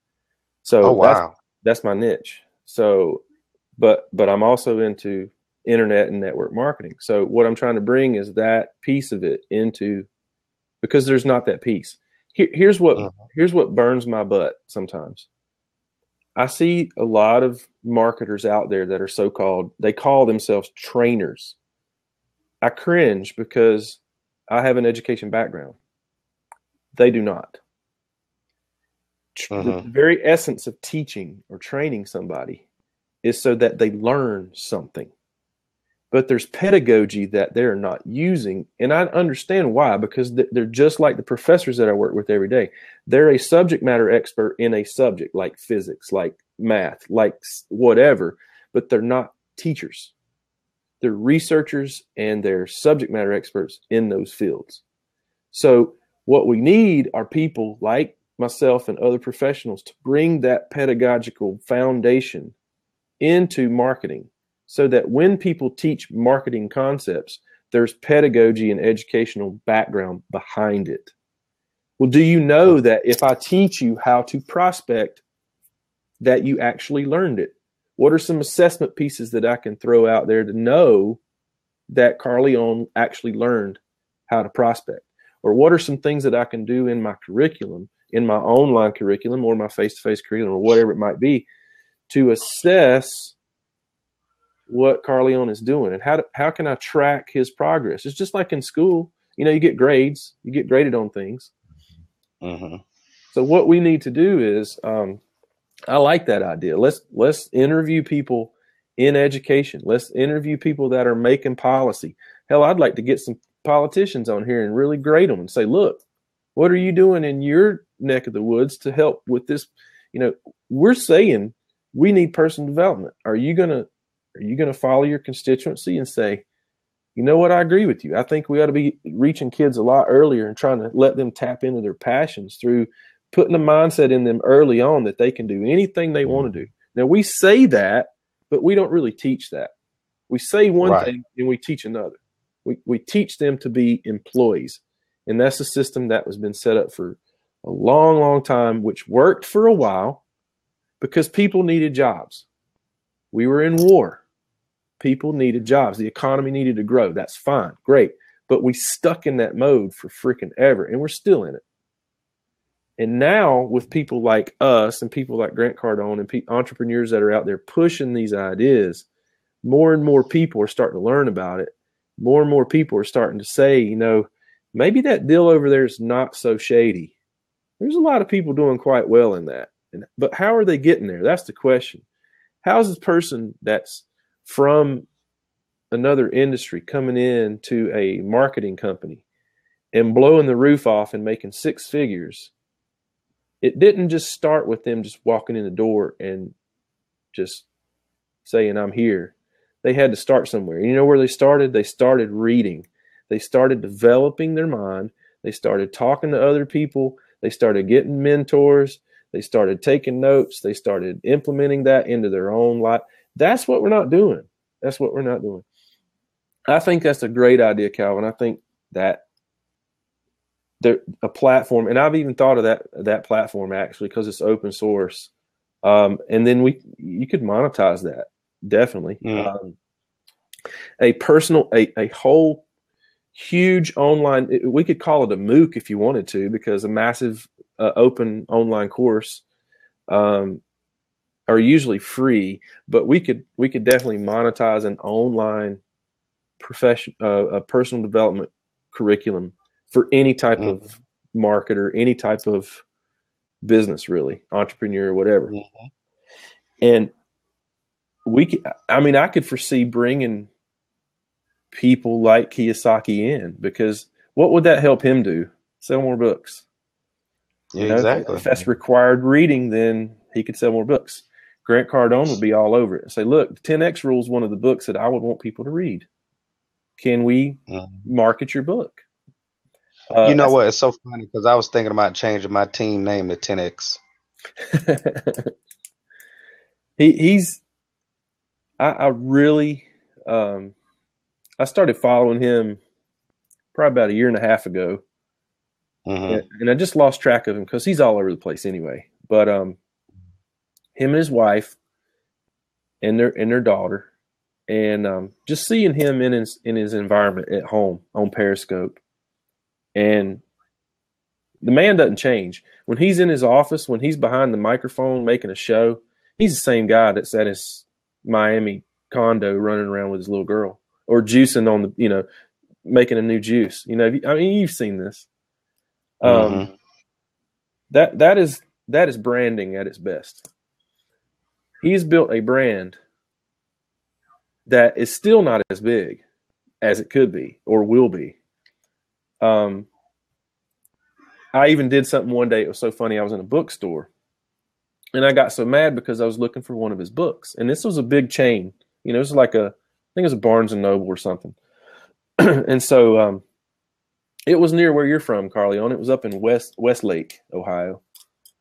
So oh, wow. that's, that's my niche. So, but but I'm also into internet and network marketing. So what I'm trying to bring is that piece of it into, because there's not that piece. Here, here's what uh-huh. here's what burns my butt sometimes. I see a lot of marketers out there that are so-called, they call themselves trainers. I cringe because I have an education background. They do not. Uh-huh. The very essence of teaching or training somebody is so that they learn something. But there's pedagogy that they're not using. And I understand why, because they're just like the professors that I work with every day. They're a subject matter expert in a subject like physics, like math, like whatever, but they're not teachers. They're researchers and they're subject matter experts in those fields. So what we need are people like myself and other professionals to bring that pedagogical foundation into marketing so that when people teach marketing concepts, there's pedagogy and educational background behind it. Well, do you know that if I teach you how to prospect, that you actually learned it? What are some assessment pieces that I can throw out there to know that Carleon actually learned how to prospect? Or what are some things that I can do in my curriculum, in my online curriculum or my face-to-face curriculum or whatever it might be, to assess what Carleon is doing and how to, how can I track his progress? It's just like in school. You know, you get grades, you get graded on things. Mm-hmm. So what we need to do is, um, I like that idea. Let's let's interview people in education. Let's interview people that are making policy. Hell, I'd like to get some politicians on here and really grade them and say, look, what are you doing in your neck of the woods to help with this? You know, we're saying we need personal development. Are you gonna are you gonna follow your constituency and say, you know what, I agree with you. I think we ought to be reaching kids a lot earlier and trying to let them tap into their passions through putting a mindset in them early on that they can do anything they want to do. Now, we say that, but we don't really teach that. We say one Right. thing and we teach another. We we teach them to be employees. And that's a system that has been set up for a long, long time, which worked for a while because people needed jobs. We were in war. People needed jobs. The economy needed to grow. That's fine. Great. But we stuck in that mode for freaking ever, and we're still in it. And now with people like us and people like Grant Cardone and pe- entrepreneurs that are out there pushing these ideas, more and more people are starting to learn about it. More and more people are starting to say, you know, maybe that deal over there is not so shady. There's a lot of people doing quite well in that. And, but how are they getting there? That's the question. How's this person that's from another industry coming in to a marketing company and blowing the roof off and making six figures? It didn't just start with them just walking in the door and just saying, I'm here. They had to start somewhere. You know where they started? They started reading. They started developing their mind. They started talking to other people. They started getting mentors. They started taking notes. They started implementing that into their own life. That's what we're not doing. That's what we're not doing. I think that's a great idea, Calvin. I think that there a platform, and I've even thought of that that platform actually because it's open source, um, and then we you could monetize that definitely. Mm. Um, a personal, a a whole huge online. We could call it a MOOC if you wanted to, because a massive uh, open online course um, are usually free, but we could we could definitely monetize an online profession, uh, a personal development curriculum for any type mm-hmm. of marketer, any type of business, really, entrepreneur, whatever. Mm-hmm. And we, could, I mean, I could foresee bringing people like Kiyosaki in, because what would that help him do? Sell more books. Yeah, you know, exactly. If that's required reading, then he could sell more books. Grant Cardone would be all over it and say, look, the ten X Rule is one of the books that I would want people to read. Can we mm-hmm. market your book? Uh, you know what? It's so funny because I was thinking about changing my team name to ten X. he he's. I, I really, um, I started following him probably about a year and a half ago, mm-hmm. and, and I just lost track of him because he's all over the place anyway. But um, him and his wife, and their and their daughter, and um, just seeing him in his in his environment at home on Periscope. And the man doesn't change. When he's in his office, when he's behind the microphone making a show, he's the same guy that's at his Miami condo running around with his little girl or juicing on the, you know, making a new juice. You know, I mean, you've seen this. Um, mm-hmm. That that is that is branding at its best. He's built a brand that is still not as big as it could be or will be. Um, I even did something one day. It was so funny. I was in a bookstore and I got so mad because I was looking for one of his books. And this was a big chain, you know, it was like a, I think it was a Barnes and Noble or something. And so, um, it was near where you're from, Carleon. It was up in West, Westlake, Ohio.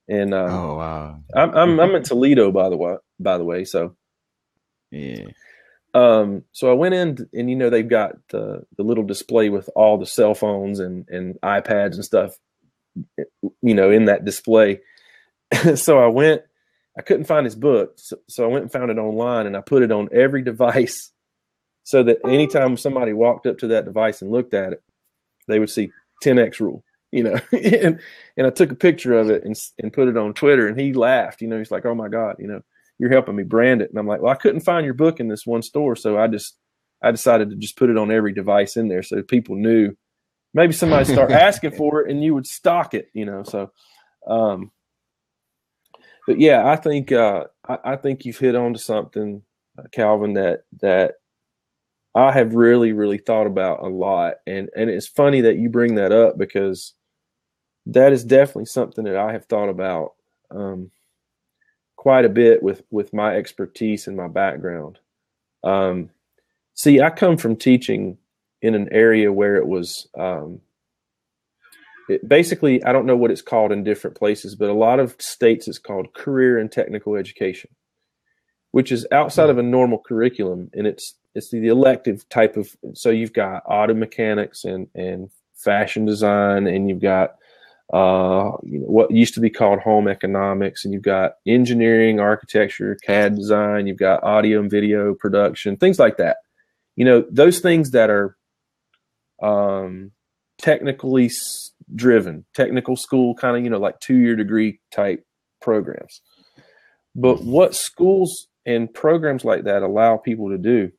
And uh, oh wow, I'm I'm I'm in Toledo, by the way. By the way, so yeah. Um, so I went in, and you know they've got the the little display with all the cell phones and and iPads and stuff, you know, in that display. So I went. I couldn't find his book, so, so I went and found it online, and I put it on every device, so that anytime somebody walked up to that device and looked at it, they would see ten X rule, you know. and and I took a picture of it and and put it on Twitter, and he laughed. You know, he's like, "Oh my God, you know, you're helping me brand it." And I'm like, "Well, I couldn't find your book in this one store, so I just I decided to just put it on every device in there, so people knew. Maybe somebody start asking for it, and you would stock it, you know." So. Um, But yeah, I think uh, I, I think you've hit on to something, uh, Calvin, that that I have really, really thought about a lot, and and it's funny that you bring that up, because that is definitely something that I have thought about um, quite a bit with with my expertise and my background. Um, see, I come from teaching in an area where it was. Um, It basically, I don't know what it's called in different places, but a lot of states it's called career and technical education, which is outside of a normal curriculum, and it's it's the elective type of. So you've got auto mechanics and and fashion design, and you've got uh, you know, what used to be called home economics, and you've got engineering, architecture, C A D design, you've got audio and video production, things like that. You know, those things that are um, technically driven, technical school kind of, you know, like two-year degree type programs. But what schools and programs like that allow people to do,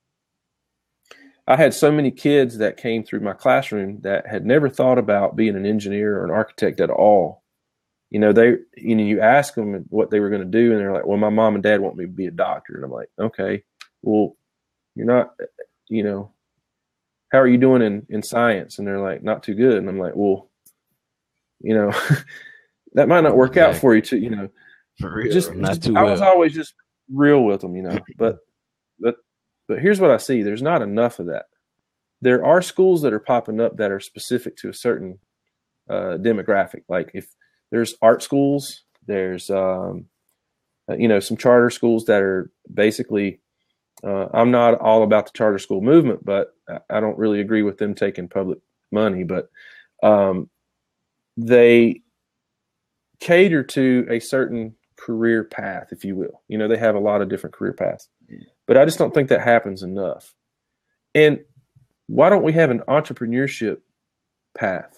I had so many kids that came through my classroom that had never thought about being an engineer or an architect at all. You know, they, you know, you ask them what they were going to do, and they're like, "Well, my mom and dad want me to be a doctor." And I'm like, "Okay, well, you're not, you know, how are you doing in, in science?" And they're like, "Not too good." And I'm like, "Well, you know, that might not work yeah. out for you too, you know." For real, just, not just too I well. was always just real with them, you know. But but but here's what I see: there's not enough of that. There are schools that are popping up that are specific to a certain uh, demographic. Like if there's art schools, there's um, uh, you know, some charter schools that are basically. Uh, I'm not all about the charter school movement, but I don't really agree with them taking public money. But um, they cater to a certain career path, if you will. You know, they have a lot of different career paths. But I just don't think that happens enough. And why don't we have an entrepreneurship path?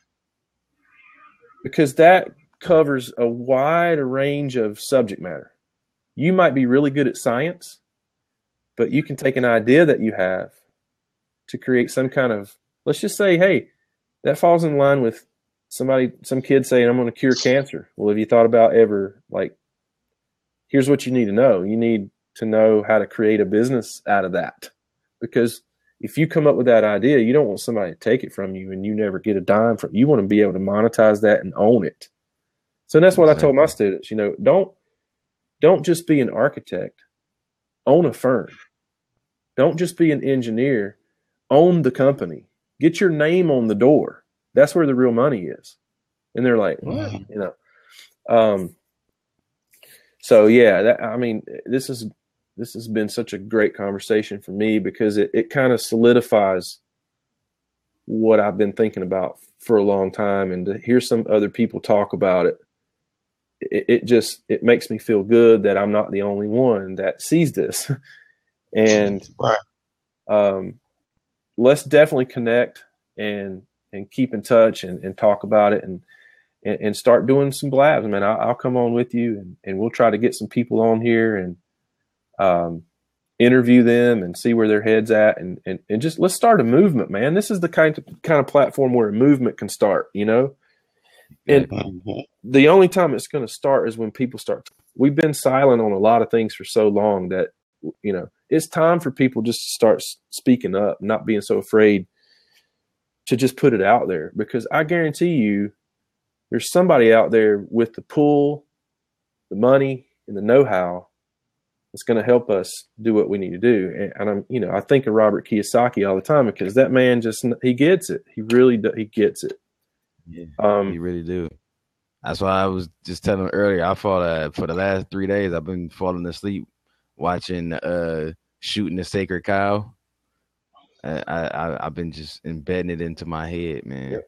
Because that covers a wide range of subject matter. You might be really good at science, but you can take an idea that you have to create some kind of, let's just say, hey, that falls in line with somebody, some kid saying, "I'm going to cure cancer." Well, have you thought about ever, like, here's what you need to know. You need to know how to create a business out of that. Because if you come up with that idea, you don't want somebody to take it from you and you never get a dime from it. You want to be able to monetize that and own it. So that's what exactly. I told my students, you know, don't, don't just be an architect. Own a firm. Don't just be an engineer. Own the company. Get your name on the door. That's where the real money is. And they're like, what? Mm-hmm. You know. Um. So yeah, that, I mean, this is this has been such a great conversation for me, because it, it kind of solidifies what I've been thinking about for a long time, and to hear some other people talk about it. It, it just it makes me feel good that I'm not the only one that sees this. And right. um, let's definitely connect and and keep in touch and, and talk about it and, and and start doing some blabs. Man, I'll, I'll come on with you, and, and we'll try to get some people on here and um, interview them and see where their head's at, and, and and just let's start a movement, man. This is the kind of kind of platform where a movement can start, you know. And mm-hmm. the only time it's going to start is when people start. We've been silent on a lot of things for so long that, you know, it's time for people just to start speaking up, not being so afraid to just put it out there, because I guarantee you there's somebody out there with the pull, the money, and the know-how that's going to help us do what we need to do. And, and I'm, you know, I think of Robert Kiyosaki all the time, because that man just, he gets it. He really does. He gets it. Yeah, um, you really do. That's why I was just telling him earlier. I fall uh, for the last three days. I've been falling asleep watching uh Shooting the Sacred Cow. I, I I've been just embedding it into my head, man. Yep.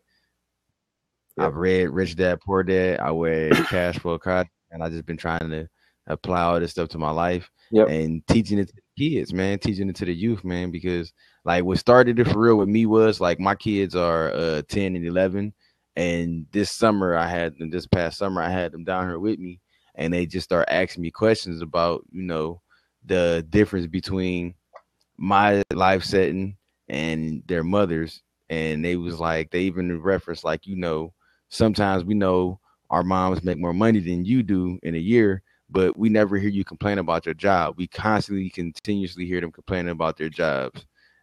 I've read Rich Dad Poor Dad. I read Cash Flow Card, and I just been trying to apply all this stuff to my life Yep. and teaching it to the kids, man, teaching it to the youth, man, because like what started it for real with me was like my kids are uh, ten and eleven. And this summer I had, this past summer, I had them down here with me, and they just start asking me questions about, you know, the difference between my life setting and their mothers. And they was like, they even referenced like, you know, sometimes we know our moms make more money than you do in a year, but we never hear you complain about your job. We constantly, continuously hear them complaining about their jobs.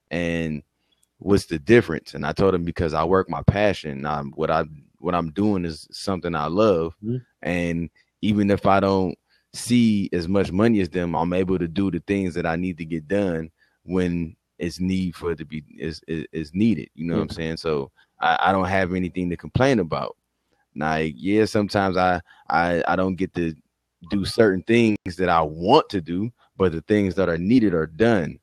And what's the difference? And I told them because I work my passion. I'm, what I what I'm doing is something I love, mm-hmm. and even if I don't see as much money as them, I'm able to do the things that I need to get done when it's need for it to be is is, is needed. You know mm-hmm. what I'm saying? So I, I don't have anything to complain about. Like, yeah, sometimes I I I don't get to do certain things that I want to do, but the things that are needed are done.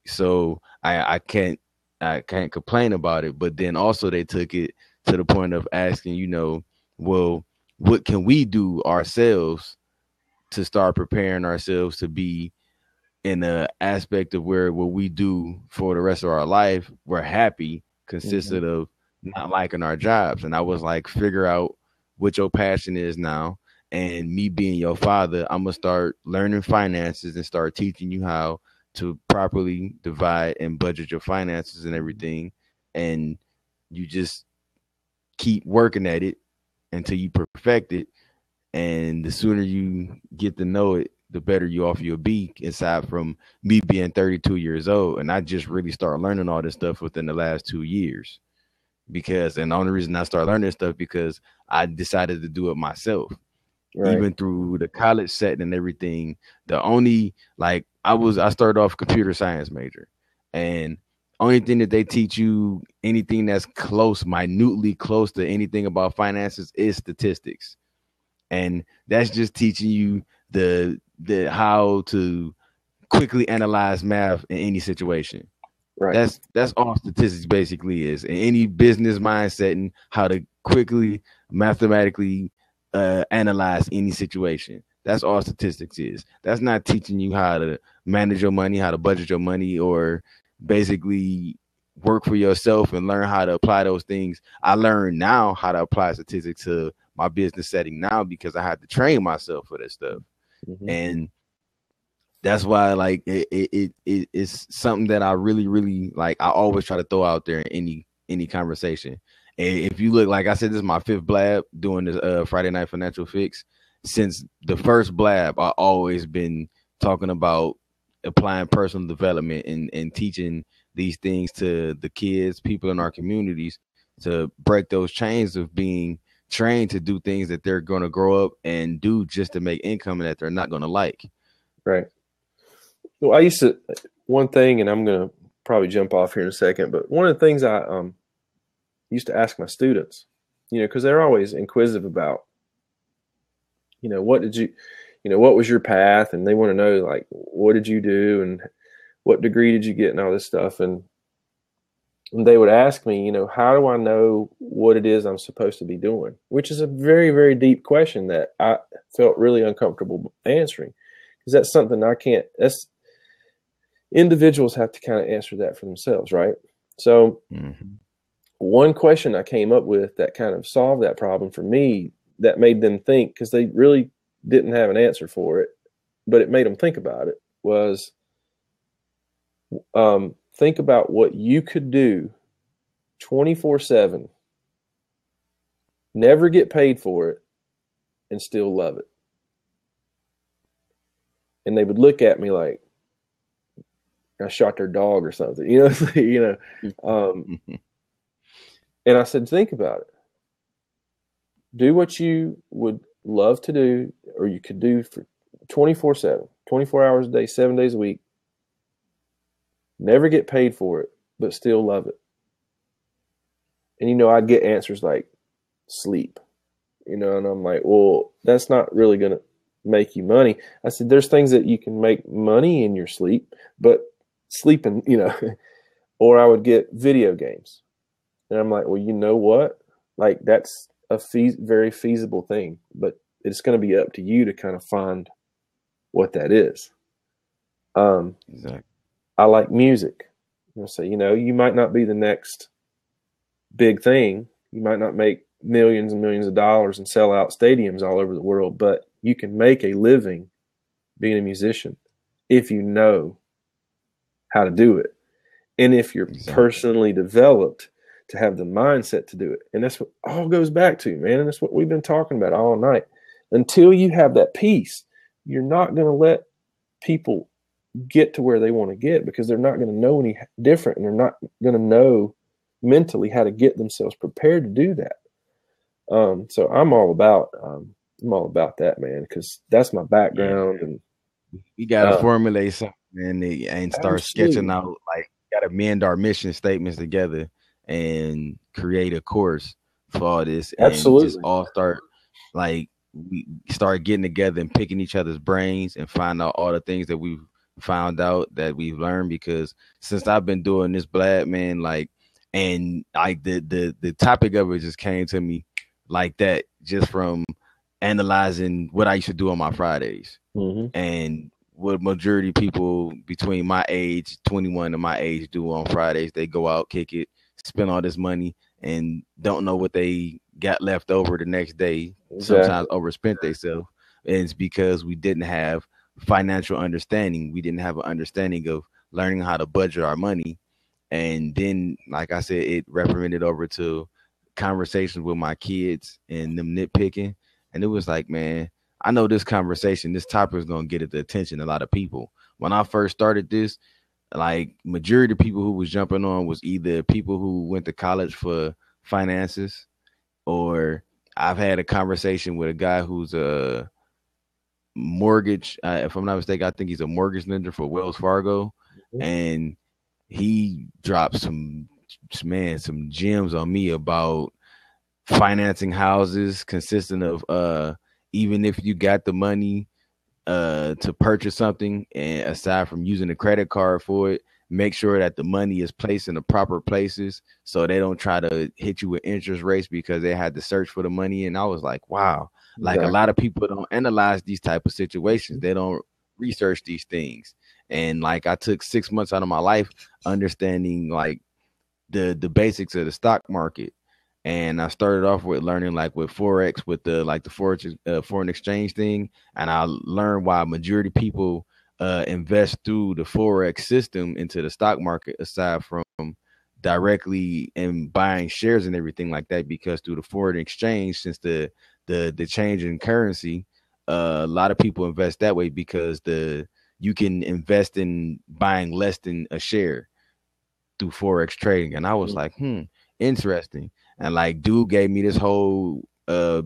So I I can't. I can't complain about it. But then also they took it to the point of asking, you know, well, what can we do ourselves to start preparing ourselves to be in the aspect of where what we do for the rest of our life, we're happy, consisted mm-hmm. of not liking our jobs. And I was like, figure out what your passion is now. And me being your father, I'm going to start learning finances and start teaching you how to properly divide and budget your finances and everything. And you just keep working at it until you perfect it. And the sooner you get to know it, the better you off you'll be, aside from me being thirty-two years old. And I just really started learning all this stuff within the last two years. Because, and the only reason I started learning this stuff because I decided to do it myself. Right. Even through the college setting and everything, the only like I was I started off computer science major, and only thing that they teach you anything that's close, minutely close to anything about finances is statistics, and that's just teaching you the the how to quickly analyze math in any situation. Right. That's that's all statistics basically is. In any business mindset and how to quickly mathematically uh, analyze any situation. That's all statistics is. That's not teaching you how to manage your money, how to budget your money, or basically work for yourself and learn how to apply those things. I learned now how to apply statistics to my business setting now because I had to train myself for this stuff. Mm-hmm. And that's why, like, it, it it it's something that I really, really like. I always try to throw out there in any any conversation. And if you look, like I said, this is my fifth blab doing this uh, Friday Night Financial Fix. Since the first blab, I always been talking about applying personal development and and teaching these things to the kids, people in our communities, to break those chains of being trained to do things that they're going to grow up and do just to make income and that they're not going to like. Right. Well, I used to, one thing, and I'm going to probably jump off here in a second, but one of the things I um used to ask my students, you know, because they're always inquisitive about, you know, what did you, you know, what was your path? And they want to know, like, what did you do and what degree did you get and all this stuff. And, and they would ask me, you know, how do I know what it is I'm supposed to be doing? Which is a very, very deep question that I felt really uncomfortable answering, because that's something I can't, that's, individuals have to kind of answer that for themselves, right? So mm-hmm. one question I came up with that kind of solved that problem for me, that made them think, because they really didn't have an answer for it, but it made them think about it, was um, think about what you could do twenty-four seven, never get paid for it, and still love it. And they would look at me like I shot their dog or something, you know, you know. Um, and I said, think about it. Do what you would love to do, or you could do for twenty-four seven, twenty-four hours a day, seven days a week. Never get paid for it, but still love it. And, you know, I'd get answers like sleep, you know, and I'm like, well, that's not really going to make you money. I said, there's things that you can make money in your sleep, but sleeping, you know, or I would get video games. And I'm like, well, you know what? Like, that's a fe- very feasible thing, but it's going to be up to you to kind of find what that is. Um, Exactly. I like music. I say, you know, you might not be the next big thing. You might not make millions and millions of dollars and sell out stadiums all over the world, but you can make a living being a musician if you know how to do it. And if you're Exactly. personally developed to have the mindset to do it. And that's what all goes back to, man. And that's what we've been talking about all night. Until you have that peace, you're not going to let people get to where they want to get, because they're not going to know any different, and they're not going to know mentally how to get themselves prepared to do that. Um, so I'm all about, um, I'm all about that, man, because that's my background. Yeah. And we gotta uh, formulate something and, and start absolutely. sketching out, like, gotta mend our mission statements together and create a course for all this, and Absolutely. just all start, like, we start getting together and picking each other's brains and find out all the things that we've found out, that we've learned. Because since I've been doing this, Blad, man, like, and like the the the topic of it just came to me like that, just from analyzing what I used to do on my Fridays. Mm-hmm. And what majority of people between my age, twenty-one, and my age do on Fridays. They go out, kick it, spend all this money, and don't know what they got left over the next day. Exactly. Sometimes overspent themselves. And it's because we didn't have financial understanding. We didn't have an understanding of learning how to budget our money. And then, like I said, it represented over to conversations with my kids and them nitpicking. And it was like, man, I know this conversation, this topic is going to get at the attention of a lot of people. When I first started this, like, majority of people who was jumping on was either people who went to college for finances, or I've had a conversation with a guy who's a mortgage, uh, if I'm not mistaken, I think he's a mortgage lender for Wells Fargo. Mm-hmm. And he dropped some, man, some gems on me about financing houses, consisting of uh, even if you got the money uh, to purchase something, and aside from using a credit card for it, make sure that the money is placed in the proper places so they don't try to hit you with interest rates because they had to search for the money. And I was like, wow, like, exactly. A lot of people don't analyze these type of situations. They don't research these things. And like, I took six months out of my life understanding like the the basics of the stock market. And I started off with learning like with Forex, with the like the foreign uh, foreign exchange thing. And I learned why majority of people uh, invest through the Forex system into the stock market, aside from directly in buying shares and everything like that. Because through the foreign exchange, since the the the change in currency, uh, a lot of people invest that way, because the you can invest in buying less than a share through Forex trading. And I was mm-hmm. like, hmm, interesting. And like, dude gave me this whole uh,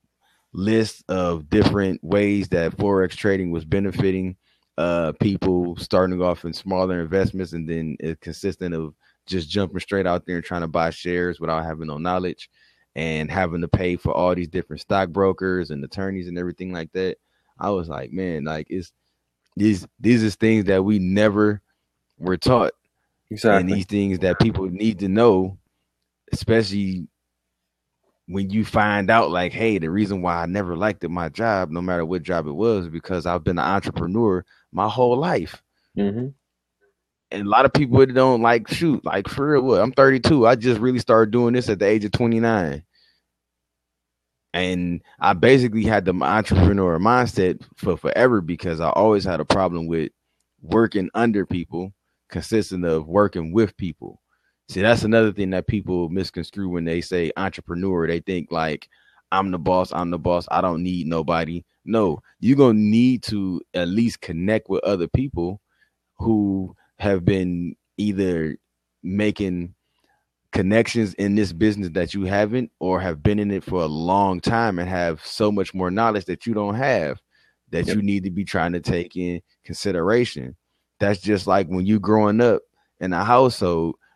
list of different ways that Forex trading was benefiting uh, people, starting off in smaller investments, and then it consistent of just jumping straight out there and trying to buy shares without having no knowledge, and having to pay for all these different stockbrokers and attorneys and everything like that. I was like, man, like, it's these these is things that we never were taught. Exactly. And these things that people need to know, especially when you find out like, hey, the reason why I never liked it, my job, no matter what job it was, because I've been an entrepreneur my whole life. Mm-hmm. And a lot of people don't like, shoot, like, for real, what? I'm thirty-two. I just really started doing this at the age of twenty-nine. And I basically had the entrepreneur mindset for forever, because I always had a problem with working under people, consisting of working with people. See, that's another thing that people misconstrue when they say entrepreneur. They think like, I'm the boss, I'm the boss, I don't need nobody. No, you're going to need to at least connect with other people who have been either making connections in this business that you haven't, or have been in it for a long time and have so much more knowledge that you don't have, that yep. you need to be trying to take in consideration. That's just like when you growing up in a household,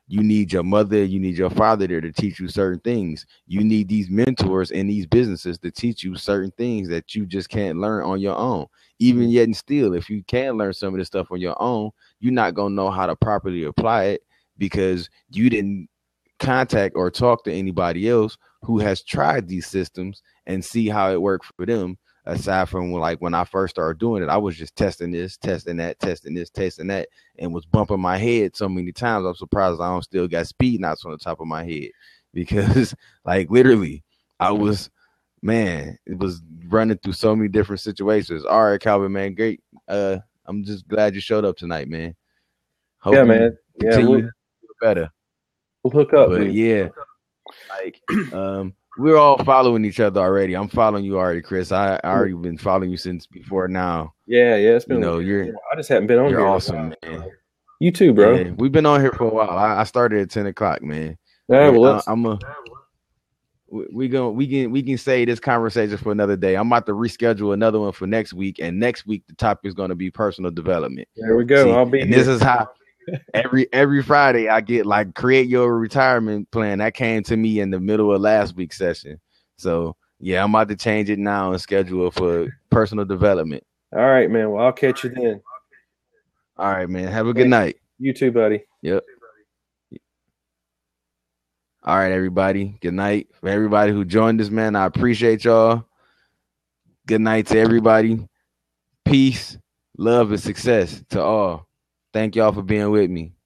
you need your mother, you need your father there to teach you certain things. You need these mentors in these businesses to teach you certain things that you just can't learn on your own. Even yet and still, if you can learn some of this stuff on your own, you're not going to know how to properly apply it because you didn't contact or talk to anybody else who has tried these systems and see how it worked for them. Aside from like when I first started doing it, I was just testing this, testing that, testing this, testing that, and was bumping my head so many times. I'm surprised I don't still got speed knots on the top of my head because like literally I was, man, it was running through so many different situations. All right, Calvin, man, great. Uh, I'm just glad you showed up tonight, man. Hope yeah, man. Yeah, we'll, to feel better. We'll hook up. But man. yeah, like um. We're all following each other already. I'm following you already, Chris. I, I already been following you since before now. Yeah, yeah. It's been. You know, you're. I just haven't been on you're here. You're awesome, man. You too, bro. Yeah, we've been on here for a while. I, I started at ten o'clock, man. Yeah, well, I, I'm a. We, we going we can we can say this conversation for another day. I'm about to reschedule another one for next week, and next week the topic is going to be personal development. There we go. See, I'll be. And here. This is how. every every Friday I get like create your retirement plan. That came to me in the middle of last week's session. So yeah, I'm about to change it now and schedule for personal development. All right, man. Well, I'll catch you then. All right, man. Have a good night. You too, buddy. Yep. All right, everybody. Good night. For everybody who joined us, man, I appreciate y'all. Good night to everybody. Peace, love, and success to all. Thank y'all for being with me.